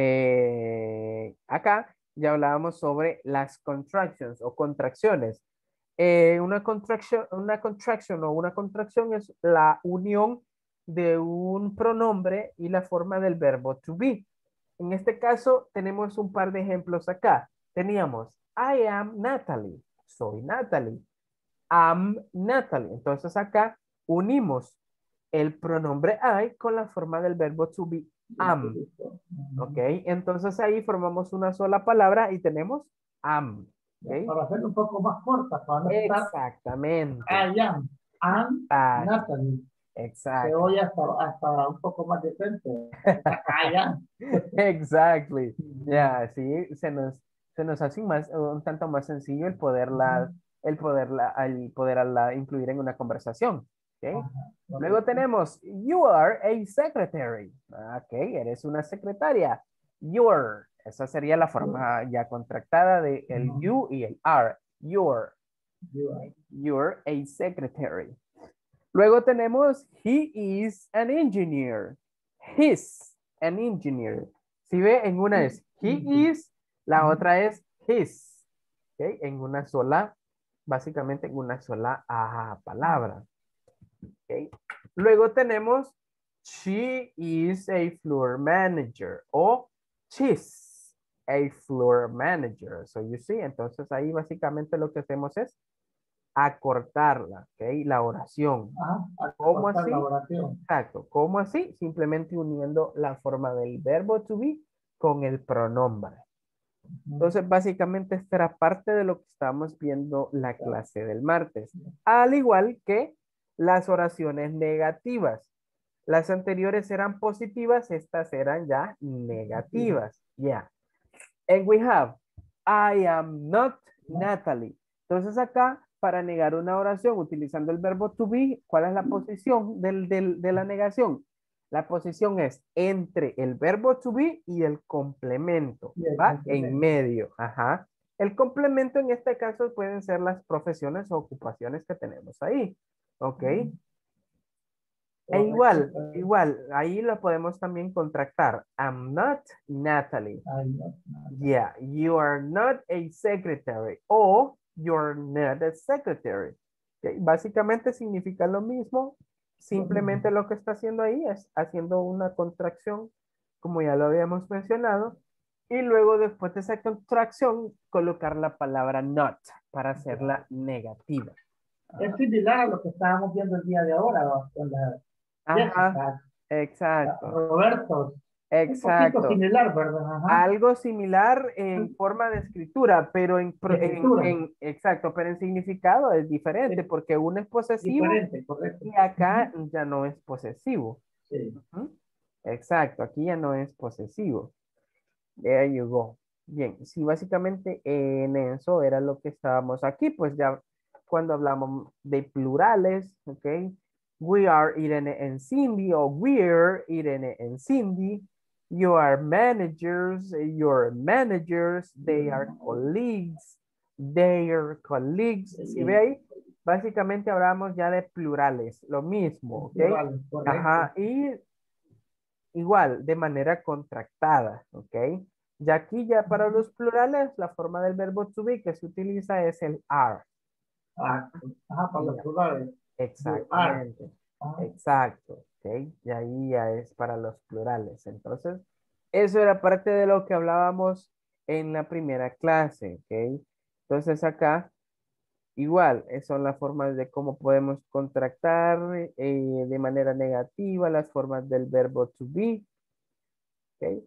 Eh, acá ya hablábamos sobre las contractions o contracciones. Eh, una contracción, una contraction o una contracción es la unión de un pronombre y la forma del verbo to be. En este caso tenemos un par de ejemplos acá. Teníamos I am Natalie. Soy Natalie. Am Natalie. Entonces acá unimos el pronombre I con la forma del verbo to be am. Ok. Entonces ahí formamos una sola palabra y tenemos am. Okay. Para hacerlo un poco más corta, para no estar Exactamente. I am, am Natalie. Exacto. Se oye hasta, hasta un poco más decente. I am. Exactly. Ya, yeah, sí, se nos, se nos hace más, un tanto más sencillo el poderla, el poderla, el poderla incluir en una conversación. Okay. Ajá, Luego tenemos, you are a secretary. Ok, eres una secretaria. Your. Esa sería la forma ya contractada de el uh-huh. You y el are. You're. You're. You're a secretary. Luego tenemos, he is an engineer. He's an engineer. Si ve, en una es he is, la otra es his. Okay. En una sola, básicamente en una sola ah, palabra. Okay. Luego tenemos, she is a floor manager o she's a floor manager. So you see, entonces ahí básicamente lo que hacemos es acortarla, ¿ok? La oración. Ah, ¿Cómo así? La oración. Exacto. ¿Cómo así? Simplemente uniendo la forma del verbo to be con el pronombre. Entonces, básicamente esta era parte de lo que estábamos viendo la clase del martes. Al igual que las oraciones negativas. Las anteriores eran positivas, estas eran ya negativas. Ya. Yeah. And we have, I am not Natalie. Entonces acá, para negar una oración utilizando el verbo to be, ¿cuál es la posición del, del, de la negación? La posición es entre el verbo to be y el complemento. ¿Va? En medio. Ajá. El complemento en este caso pueden ser las profesiones o ocupaciones que tenemos ahí. Ok. E igual, igual, ahí lo podemos también contractar. I'm not Natalie. I'm not Natalie. Yeah, you are not a secretary. O you're not a secretary. Okay. Básicamente significa lo mismo. Simplemente lo que está haciendo ahí es haciendo una contracción, como ya lo habíamos mencionado. Y luego después de esa contracción, colocar la palabra not para hacerla negativa. Es similar a lo que estábamos viendo el día de ahora, ¿no? Con la Ajá, exacto. Roberto. Exacto. Un poquito similar, ¿verdad? Ajá. Algo similar en forma de escritura, pero en, de escritura. en, en exacto, pero en significado es diferente, sí. Porque uno es posesivo y acá uh-huh. ya no es posesivo. Sí. Uh-huh. Exacto, aquí ya no es posesivo. There you go. Bien, sí, básicamente en eso era lo que estábamos aquí, pues ya cuando hablamos de plurales, ¿ok? We are Irene and Cindy, or we're Irene and Cindy. You are managers, you're managers, they are colleagues, they are colleagues. ¿Sí ve ahí? Básicamente hablamos ya de plurales, lo mismo, ¿ok? Plurales, ajá, y igual, de manera contractada, ¿ok? Y aquí ya para los plurales, la forma del verbo to be que se utiliza es el are. Ah, ajá, para los plurales. Exactamente. Exacto. ¿Okay? Y ahí ya es para los plurales. Entonces, eso era parte de lo que hablábamos en la primera clase. ¿Ok? Entonces acá, igual, esas son las formas de cómo podemos contractar eh, de manera negativa, las formas del verbo to be. ¿Ok?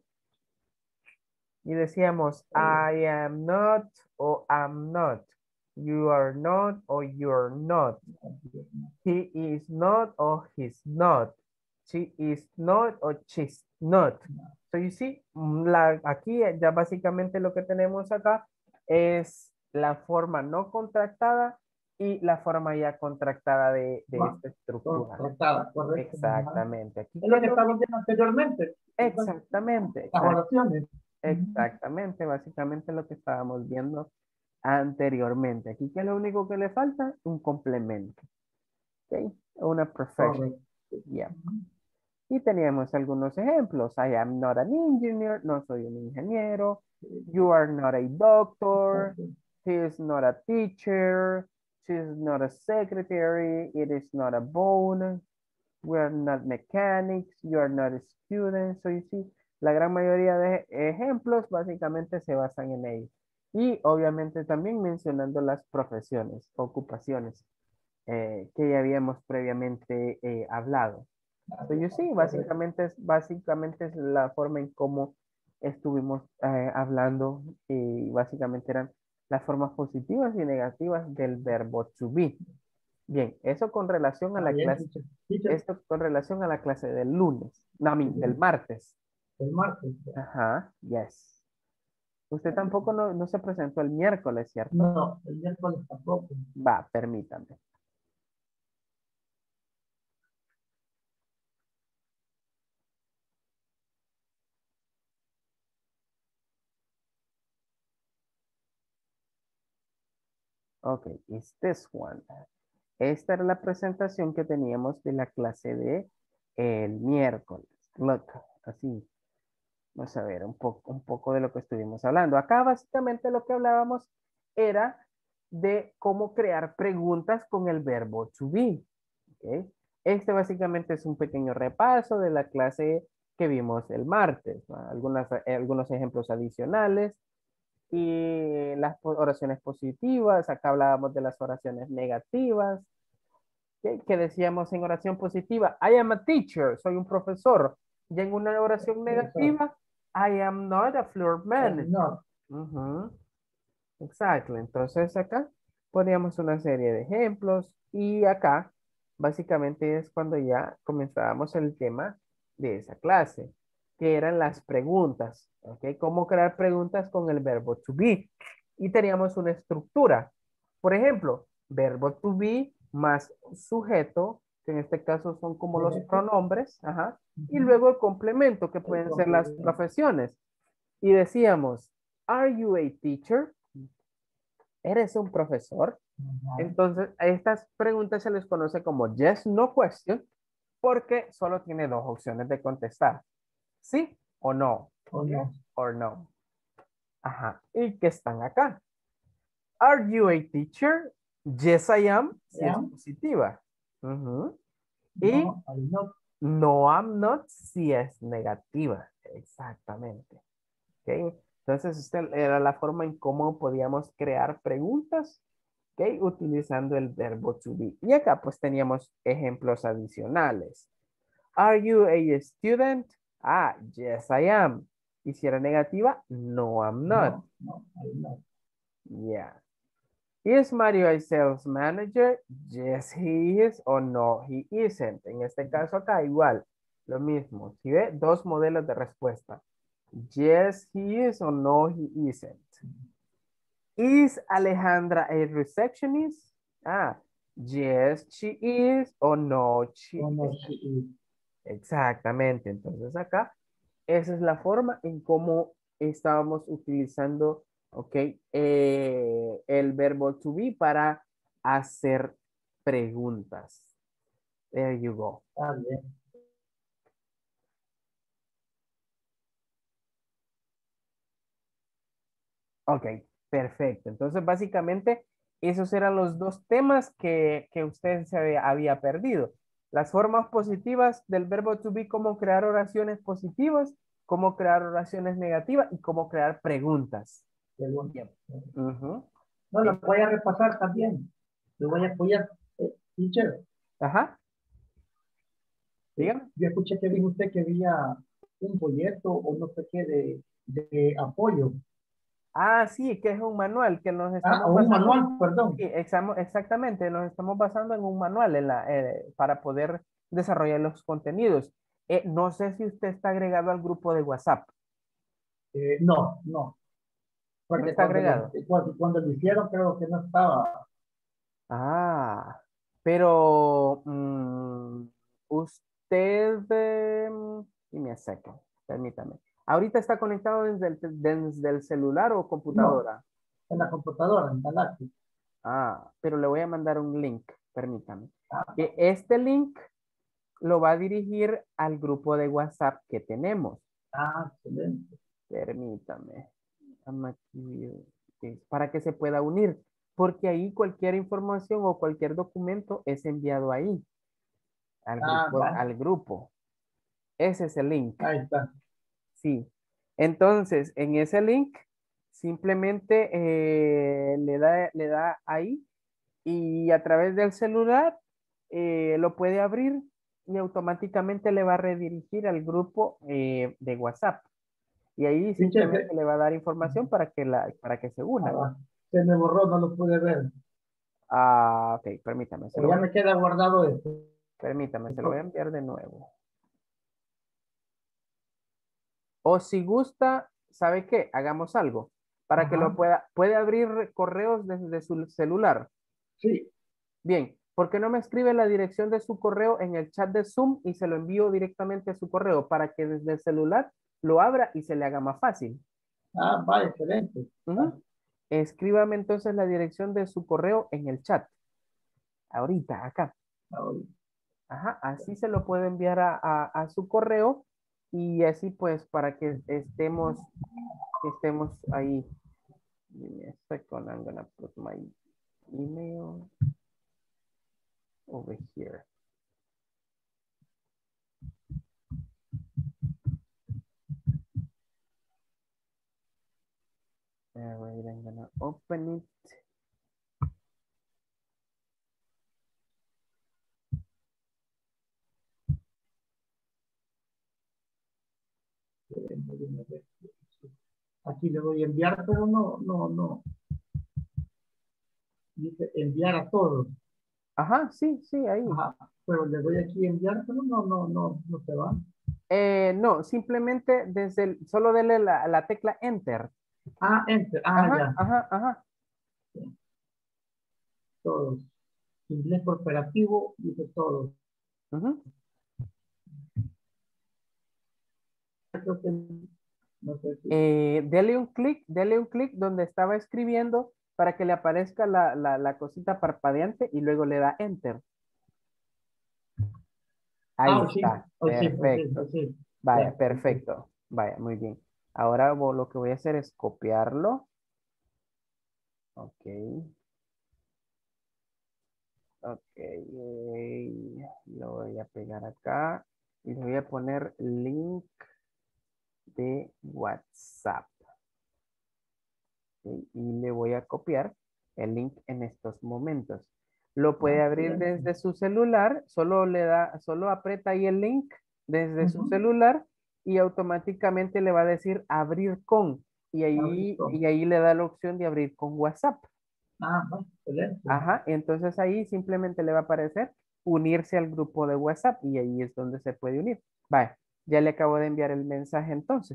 Y decíamos, I am not o am not. You are not or you're not. He is not or he's not. She is not or she's not. So you see, la, aquí ya básicamente lo que tenemos acá es la forma no contractada y la forma ya contractada de, de esta estructura. Contractada, correcto. Exactamente. Aquí es lo que estábamos viendo anteriormente. Exactamente. Las oraciones. Exactamente, básicamente lo que estábamos viendo anteriormente. Aquí, ¿qué es lo único que le falta? Un complemento. ¿Ok? Una profesión. Yeah. Y teníamos algunos ejemplos. I am not an engineer. No soy un ingeniero. You are not a doctor. He is not a teacher. She is not a secretary. It is not a bone. We are not mechanics. You are not a student. So you see, la gran mayoría de ejemplos básicamente se basan en ellos. Y obviamente también mencionando las profesiones, ocupaciones eh, que ya habíamos previamente eh, hablado. So you see, básicamente es, básicamente es la forma en cómo estuvimos eh, hablando y básicamente eran las formas positivas y negativas del verbo to be. Bien, eso con relación a la clase, esto con relación a la clase del lunes, no, del martes. El martes. Ajá, yes. Usted tampoco no, no se presentó el miércoles, ¿cierto? No, el miércoles tampoco. Va, permítame. Ok, it's this one. Esta era la presentación que teníamos de la clase de el miércoles. Look, así. Vamos a ver un poco, un poco de lo que estuvimos hablando. Acá básicamente lo que hablábamos era de cómo crear preguntas con el verbo to be. ¿Okay? Este básicamente es un pequeño repaso de la clase que vimos el martes. ¿No? Algunas, algunos ejemplos adicionales y las oraciones positivas. Acá hablábamos de las oraciones negativas. ¿Okay? Que decíamos en oración positiva, I am a teacher, soy un profesor. Y en una oración negativa, I am not a floor manager. No. Uh-huh. Exacto. Entonces acá poníamos una serie de ejemplos y acá básicamente es cuando ya comenzábamos el tema de esa clase, que eran las preguntas. ¿Ok? Cómo crear preguntas con el verbo to be. Y teníamos una estructura. Por ejemplo, verbo to be más sujeto, que en este caso son como los pronombres, ajá, y luego el complemento, que pueden ser las profesiones. Y decíamos, are you a teacher? ¿Eres un profesor? Entonces, a estas preguntas se les conoce como yes, no question, porque solo tiene dos opciones de contestar. ¿Sí o no? O no. Or no. Ajá. ¿Y qué están acá? Are you a teacher? Yes, I am. Si es positiva. Uh-huh. Y no, I'm not. No, I'm not. Si es negativa. Exactamente. Okay. Entonces, esta era la forma en cómo podíamos crear preguntas, okay, utilizando el verbo to be. Y acá pues teníamos ejemplos adicionales. Are you a student? Ah, yes, I am. Y si era negativa, no, I'm not. No, no, I'm not. Yeah. Is Mario a sales manager? Yes, he is. O no, he isn't. En este caso acá igual, lo mismo. ¿Sí ve? Dos modelos de respuesta. Yes, he is. O no, he isn't. Is Alejandra a receptionist? Ah, yes, she is. O no, she, oh, no, isn't. she is. Exactamente. Entonces acá, esa es la forma en cómo estábamos utilizando, ok, eh, el verbo to be para hacer preguntas. There you go. Ah, bien. Ok, perfecto. Entonces, básicamente, esos eran los dos temas que, que usted se había, había perdido. Las formas positivas del verbo to be, cómo crear oraciones positivas, cómo crear oraciones negativas y cómo crear preguntas. Preguntas. Uh-huh. No, lo voy a repasar también. Lo voy a apoyar. Eh, teacher. Ajá. Dígame. Yo escuché que dijo usted que había un folleto o no sé qué de, de apoyo. Ah, sí, que es un manual que nos estamos Ah, un basando, manual, perdón. Sí, examo- exactamente, nos estamos basando en un manual en la, eh, para poder desarrollar los contenidos. Eh, no sé si usted está agregado al grupo de WhatsApp. Eh, no, no. Porque ¿No está cuando lo, agregado? cuando, cuando lo hicieron creo que no estaba. Ah, pero mm, usted, eh, give me a second, permítame. ¿Ahorita está conectado desde el, desde el celular o computadora? No, en la computadora, en la laptop. Ah, pero le voy a mandar un link, permítame. Que este link lo va a dirigir al grupo de WhatsApp que tenemos. Ah, excelente. Permítame. Dame aquí, ok, para que se pueda unir, porque ahí cualquier información o cualquier documento es enviado ahí, al Ah, grupo. va. Al grupo. Ese es el link. Ahí está. Sí. Entonces, en ese link, simplemente eh, le, da, le da ahí y a través del celular eh, lo puede abrir y automáticamente le va a redirigir al grupo eh, de WhatsApp. Y ahí simplemente Teacher, le va a dar información para que, la, para que se una. ah, se me borró, no lo pude ver. Ah, ok, permítame. Se O lo ya voy a, me queda guardado esto. permítame, se lo voy a enviar de nuevo. O si gusta, ¿sabe qué? Hagamos algo. Para que lo Ajá. pueda, puede abrir correos desde su celular. Sí. Bien, ¿por qué no me escribe la dirección de su correo en el chat de Zoom y se lo envío directamente a su correo para que desde el celular lo abra y se le haga más fácil? Ah, va, excelente. Uh-huh. Escríbame entonces la dirección de su correo en el chat. Ahorita, acá. Ahorita. Ajá, así se lo puedo enviar a, a, a su correo y así pues para que estemos, que estemos ahí. Give me a second, I'm gonna put my email over here. All right, I'm gonna open it. Aquí le voy a enviar, pero no, no, no. Dice enviar a todos. Ajá, sí, sí, ahí. Ajá, pero le doy aquí enviar, pero no, no, no, no se va. Eh, no, simplemente desde el, solo dele la, la tecla Enter. Ah, Enter, ah, Ajá, ya. ajá, ajá. Todos. Inglés corporativo, dice todos. Uh-huh. Creo que, no sé si... eh, dele un clic, dele un clic donde estaba escribiendo para que le aparezca la, la, la cosita parpadeante y luego le da Enter. Ahí ah, está. Sí, oh, Perfecto. sí, sí, sí. Vaya, Ya, perfecto. Vaya, muy bien. Ahora lo que voy a hacer es copiarlo. Ok. Ok. Lo voy a pegar acá. Y le voy a poner link de WhatsApp. Okay, y le voy a copiar el link en estos momentos. Lo puede abrir desde su celular, solo le da, solo aprieta ahí el link desde uh-huh. su celular y automáticamente le va a decir abrir con y ahí, con. y ahí le da la opción de abrir con WhatsApp. Ah, excelente. Ajá, entonces ahí simplemente le va a aparecer unirse al grupo de WhatsApp y ahí es donde se puede unir. Vale, ya le acabo de enviar el mensaje entonces.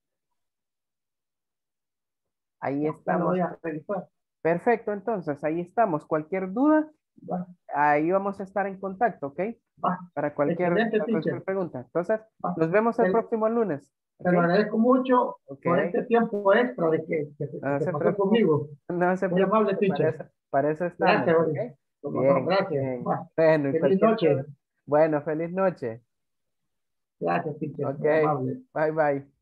Ahí no, estamos. Voy a revisar. Perfecto, entonces ahí estamos. Cualquier duda, va. Ahí vamos a estar en contacto, ¿ok? Va. Para cualquier, para cualquier pregunta. Entonces, va. Nos vemos el, el próximo lunes. Te ¿okay? Lo agradezco mucho okay. Por este tiempo extra de que, que, que, no que se pasó preocupe. Conmigo. No se Muy amable, teacher. Para eso, para eso estamos. Gracias, ¿okay? Bien, no, gracias. Bien. Bueno, feliz noche. Cosa. Bueno, feliz noche. Gracias, teacher. Ok, bye bye.